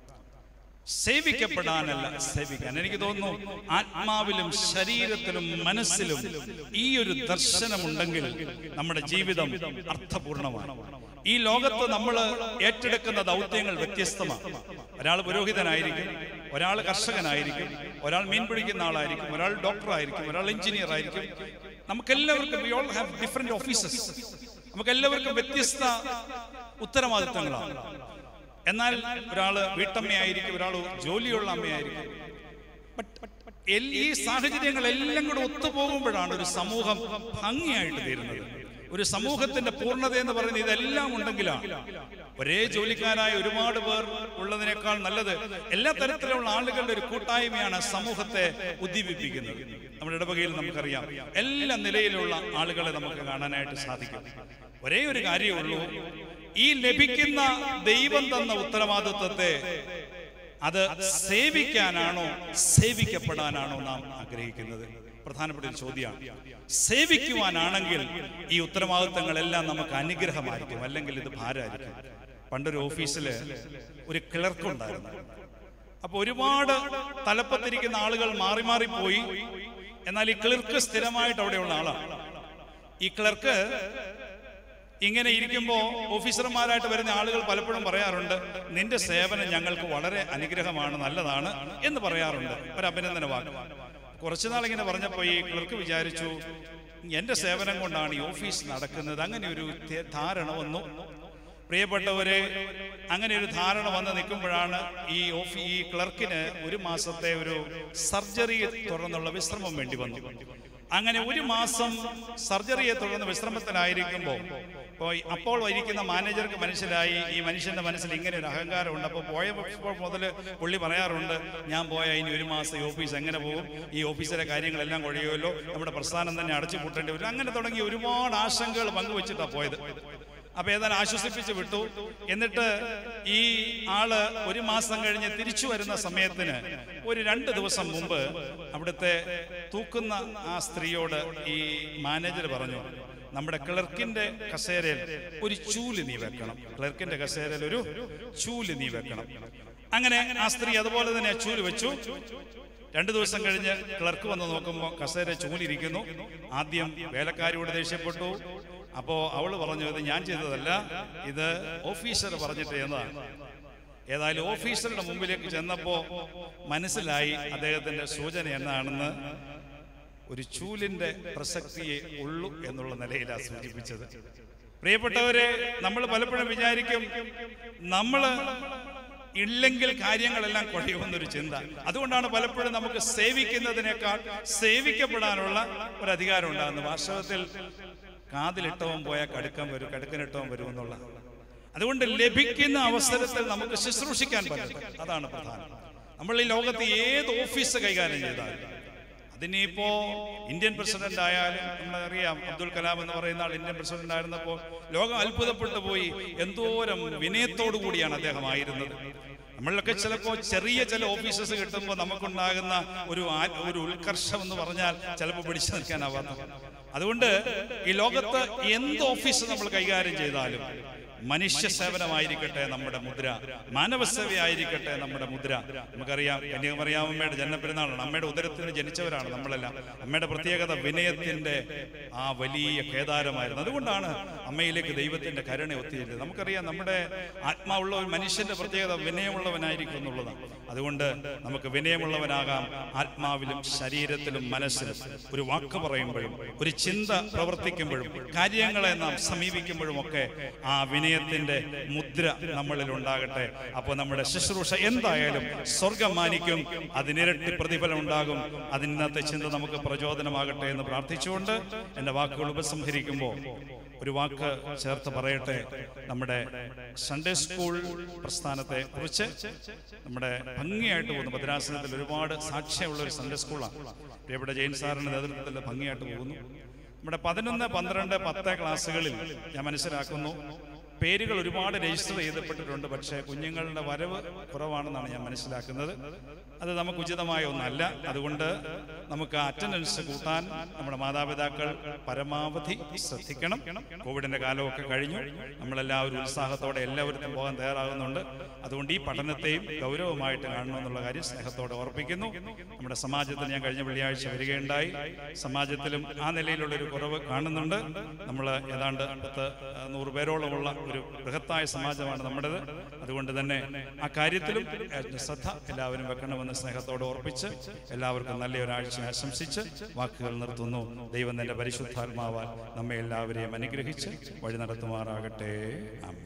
സേവിക്കപ്പെടാനല്ല, സേവിക്കാൻ. എനിക്ക് തോന്നുന്നു ആത്മാവിലും ശരീരത്തിലും മനസ്സിലും ഈ ഒരു ദർശനമുണ്ടെങ്കിൽ നമ്മുടെ ജീവിതം അർത്ഥപൂർണമാണ്. ഈ ലോകത്ത് നമ്മൾ ഏറ്റെടുക്കുന്ന ദൗത്യങ്ങൾ വ്യത്യസ്തമാണ്. ഒരാൾ പുരോഹിതനായിരിക്കും, ഒരാൾ കർഷകനായിരിക്കും, ഒരാൾ മീൻ പിടിക്കുന്ന ആളായിരിക്കും, ഒരാൾ ഡോക്ടറായിരിക്കും, ഒരാൾ എഞ്ചിനീയർ ആയിരിക്കും. നമുക്കെല്ലാവർക്കും we all have different offices. നമുക്കെല്ലാവർക്കും വ്യത്യസ്ത ഉത്തരവാദിത്തങ്ങളാണ്. എന്നാൽ ഒരാൾ വീട്ടമ്മയായിരിക്കും, ഒരാൾ ജോലിയുള്ള അമ്മയായിരിക്കും. ഈ സാഹചര്യങ്ങളെല്ലാം കൂടെ ഒത്തുപോകുമ്പോഴാണ് ഒരു സമൂഹം ഭംഗിയായിട്ട് തീരുന്നത്. ഒരു സമൂഹത്തിന്റെ പൂർണ്ണത എന്ന് പറയുന്നത് ഇതെല്ലാം ഉണ്ടെങ്കിലാണ്. ഒരേ ജോലിക്കാരായ ഒരുപാട് പേർ ഉള്ളതിനേക്കാൾ നല്ലത് എല്ലാ തരത്തിലുള്ള ആളുകളുടെ ഒരു കൂട്ടായ്മയാണ് സമൂഹത്തെ ഉദ്ദീപിപ്പിക്കുന്നത്. നമ്മുടെ ഇടവകയിൽ നമുക്കറിയാം, എല്ലാ നിലയിലുള്ള ആളുകളെ നമുക്ക് കാണാനായിട്ട് സാധിക്കും. ഒരേ ഒരു കാര്യമേ ഉള്ളൂ, ഈ ലഭിക്കുന്ന ദൈവം തന്ന ഉത്തരവാദിത്വത്തെ അത് സേവിക്കാനാണോ സേവിക്കപ്പെടാനാണോ നാം ആഗ്രഹിക്കുന്നത്? പ്രധാനപ്പെട്ട ഒരു ചോദ്യമാണ്. സേവിക്കുവാനാണെങ്കിൽ ഈ ഉത്തരവാദിത്തങ്ങളെല്ലാം നമുക്ക് അനുഗ്രഹമായിരിക്കും, അല്ലെങ്കിൽ ഇത് ഭാരമായിരിക്കും. പണ്ടൊരു ഓഫീസില് ഒരു ക്ലർക്ക് ഉണ്ടായിരുന്നു. അപ്പൊ ഒരുപാട് തലപ്പത്തിരിക്കുന്ന ആളുകൾ മാറി മാറി പോയി. എന്നാൽ ഈ ക്ലർക്ക് സ്ഥിരമായിട്ട് അവിടെയുള്ള ആളാണ്. ഈ ക്ലർക്ക് ഇങ്ങനെ ഇരിക്കുമ്പോൾ ഓഫീസർമാരായിട്ട് വരുന്ന ആളുകൾ പലപ്പോഴും പറയാറുണ്ട്, നിന്റെ സേവനം ഞങ്ങൾക്ക് വളരെ അനുഗ്രഹമാണ്, നല്ലതാണ് എന്ന് പറയാറുണ്ട്. ഒരു അഭിനന്ദന വാക്ക്. കുറച്ചു നാൾ ഇങ്ങനെ പറഞ്ഞപ്പോൾ ഈ ക്ലർക്ക് വിചാരിച്ചു, എൻ്റെ സേവനം കൊണ്ടാണ് ഈ ഓഫീസ് നടക്കുന്നത്. അങ്ങനെ ഒരു ധാരണ വന്നു. പ്രിയപ്പെട്ടവരെ, അങ്ങനെ ഒരു ധാരണ വന്ന് നിൽക്കുമ്പോഴാണ് ഈ ക്ലർക്കിന് ഒരു മാസത്തെ ഒരു സർജറിയെ തുടർന്നുള്ള വിശ്രമം വേണ്ടി വന്നു. അങ്ങനെ ഒരു മാസം സർജറിയെ തുടർന്ന് വിശ്രമത്തിലായിരിക്കുമ്പോൾ അപ്പോൾ ഇരിക്കുന്ന മാനേജർക്ക് മനസ്സിലായി, ഈ മനുഷ്യന്റെ മനസ്സിൽ ഇങ്ങനെ ഒരു അഹങ്കാരമുണ്ട്. അപ്പോൾ പോയപ്പോൾ മുതൽ പുള്ളി പറയാറുണ്ട്, ഞാൻ പോയാൽ ഇനി ഒരു മാസം ഈ ഓഫീസ് എങ്ങനെ പോകും, ഈ ഓഫീസിലെ കാര്യങ്ങളെല്ലാം കുഴയുമല്ലോ, നമ്മുടെ പ്രസ്ഥാനം തന്നെ അടച്ചു പൂട്ടേണ്ടി വരും. അങ്ങനെ തുടങ്ങി ഒരുപാട് ആശങ്കകൾ പങ്കുവെച്ചിട്ടാണ് പോയത്. അപ്പൊ ഏതായാലും ആശ്വസിപ്പിച്ച് വിട്ടു. എന്നിട്ട് ഈ ആള് ഒരു മാസം കഴിഞ്ഞ് തിരിച്ചു വരുന്ന സമയത്തിന് ഒരു 2 ദിവസം മുമ്പ് അവിടുത്തെ തൂക്കുന്ന ആ സ്ത്രീയോട് ഈ മാനേജർ പറഞ്ഞു, നമ്മുടെ ക്ലർക്കിന്റെ കസേരയിൽ ഒരു ചൂല് നീ വെക്കണം. ക്ലർക്കിന്റെ കസേരയിൽ ഒരു ചൂല് നീ വെക്കണം. അങ്ങനെ ആ സ്ത്രീ അതുപോലെ തന്നെ ചൂല് വെച്ചു. 2 ദിവസം കഴിഞ്ഞ് ക്ലർക്ക് വന്ന് നോക്കുമ്പോൾ കസേര ചൂലിരിക്കുന്നു. ആദ്യം വേലക്കാരിയോട് ദേഷ്യപ്പെട്ടു. അപ്പോ അവള് പറഞ്ഞു, ഇത് ഞാൻ ചെയ്തതല്ല, ഇത് ഓഫീസർ പറഞ്ഞിട്ട് എന്നതാണ്. ഏതായാലും ഓഫീസറുടെ മുമ്പിലേക്ക് ചെന്നപ്പോ മനസ്സിലായി അദ്ദേഹത്തിന്റെ സൂചന എന്നാണെന്ന്. ഒരു ചൂലിന്റെ പ്രസക്തിയെ ഉള്ളൂ എന്നുള്ള നിലയിലാണ് സൂചിപ്പിച്ചത്. പ്രിയപ്പെട്ടവരെ, നമ്മൾ പലപ്പോഴും വിചാരിക്കും നമ്മള് ഇല്ലെങ്കിൽ കാര്യങ്ങളെല്ലാം കുഴയുമെന്നൊരു ചിന്ത. അതുകൊണ്ടാണ് പലപ്പോഴും നമുക്ക് സേവിക്കുന്നതിനേക്കാൾ സേവിക്കപ്പെടാനുള്ള ഒരു അധികാരം ഉണ്ടാകുന്നത്. വാസ്തവത്തിൽ കാതിലിട്ടവും പോയാൽ കടുക്കനിട്ടവും വരും എന്നുള്ള. അതുകൊണ്ട് ലഭിക്കുന്ന അവസരത്തിൽ നമുക്ക് ശുശ്രൂഷിക്കാൻ പറ്റും. അതാണ് പ്രധാനം. നമ്മൾ ഈ ലോകത്ത് ഏത് ഓഫീസ് കൈകാര്യം ചെയ്താലും അതിനിപ്പോ ഇന്ത്യൻ പ്രസിഡന്റ് ആയാലും നമ്മളറിയാം, അബ്ദുൽ കലാം എന്ന് പറയുന്ന ആൾ ഇന്ത്യൻ പ്രസിഡന്റ് ആയിരുന്നപ്പോൾ ലോകം അത്ഭുതപ്പെട്ടു പോയി. എന്തോരം വിനയത്തോടു കൂടിയാണ് അദ്ദേഹം ആയിരുന്നത്. നമ്മളൊക്കെ ചിലപ്പോൾ ചെറിയ ചില ഓഫീസസ് കിട്ടുമ്പോൾ നമുക്കുണ്ടാകുന്ന ഒരു ഉത്കർഷം എന്ന് പറഞ്ഞാൽ ചിലപ്പോൾ പിടിച്ചു നിൽക്കാനാവാത്ത. അതുകൊണ്ട് ഈ ലോകത്ത് എന്ത് ഓഫീസ് നമ്മൾ കൈകാര്യം ചെയ്താലും മനുഷ്യ സേവനമായിരിക്കട്ടെ നമ്മുടെ മുദ്ര, മാനവസേവയായിരിക്കട്ടെ നമ്മുടെ മുദ്ര. നമുക്കറിയാം, കന്യാകുമാരിയമ്മയുടെ ജന്മപ്പെരുന്നാളാണ്. അമ്മയുടെ ഉദരത്തിന് ജനിച്ചവരാണ് നമ്മളെല്ലാം. അമ്മയുടെ പ്രത്യേകത വിനയത്തിന്റെ ആ വലിയ കേദാരമായിരുന്നു. അതുകൊണ്ടാണ് അമ്മയിലേക്ക് ദൈവത്തിന്റെ കരുണ ഒത്തിയിരുന്നത്. നമുക്കറിയാം, നമ്മുടെ ആത്മാവുള്ള ഒരു മനുഷ്യന്റെ പ്രത്യേകത വിനയമുള്ളവനായിരിക്കും എന്നുള്ളതാണ്. അതുകൊണ്ട് നമുക്ക് വിനയമുള്ളവനാകാം. ആത്മാവിലും ശരീരത്തിലും മനസ്സിലും ഒരു വാക്ക് പറയുമ്പോഴും ഒരു ചിന്ത പ്രവർത്തിക്കുമ്പോഴും കാര്യങ്ങളെ നാം സമീപിക്കുമ്പോഴും ഒക്കെ ആ വിനയത്തിന്റെ മുദ്ര നമ്മളിൽ ഉണ്ടാകട്ടെ. അപ്പോൾ നമ്മുടെ ശുശ്രൂഷ എന്തായാലും സ്വർഗം മാനിക്കും, അതിനിരട്ടി പ്രതിഫലം ഉണ്ടാകും. അതിനകത്തെ ചിന്ത നമുക്ക് പ്രചോദനമാകട്ടെ എന്ന് പ്രാർത്ഥിച്ചുകൊണ്ട് എൻ്റെ വാക്കുകൾ ഉപസംഹരിക്കുമ്പോൾ ഒരു വാക്ക് ചേർത്ത് പറയട്ടെ. നമ്മുടെ സൺഡേ സ്കൂൾ പ്രസ്ഥാനത്തെ കുറിച്ച് നമ്മുടെ ഭംഗിയായിട്ട് പോകുന്നു. ഭദ്രാസനത്തിൽ ഒരുപാട് സാക്ഷ്യമുള്ള ഒരു സൺഡേ സ്കൂളാണ്. പ്രിയപ്പെട്ട ജെയിൻ സാറിന്റെ നേതൃത്വത്തിൽ ഭംഗിയായിട്ട് പോകുന്നു. നമ്മുടെ 11, 12, 10 ക്ലാസ്സുകളിൽ ഞാൻ മനസ്സിലാക്കുന്നു പേരുകൾ ഒരുപാട് രജിസ്റ്റർ ചെയ്യപ്പെട്ടിട്ടുണ്ട്. പക്ഷേ കുഞ്ഞുങ്ങളുടെ വരവ് കുറവാണെന്നാണ് ഞാൻ മനസ്സിലാക്കുന്നത്. അത് നമുക്ക് ഉചിതമായ ഒന്നല്ല. അതുകൊണ്ട് നമുക്ക് അറ്റൻഡൻസ് കൂട്ടാൻ നമ്മുടെ മാതാപിതാക്കൾ പരമാവധി ശ്രദ്ധിക്കണം. കോവിഡിന്റെ കാലമൊക്കെ കഴിഞ്ഞു, നമ്മളെല്ലാവരും ഉത്സാഹത്തോടെ എല്ലാവരും പോകാൻ തയ്യാറാകുന്നുണ്ട്. അതുകൊണ്ട് ഈ പഠനത്തെയും ഗൗരവമായിട്ട് കാണണമെന്നുള്ള കാര്യം സ്നേഹത്തോടെ ഓർപ്പിക്കുന്നു. നമ്മുടെ സമാജത്തിൽ ഞാൻ കഴിഞ്ഞ വെള്ളിയാഴ്ച വരികയുണ്ടായി. സമാജത്തിലും ആ നിലയിലുള്ളൊരു കുറവ് കാണുന്നുണ്ട്. നമ്മൾ ഏതാണ്ട് 100 പേരോളമുള്ള ഒരു ബൃഹത്തായ സമാജമാണ് നമ്മുടേത്. അതുകൊണ്ട് തന്നെ ആ കാര്യത്തിലും ശ്രദ്ധ എല്ലാവരും വെക്കണമെന്ന് സ്നേഹത്തോടെ ഓർപ്പിച്ച് എല്ലാവർക്കും നല്ലൊരാഴ്ച ആശംസിച്ച് വാക്കുകൾ നിർത്തുന്നു. ദൈവം തന്റെ പരിശുദ്ധാത്മാവാൽ നമ്മെ എല്ലാവരെയും അനുഗ്രഹിച്ച് വഴി നടത്തുമാറാകട്ടെ. ആമേൻ.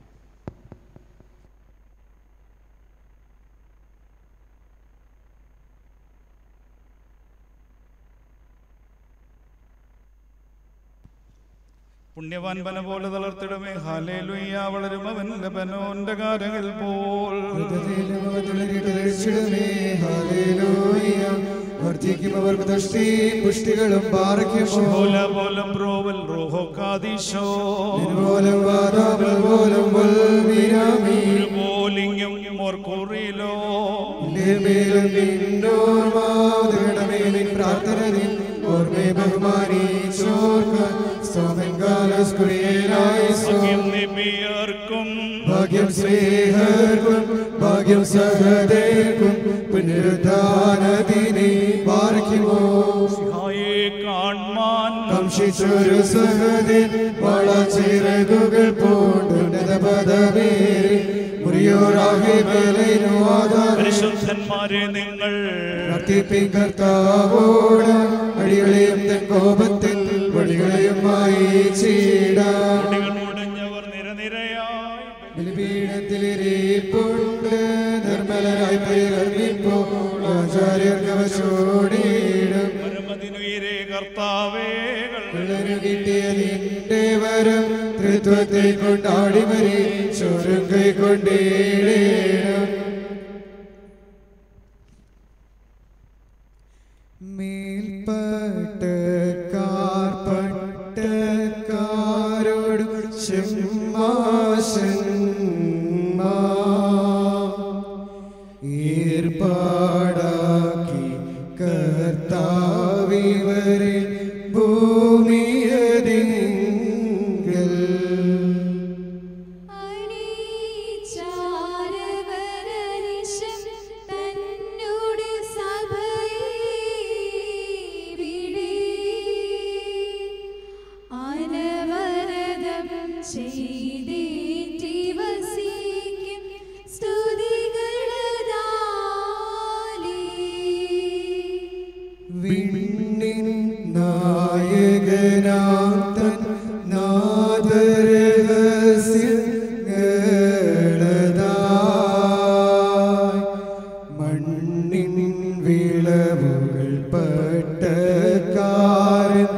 പുണ്യവാൻ പന പോലെ തളർത്തിടമേ. ഹല്ലേലൂയ. വളരും അവന്റെ പനോന്റെ കാരങ്ങൾ പോൽ. വർദ്ധിക്കും അവർക്ക് ദൃഷ്ടി പുഷ്ടികളും പ്രാർത്ഥന ഓർമ്മയെ ബഹുമാനിച്ചോർക്കാൻ ഭാഗ്യം സ്നേഹർക്കും ഭാഗ്യം സഹദേർക്കും പുനരുദ്ധാനദിനെ പാർക്കുമോ. കംഷിച്ചൊരു സഹദേൻ വളച്ചിറകുകൾ പൂണ്ടുന്നത പദമേറി പരിശുദ്ധന്മാരെ നിങ്ങൾ കർത്താവോട് അടികളെയും തൻ കോപത്തിൽ വടികളെയുമായി മുടഞ്ഞവർ നിരനിരയായി ബലിപീഠത്തിലിരിപ്പുണ്ട്. നിർമ്മലരായി പരികർമ്മിപ്പോ ആചാര്യർക്കവശോടിയിടും. കർത്താവേ കിട്ടിയ നിന്റെ വരം ത്രിത്വത്തെ കൊണ്ടാടി വരെ ചോരം കൈക്കൊണ്ടിടേണം. മേൽപ്പട്ടക്കാർ പട്ടക്കാരോട് ഏർപ്പാടാക്കി കർത്താവിവരെ ഭൂമിയതിങ്കൽ വിണ്ണിൻ നായകനാത്തൻ നാദരഹസ്യങ്ങളതായി മണ്ണിൻ വിളവുകൾ പട്ടക്കാരൻ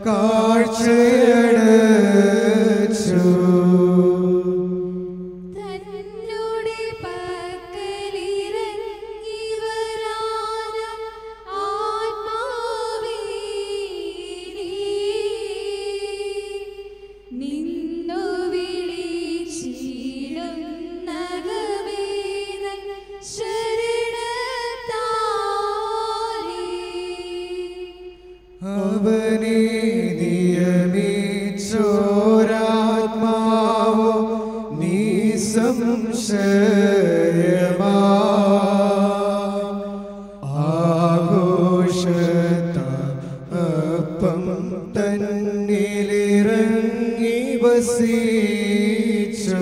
കാഴ്ചയടച്ചു. തന്നോട് പക്കലിറങ്ങി വരാനും ആത്മാ തന്നിലിറങ്ങി വസിച്ചു.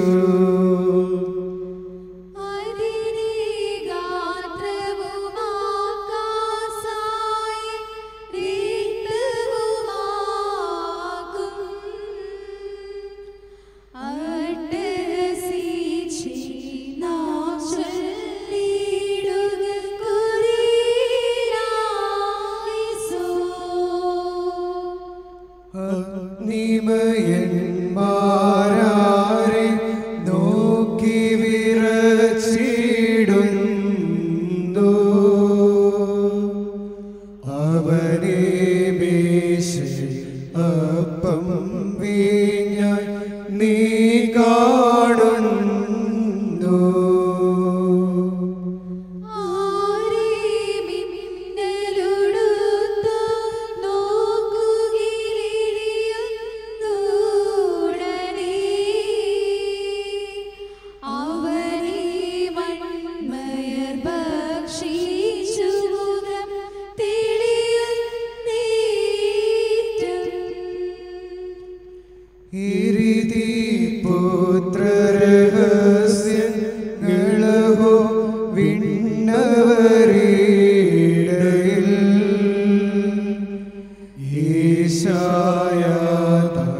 അഗ്നിമയന്മാരാരെ നോക്കി വിറച്ചിടുന്നു. അവനെ മേശയിൽ അപ്പം വീഞ്ഞായി നീ കാണുന്നു. പുത്രരഹസ്യങ്ങളഹോ വിണ്ണവരിടയിൽ ഈശായാതാൻ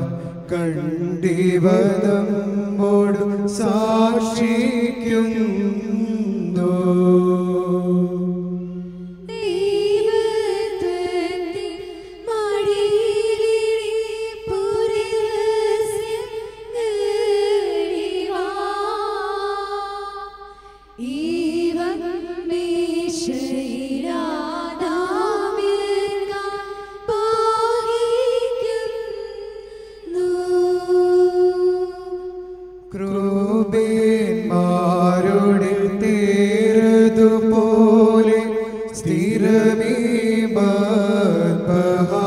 കണ്ടിവനമ്മോട് സാക്ഷിക്കുന്നു. ക്രൂബേന്മാരുടെ തേരതുപോലെ സ്ഥിരമീ ബദ്ബഹാ.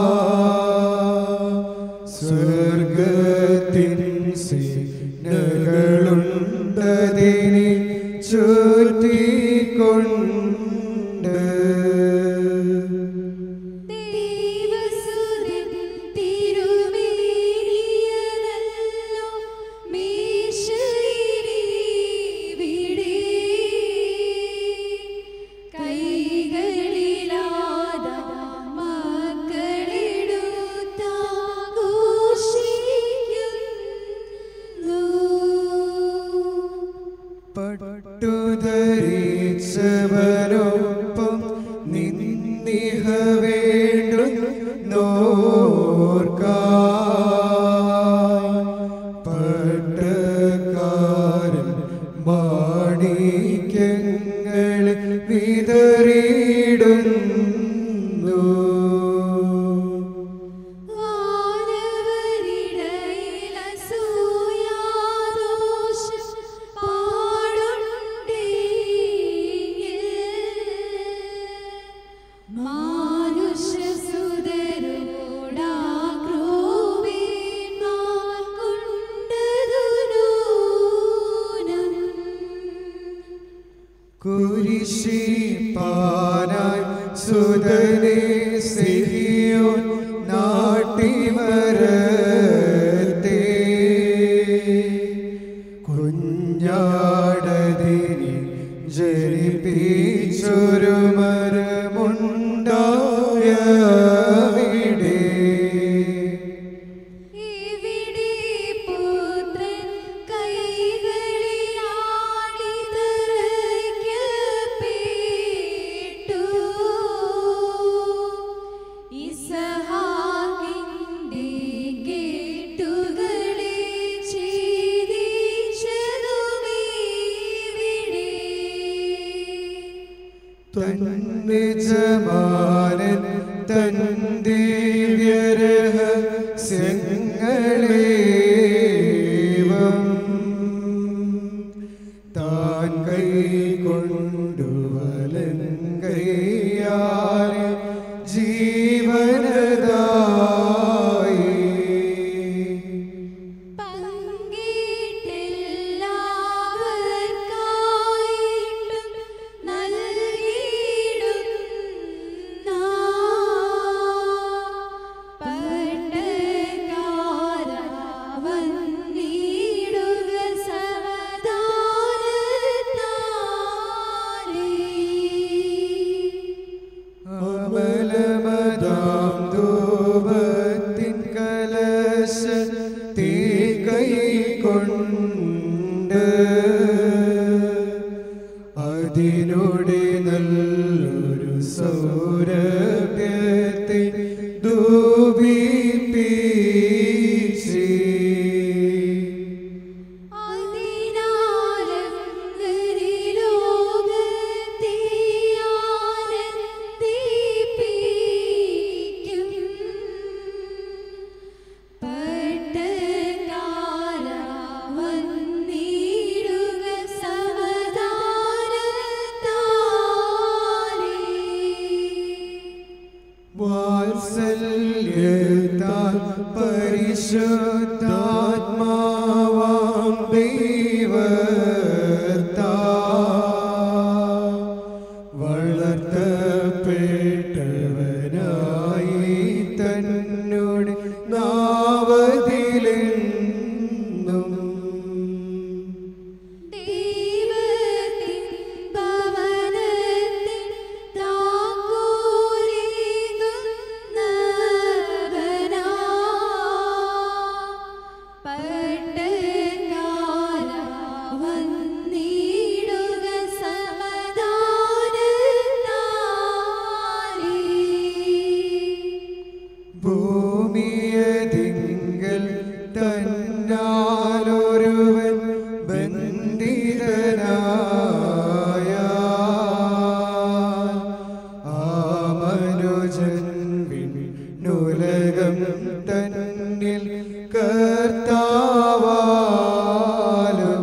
സ്വർഗത്തിൻ സേനകളുണ്ടതിനെ ചുറ്റിക്കൊണ്ട്. പട്ടുധരിച്ചവനൊപ്പം നിന്നിഹ വേണ്ടുന്നോർക്കായി പട്ടക്കാരൻ മാണിക്യങ്ങളെ വിതറിയിടുന്നു. കുരിശിപ്പാനായി സുതനെ സിഹിയോൻ നാട്ടിമരത്തെ കുഞ്ഞാടതിനെ ജനിപ്പിച്ചൊരു മരമുണ്ടായവിടെ. തന്നിജമാനൻ തൻ ദിവ്യരഹസ്യങ്ങളേവം താൻ കൈക്കൊണ്ടു വലങ്കയ്യാലെ ജീവനദായി. പട്ട ശിരസത്തെ കൈക്കൊണ്ട് അതിലൂടെ നല്ലൊരു സൗരഭ്യത്തെ ധൂപിപ്പിച്ച് വാത്സല്യത്താൽ പരിശുദ്ധാത്മാവാം ദൈവത്താൽ വളർത്തപ്പെട്ടവനായി തന്നോട് നാവതിലെന്നും ഭൂമിയതിങ്കൽ തന്നാലൊരുവൻ ബന്ധിതനായ ആ മനുജൻ വിണ്ണുലകം തന്നിൽ കർത്താവാലും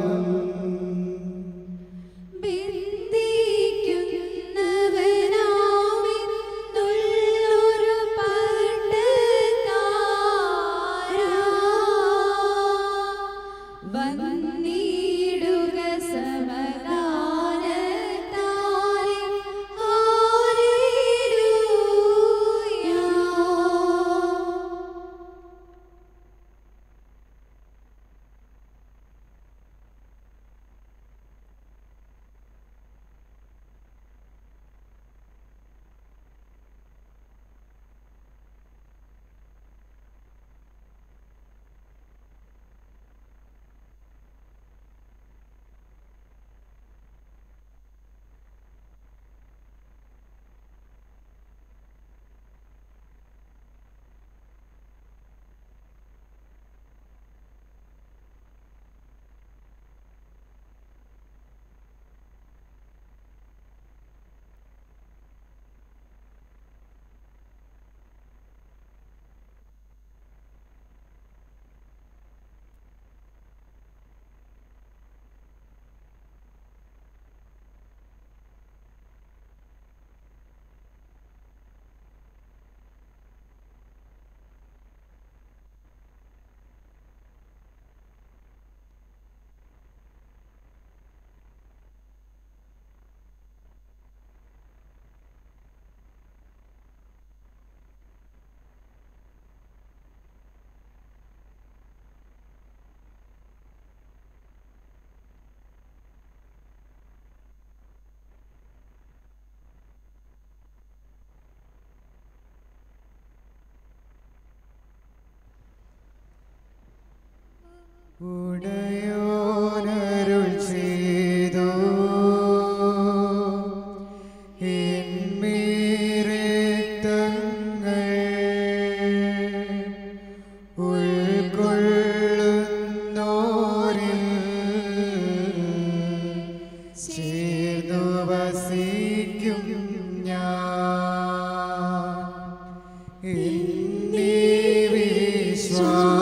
ഉടയോനരുൾ ചെയ്തു എന്മീരത്തങ്ങൾ ഉൾക്കൊള്ളുന്നോരിൽ ചേർന്നു വസിക്കും ഞാൻ എന്നീ വിശ്വാസം